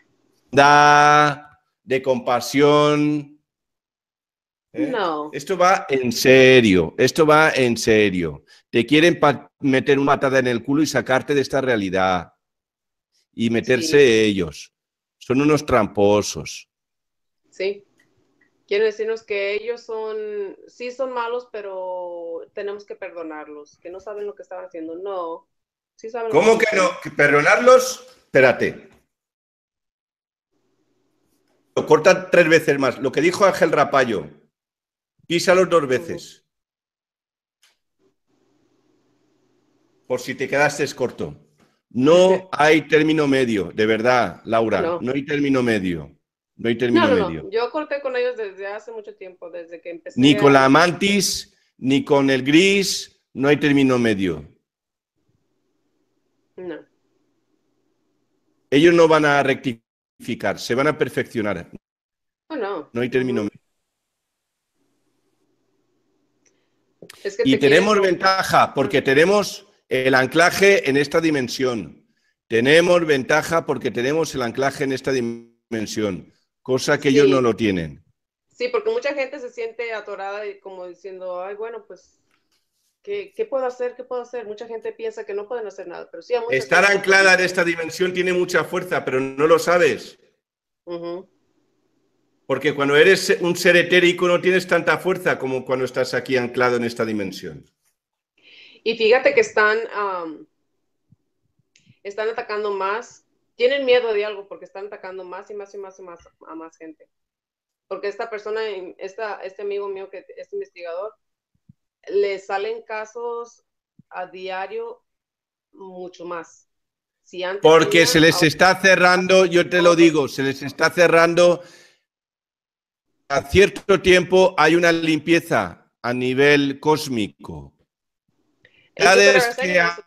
Da de compasión. ¿Eh? No. Esto va en serio, esto va en serio. Te quieren meter una patada en el culo y sacarte de esta realidad y meterse Sí. ellos. Son unos tramposos. Sí. Quieren decirnos que ellos son, sí son malos, pero tenemos que perdonarlos, que no saben lo que estaban haciendo. No, sí saben lo que ¿Cómo están que haciendo. no? ¿Perdonarlos? Espérate. Lo corta tres veces más. Lo que dijo Ángel Rapallo. Písalos dos veces. Por si te quedaste corto. No hay término medio, de verdad, Laura. No. No hay término medio. No hay No, término no, medio. no. Yo corté con ellos desde hace mucho tiempo, desde que empecé. Ni con a... la mantis, ni con el gris, no hay término medio. No. Ellos no van a rectificar, se van a perfeccionar. Oh, no. No hay término Uh-huh. medio. Es que Y te quieren tenemos romper. ventaja porque tenemos el anclaje en esta dimensión. Tenemos ventaja porque tenemos el anclaje en esta dimensión, cosa que Sí. ellos no lo tienen. Sí, porque mucha gente se siente atorada y como diciendo, ay, bueno, pues, ¿qué, qué puedo hacer? ¿Qué puedo hacer? Mucha gente piensa que no pueden hacer nada, pero sí hay muchas Estar cosas que anclada pueden en esta dimensión tiene mucha fuerza, pero no lo sabes. Uh-huh. Porque cuando eres un ser etérico no tienes tanta fuerza como cuando estás aquí anclado en esta dimensión. Y fíjate que están, um, están atacando más, tienen miedo de algo porque están atacando más y más y más y más a más gente. Porque esta persona, esta, este amigo mío que es investigador, le salen casos a diario mucho más. Si antes Porque tenían, se les está cerrando, yo te lo digo, se les está cerrando. A cierto tiempo hay una limpieza a nivel cósmico. Entidades que ha,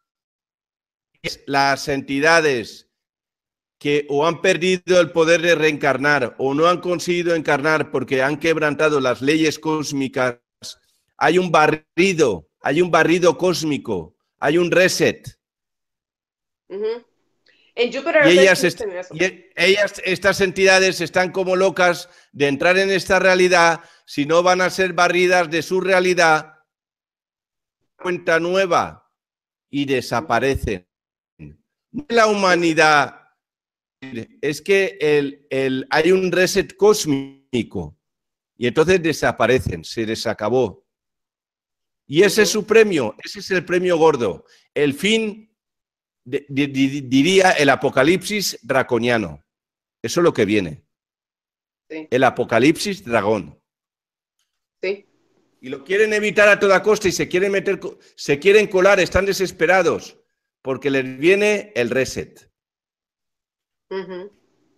las entidades que o han perdido el poder de reencarnar o no han conseguido encarnar porque han quebrantado las leyes cósmicas, hay un barrido, hay un barrido cósmico, hay un reset. Uh-huh. En Júpiter y ellas, est y ellas, estas entidades están como locas de entrar en esta realidad, si no van a ser barridas de su realidad, cuenta nueva, y desaparecen. Uh-huh. La humanidad, es que el, el, hay un reset cósmico, Y entonces desaparecen, se les acabó. Y ese es su premio, ese es el premio gordo. El fin, de, de, de, diría el apocalipsis draconiano. Eso es lo que viene. Sí. El apocalipsis dragón. Sí. Y lo quieren evitar a toda costa y se quieren meter, se quieren colar, están desesperados porque les viene el reset. Uh-huh.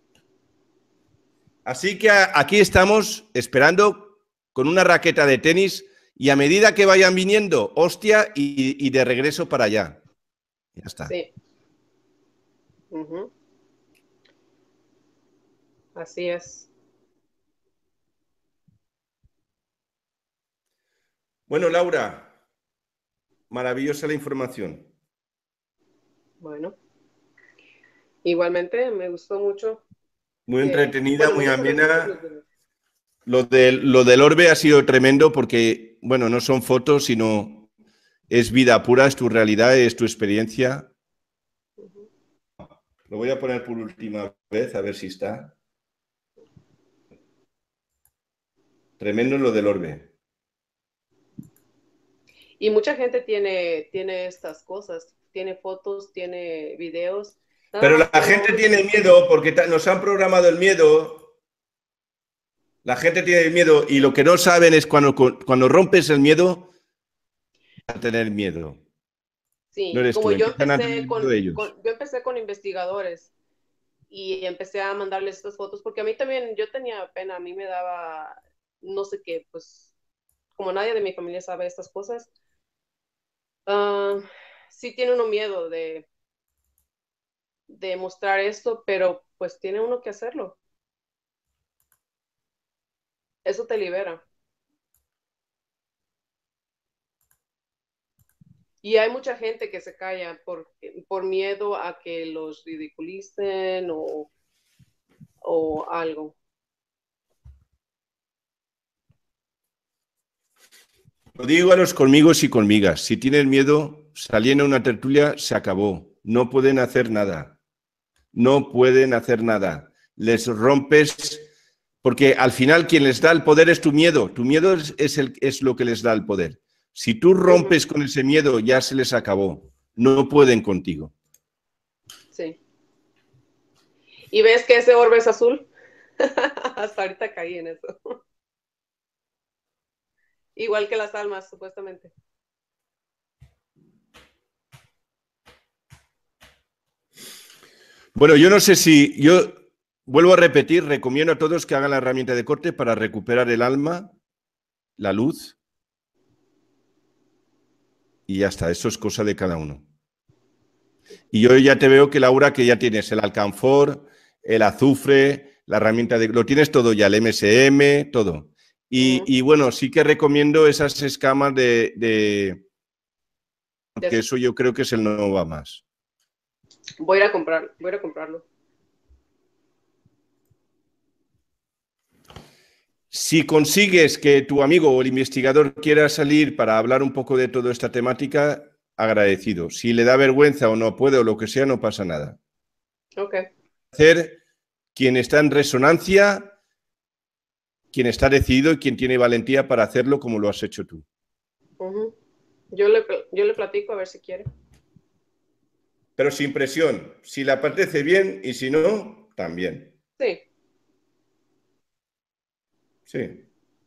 Así que aquí estamos esperando con una raqueta de tenis y a medida que vayan viniendo, hostia, y, y de regreso para allá. Ya está. Sí. Uh-huh. Así es. Bueno, Laura, maravillosa la información. Bueno, igualmente me gustó mucho. Muy Que, entretenida, bueno, muy muchas gracias por los amena. videos. Lo del, lo del orbe ha sido tremendo porque, bueno, no son fotos, sino es vida pura, es tu realidad, es tu experiencia. Uh-huh. Lo voy a poner por última vez, a ver si está. Tremendo lo del orbe. Y mucha gente tiene, tiene estas cosas, tiene fotos, tiene videos. Nada Pero más la que gente no... tiene miedo porque nos han programado el miedo. La gente tiene miedo y lo que no saben es cuando, cuando rompes el miedo, a tener miedo. No Sí, eres como tú, yo empiezan a empecé tener miedo con, ellos. con, yo empecé con investigadores y empecé a mandarles estas fotos porque a mí también, yo tenía pena, a mí me daba, no sé qué, pues como nadie de mi familia sabe estas cosas, uh, sí tiene uno miedo de, de mostrar esto, pero pues tiene uno que hacerlo. Eso te libera. Y hay mucha gente que se calla por, por miedo a que los ridiculicen o, o algo. Lo digo a los conmigos y conmigas. Si tienen miedo, saliendo a una tertulia, se acabó. No pueden hacer nada. No pueden hacer nada. Les rompes, porque al final quien les da el poder es tu miedo. Tu miedo es, es, el, es lo que les da el poder. Si tú rompes Uh-huh. con ese miedo, ya se les acabó. No pueden contigo. Sí. ¿Y ves que ese orbe es azul? Hasta ahorita caí en eso. Igual que las almas, supuestamente. Bueno, yo no sé si yo vuelvo a repetir, recomiendo a todos que hagan la herramienta de corte para recuperar el alma, la luz, y ya está, eso es cosa de cada uno. Y yo ya te veo que, Laura, que ya tienes el alcanfor, el azufre, la herramienta de... Lo tienes todo ya, el M S M, todo. Y, Uh-huh. y bueno, sí que recomiendo esas escamas de... de porque eso yo creo que es el no va más. Voy a ir a comprar, voy a ir a comprarlo. Si consigues que tu amigo o el investigador quiera salir para hablar un poco de toda esta temática, agradecido. Si le da vergüenza o no puede o lo que sea, no pasa nada. Ok. Hacer quien está en resonancia, quien está decidido y quien tiene valentía para hacerlo como lo has hecho tú. Uh-huh. Yo le, yo le platico a ver si quiere. Pero sin presión. Si le apetece bien y si no, también. Sí. Sí.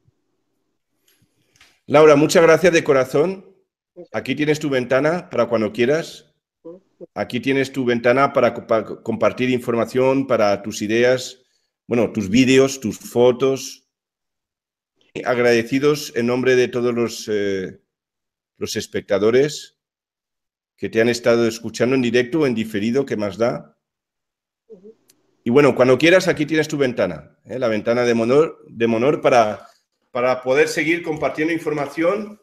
Laura, muchas gracias de corazón. Aquí tienes tu ventana para cuando quieras. Aquí tienes tu ventana para, para compartir información, para tus ideas, bueno, tus vídeos, tus fotos. Agradecidos en nombre de todos los, eh, los espectadores que te han estado escuchando en directo o en diferido, ¿qué más da? Uh-huh. Y bueno, cuando quieras, aquí tienes tu ventana, ¿eh? La ventana de Monor, de Monor para, para poder seguir compartiendo información.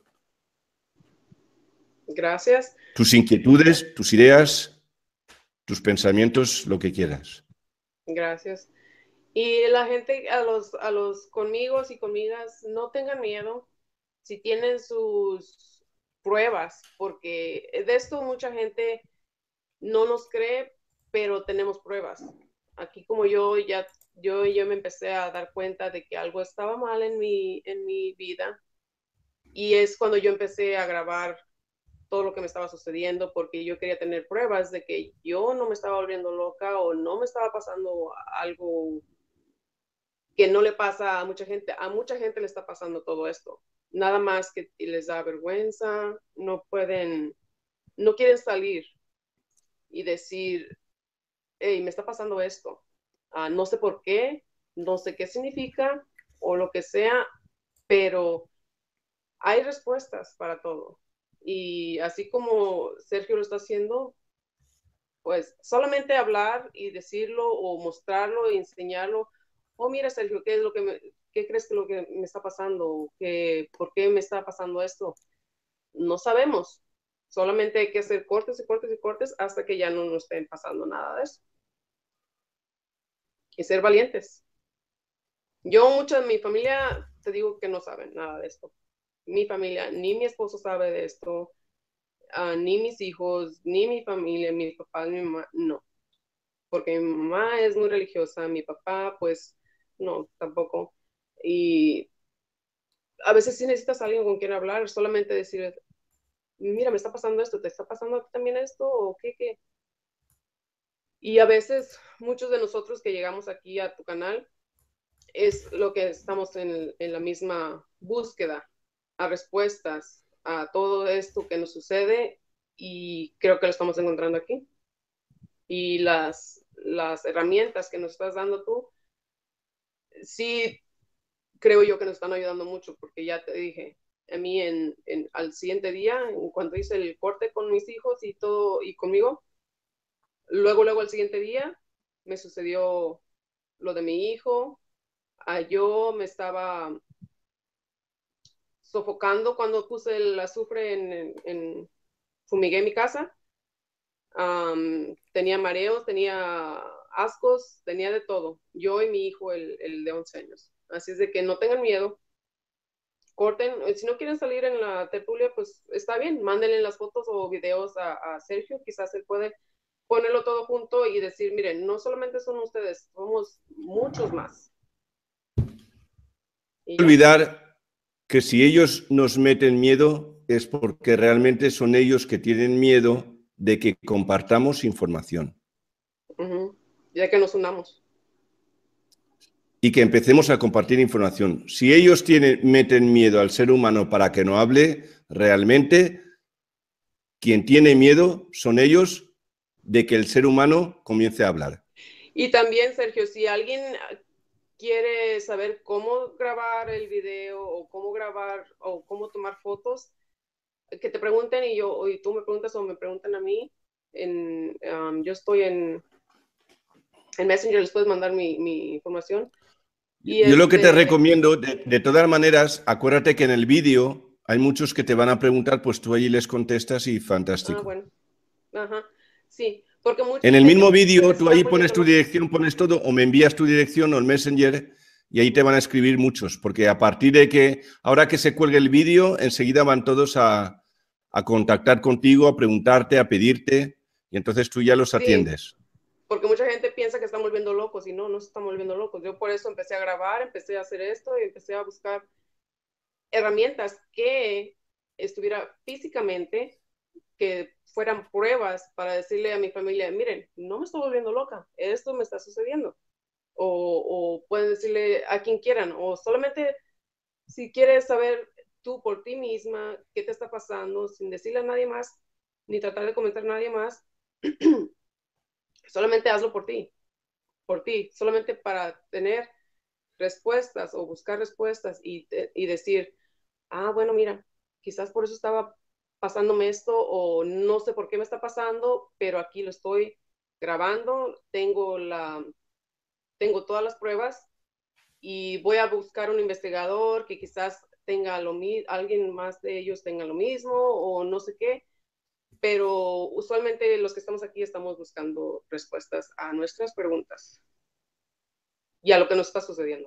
Gracias. Tus inquietudes, tus ideas, tus pensamientos, lo que quieras. Gracias. Y la gente, a los, a los conmigos y conmigas, no tengan miedo si tienen sus pruebas, porque de esto mucha gente no nos cree, pero tenemos pruebas. Aquí como yo ya yo, yo me empecé a dar cuenta de que algo estaba mal en mi, en mi vida. Y es cuando yo empecé a grabar todo lo que me estaba sucediendo, porque yo quería tener pruebas de que yo no me estaba volviendo loca o no me estaba pasando algo que no le pasa a mucha gente. A mucha gente le está pasando todo esto. Nada más que les da vergüenza, no pueden, no quieren salir y decir, hey, me está pasando esto. Uh, no sé por qué, no sé qué significa o lo que sea, pero hay respuestas para todo. Y así como Sergio lo está haciendo, pues solamente hablar y decirlo o mostrarlo e enseñarlo. Oh, mira, Sergio, ¿qué es lo que me, qué crees que lo que me está pasando? ¿Qué, ¿Por qué me está pasando esto? No sabemos. Solamente hay que hacer cortes y cortes y cortes hasta que ya no nos estén pasando nada de eso. Y ser valientes. Yo, mucho de mi familia, te digo que no saben nada de esto. Mi familia, ni mi esposo sabe de esto, uh, ni mis hijos, ni mi familia, mis papás, mi mamá, no. Porque mi mamá es muy religiosa, mi papá, pues, no, tampoco. Y a veces sí necesitas a alguien con quien hablar, solamente decir, mira, me está pasando esto, ¿te está pasando a ti también esto? ¿O qué, qué? Y a veces, muchos de nosotros que llegamos aquí a tu canal, es lo que estamos en, en la misma búsqueda a respuestas a todo esto que nos sucede y creo que lo estamos encontrando aquí. Y las, las herramientas que nos estás dando tú, sí creo yo que nos están ayudando mucho porque ya te dije, a mí en, en, al siguiente día, en cuanto hice el corte con mis hijos y todo y conmigo, luego, luego al siguiente día me sucedió lo de mi hijo, ah, yo me estaba sofocando cuando puse el azufre en, en, en fumigué mi casa. Um, tenía mareos, tenía ascos, tenía de todo. Yo y mi hijo, el, el de once años. Así es de que no tengan miedo. Corten, si no quieren salir en la tertulia, pues está bien, mándenle las fotos o videos a, a Sergio, quizás él puede ponerlo todo junto y decir, miren, no solamente son ustedes, somos muchos más. Y ya. Olvidar que si ellos nos meten miedo es porque realmente son ellos que tienen miedo de que compartamos información. Uh-huh. Ya que nos unamos. Y que empecemos a compartir información. Si ellos tienen, meten miedo al ser humano para que no hable, realmente quien tiene miedo son ellos de que el ser humano comience a hablar. Y también, Sergio, si alguien quiere saber cómo grabar el video o cómo grabar o cómo tomar fotos, que te pregunten y yo, y tú me preguntas o me preguntan a mí, en, um, yo estoy en, en Messenger, les puedes mandar mi, mi información. Y yo este... lo que te recomiendo, de, de todas maneras, acuérdate que en el vídeo hay muchos que te van a preguntar, pues tú allí les contestas y fantástico. Ah, bueno. Ajá, sí. Porque mucha en el gente mismo vídeo, tú ahí pones tu locos. dirección, pones todo, o me envías tu dirección o el Messenger y ahí te van a escribir muchos, porque a partir de que, ahora que se cuelgue el vídeo, enseguida van todos a, a contactar contigo, a preguntarte, a pedirte, y entonces tú ya los Sí, atiendes. Porque mucha gente piensa que están volviendo locos y no, no se están volviendo locos. Yo por eso empecé a grabar, empecé a hacer esto y empecé a buscar herramientas que estuviera físicamente, que fueran pruebas para decirle a mi familia, miren, no me estoy volviendo loca, esto me está sucediendo. O, o pueden decirle a quien quieran, o solamente si quieres saber tú por ti misma qué te está pasando, sin decirle a nadie más, ni tratar de comentar a nadie más, solamente hazlo por ti, por ti, solamente para tener respuestas o buscar respuestas y, y decir, ah, bueno, mira, quizás por eso estaba pasándome esto o no sé por qué me está pasando, pero aquí lo estoy grabando, tengo, la, tengo todas las pruebas y voy a buscar un investigador que quizás tenga lo mismo, alguien más de ellos tenga lo mismo o no sé qué, pero usualmente los que estamos aquí estamos buscando respuestas a nuestras preguntas y a lo que nos está sucediendo.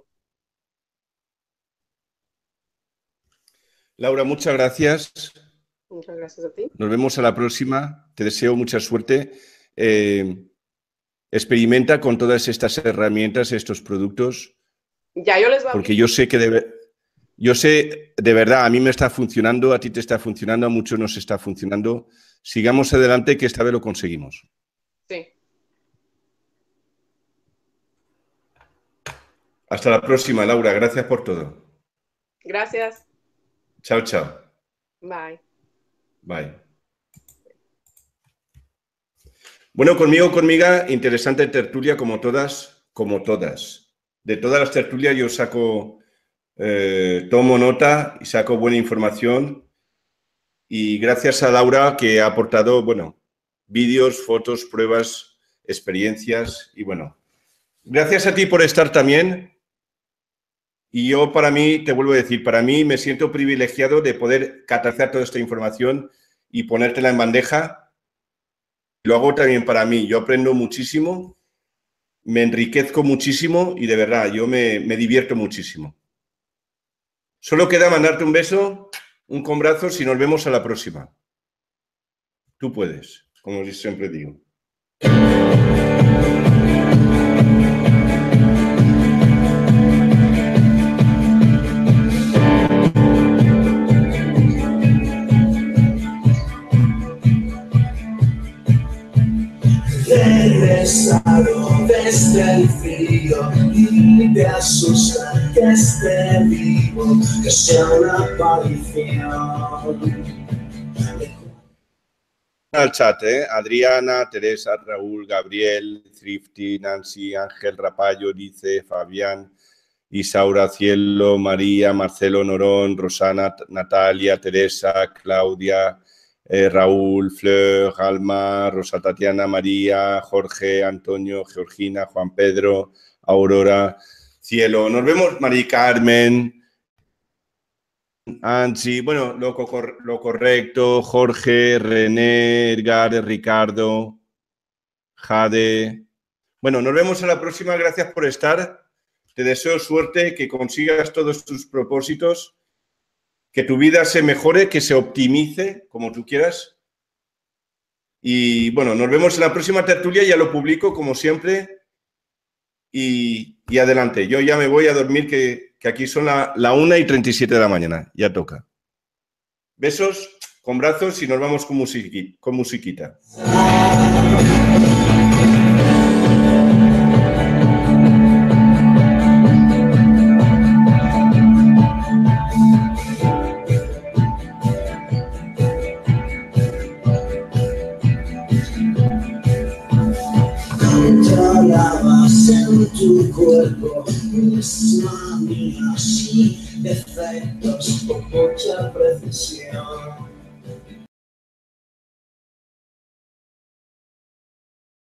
Laura, muchas gracias. Muchas gracias a ti. Nos vemos a la próxima. Te deseo mucha suerte. Eh, experimenta con todas estas herramientas, estos productos. Ya yo les voy a... Porque yo sé que debe, yo sé, de verdad, a mí me está funcionando, a ti te está funcionando, a muchos nos está funcionando. Sigamos adelante, que esta vez lo conseguimos. Sí. Hasta la próxima, Laura. Gracias por todo. Gracias. Chao, chao. Bye. Bye. Bueno, conmigo, conmigo, interesante tertulia como todas, como todas. De todas las tertulias yo saco, eh, tomo nota y saco buena información. Y gracias a Laura, que ha aportado, bueno, vídeos, fotos, pruebas, experiencias y bueno. Gracias a ti por estar también. Y yo, para mí, te vuelvo a decir, para mí me siento privilegiado de poder catalizar toda esta información y ponértela en bandeja. Lo hago también para mí. Yo aprendo muchísimo, me enriquezco muchísimo y de verdad, yo me, me divierto muchísimo. Solo queda mandarte un beso, un con brazos y nos vemos a la próxima. Tú puedes, como siempre digo. Regresado desde el frío y te asusta que esté vivo, que sea una aparición. Al chat, ¿eh? Adriana, Teresa, Raúl, Gabriel, Thrifty, Nancy, Ángel, Rapallo, Dice, Fabián, Isaura, Cielo, María, Marcelo, Norón, Rosana, Natalia, Teresa, Claudia, eh, Raúl, Fleur, Alma, Rosa Tatiana, María, Jorge, Antonio, Georgina, Juan Pedro, Aurora, Cielo. Nos vemos, María Carmen, Ansi, bueno, lo, cor lo correcto, Jorge, René, Edgar, Ricardo, Jade. Bueno, nos vemos en la próxima. Gracias por estar. Te deseo suerte, que consigas todos tus propósitos, que tu vida se mejore, que se optimice, como tú quieras. Y bueno, nos vemos en la próxima tertulia. Ya lo publico, como siempre. Y, y adelante. Yo ya me voy a dormir, que, que aquí son la, la una y treinta y siete de la mañana. Ya toca. Besos, con brazos y nos vamos con, musiqui, con musiquita. Lavas en tu cuerpo, misma mía, sin defectos, con mucha precisión.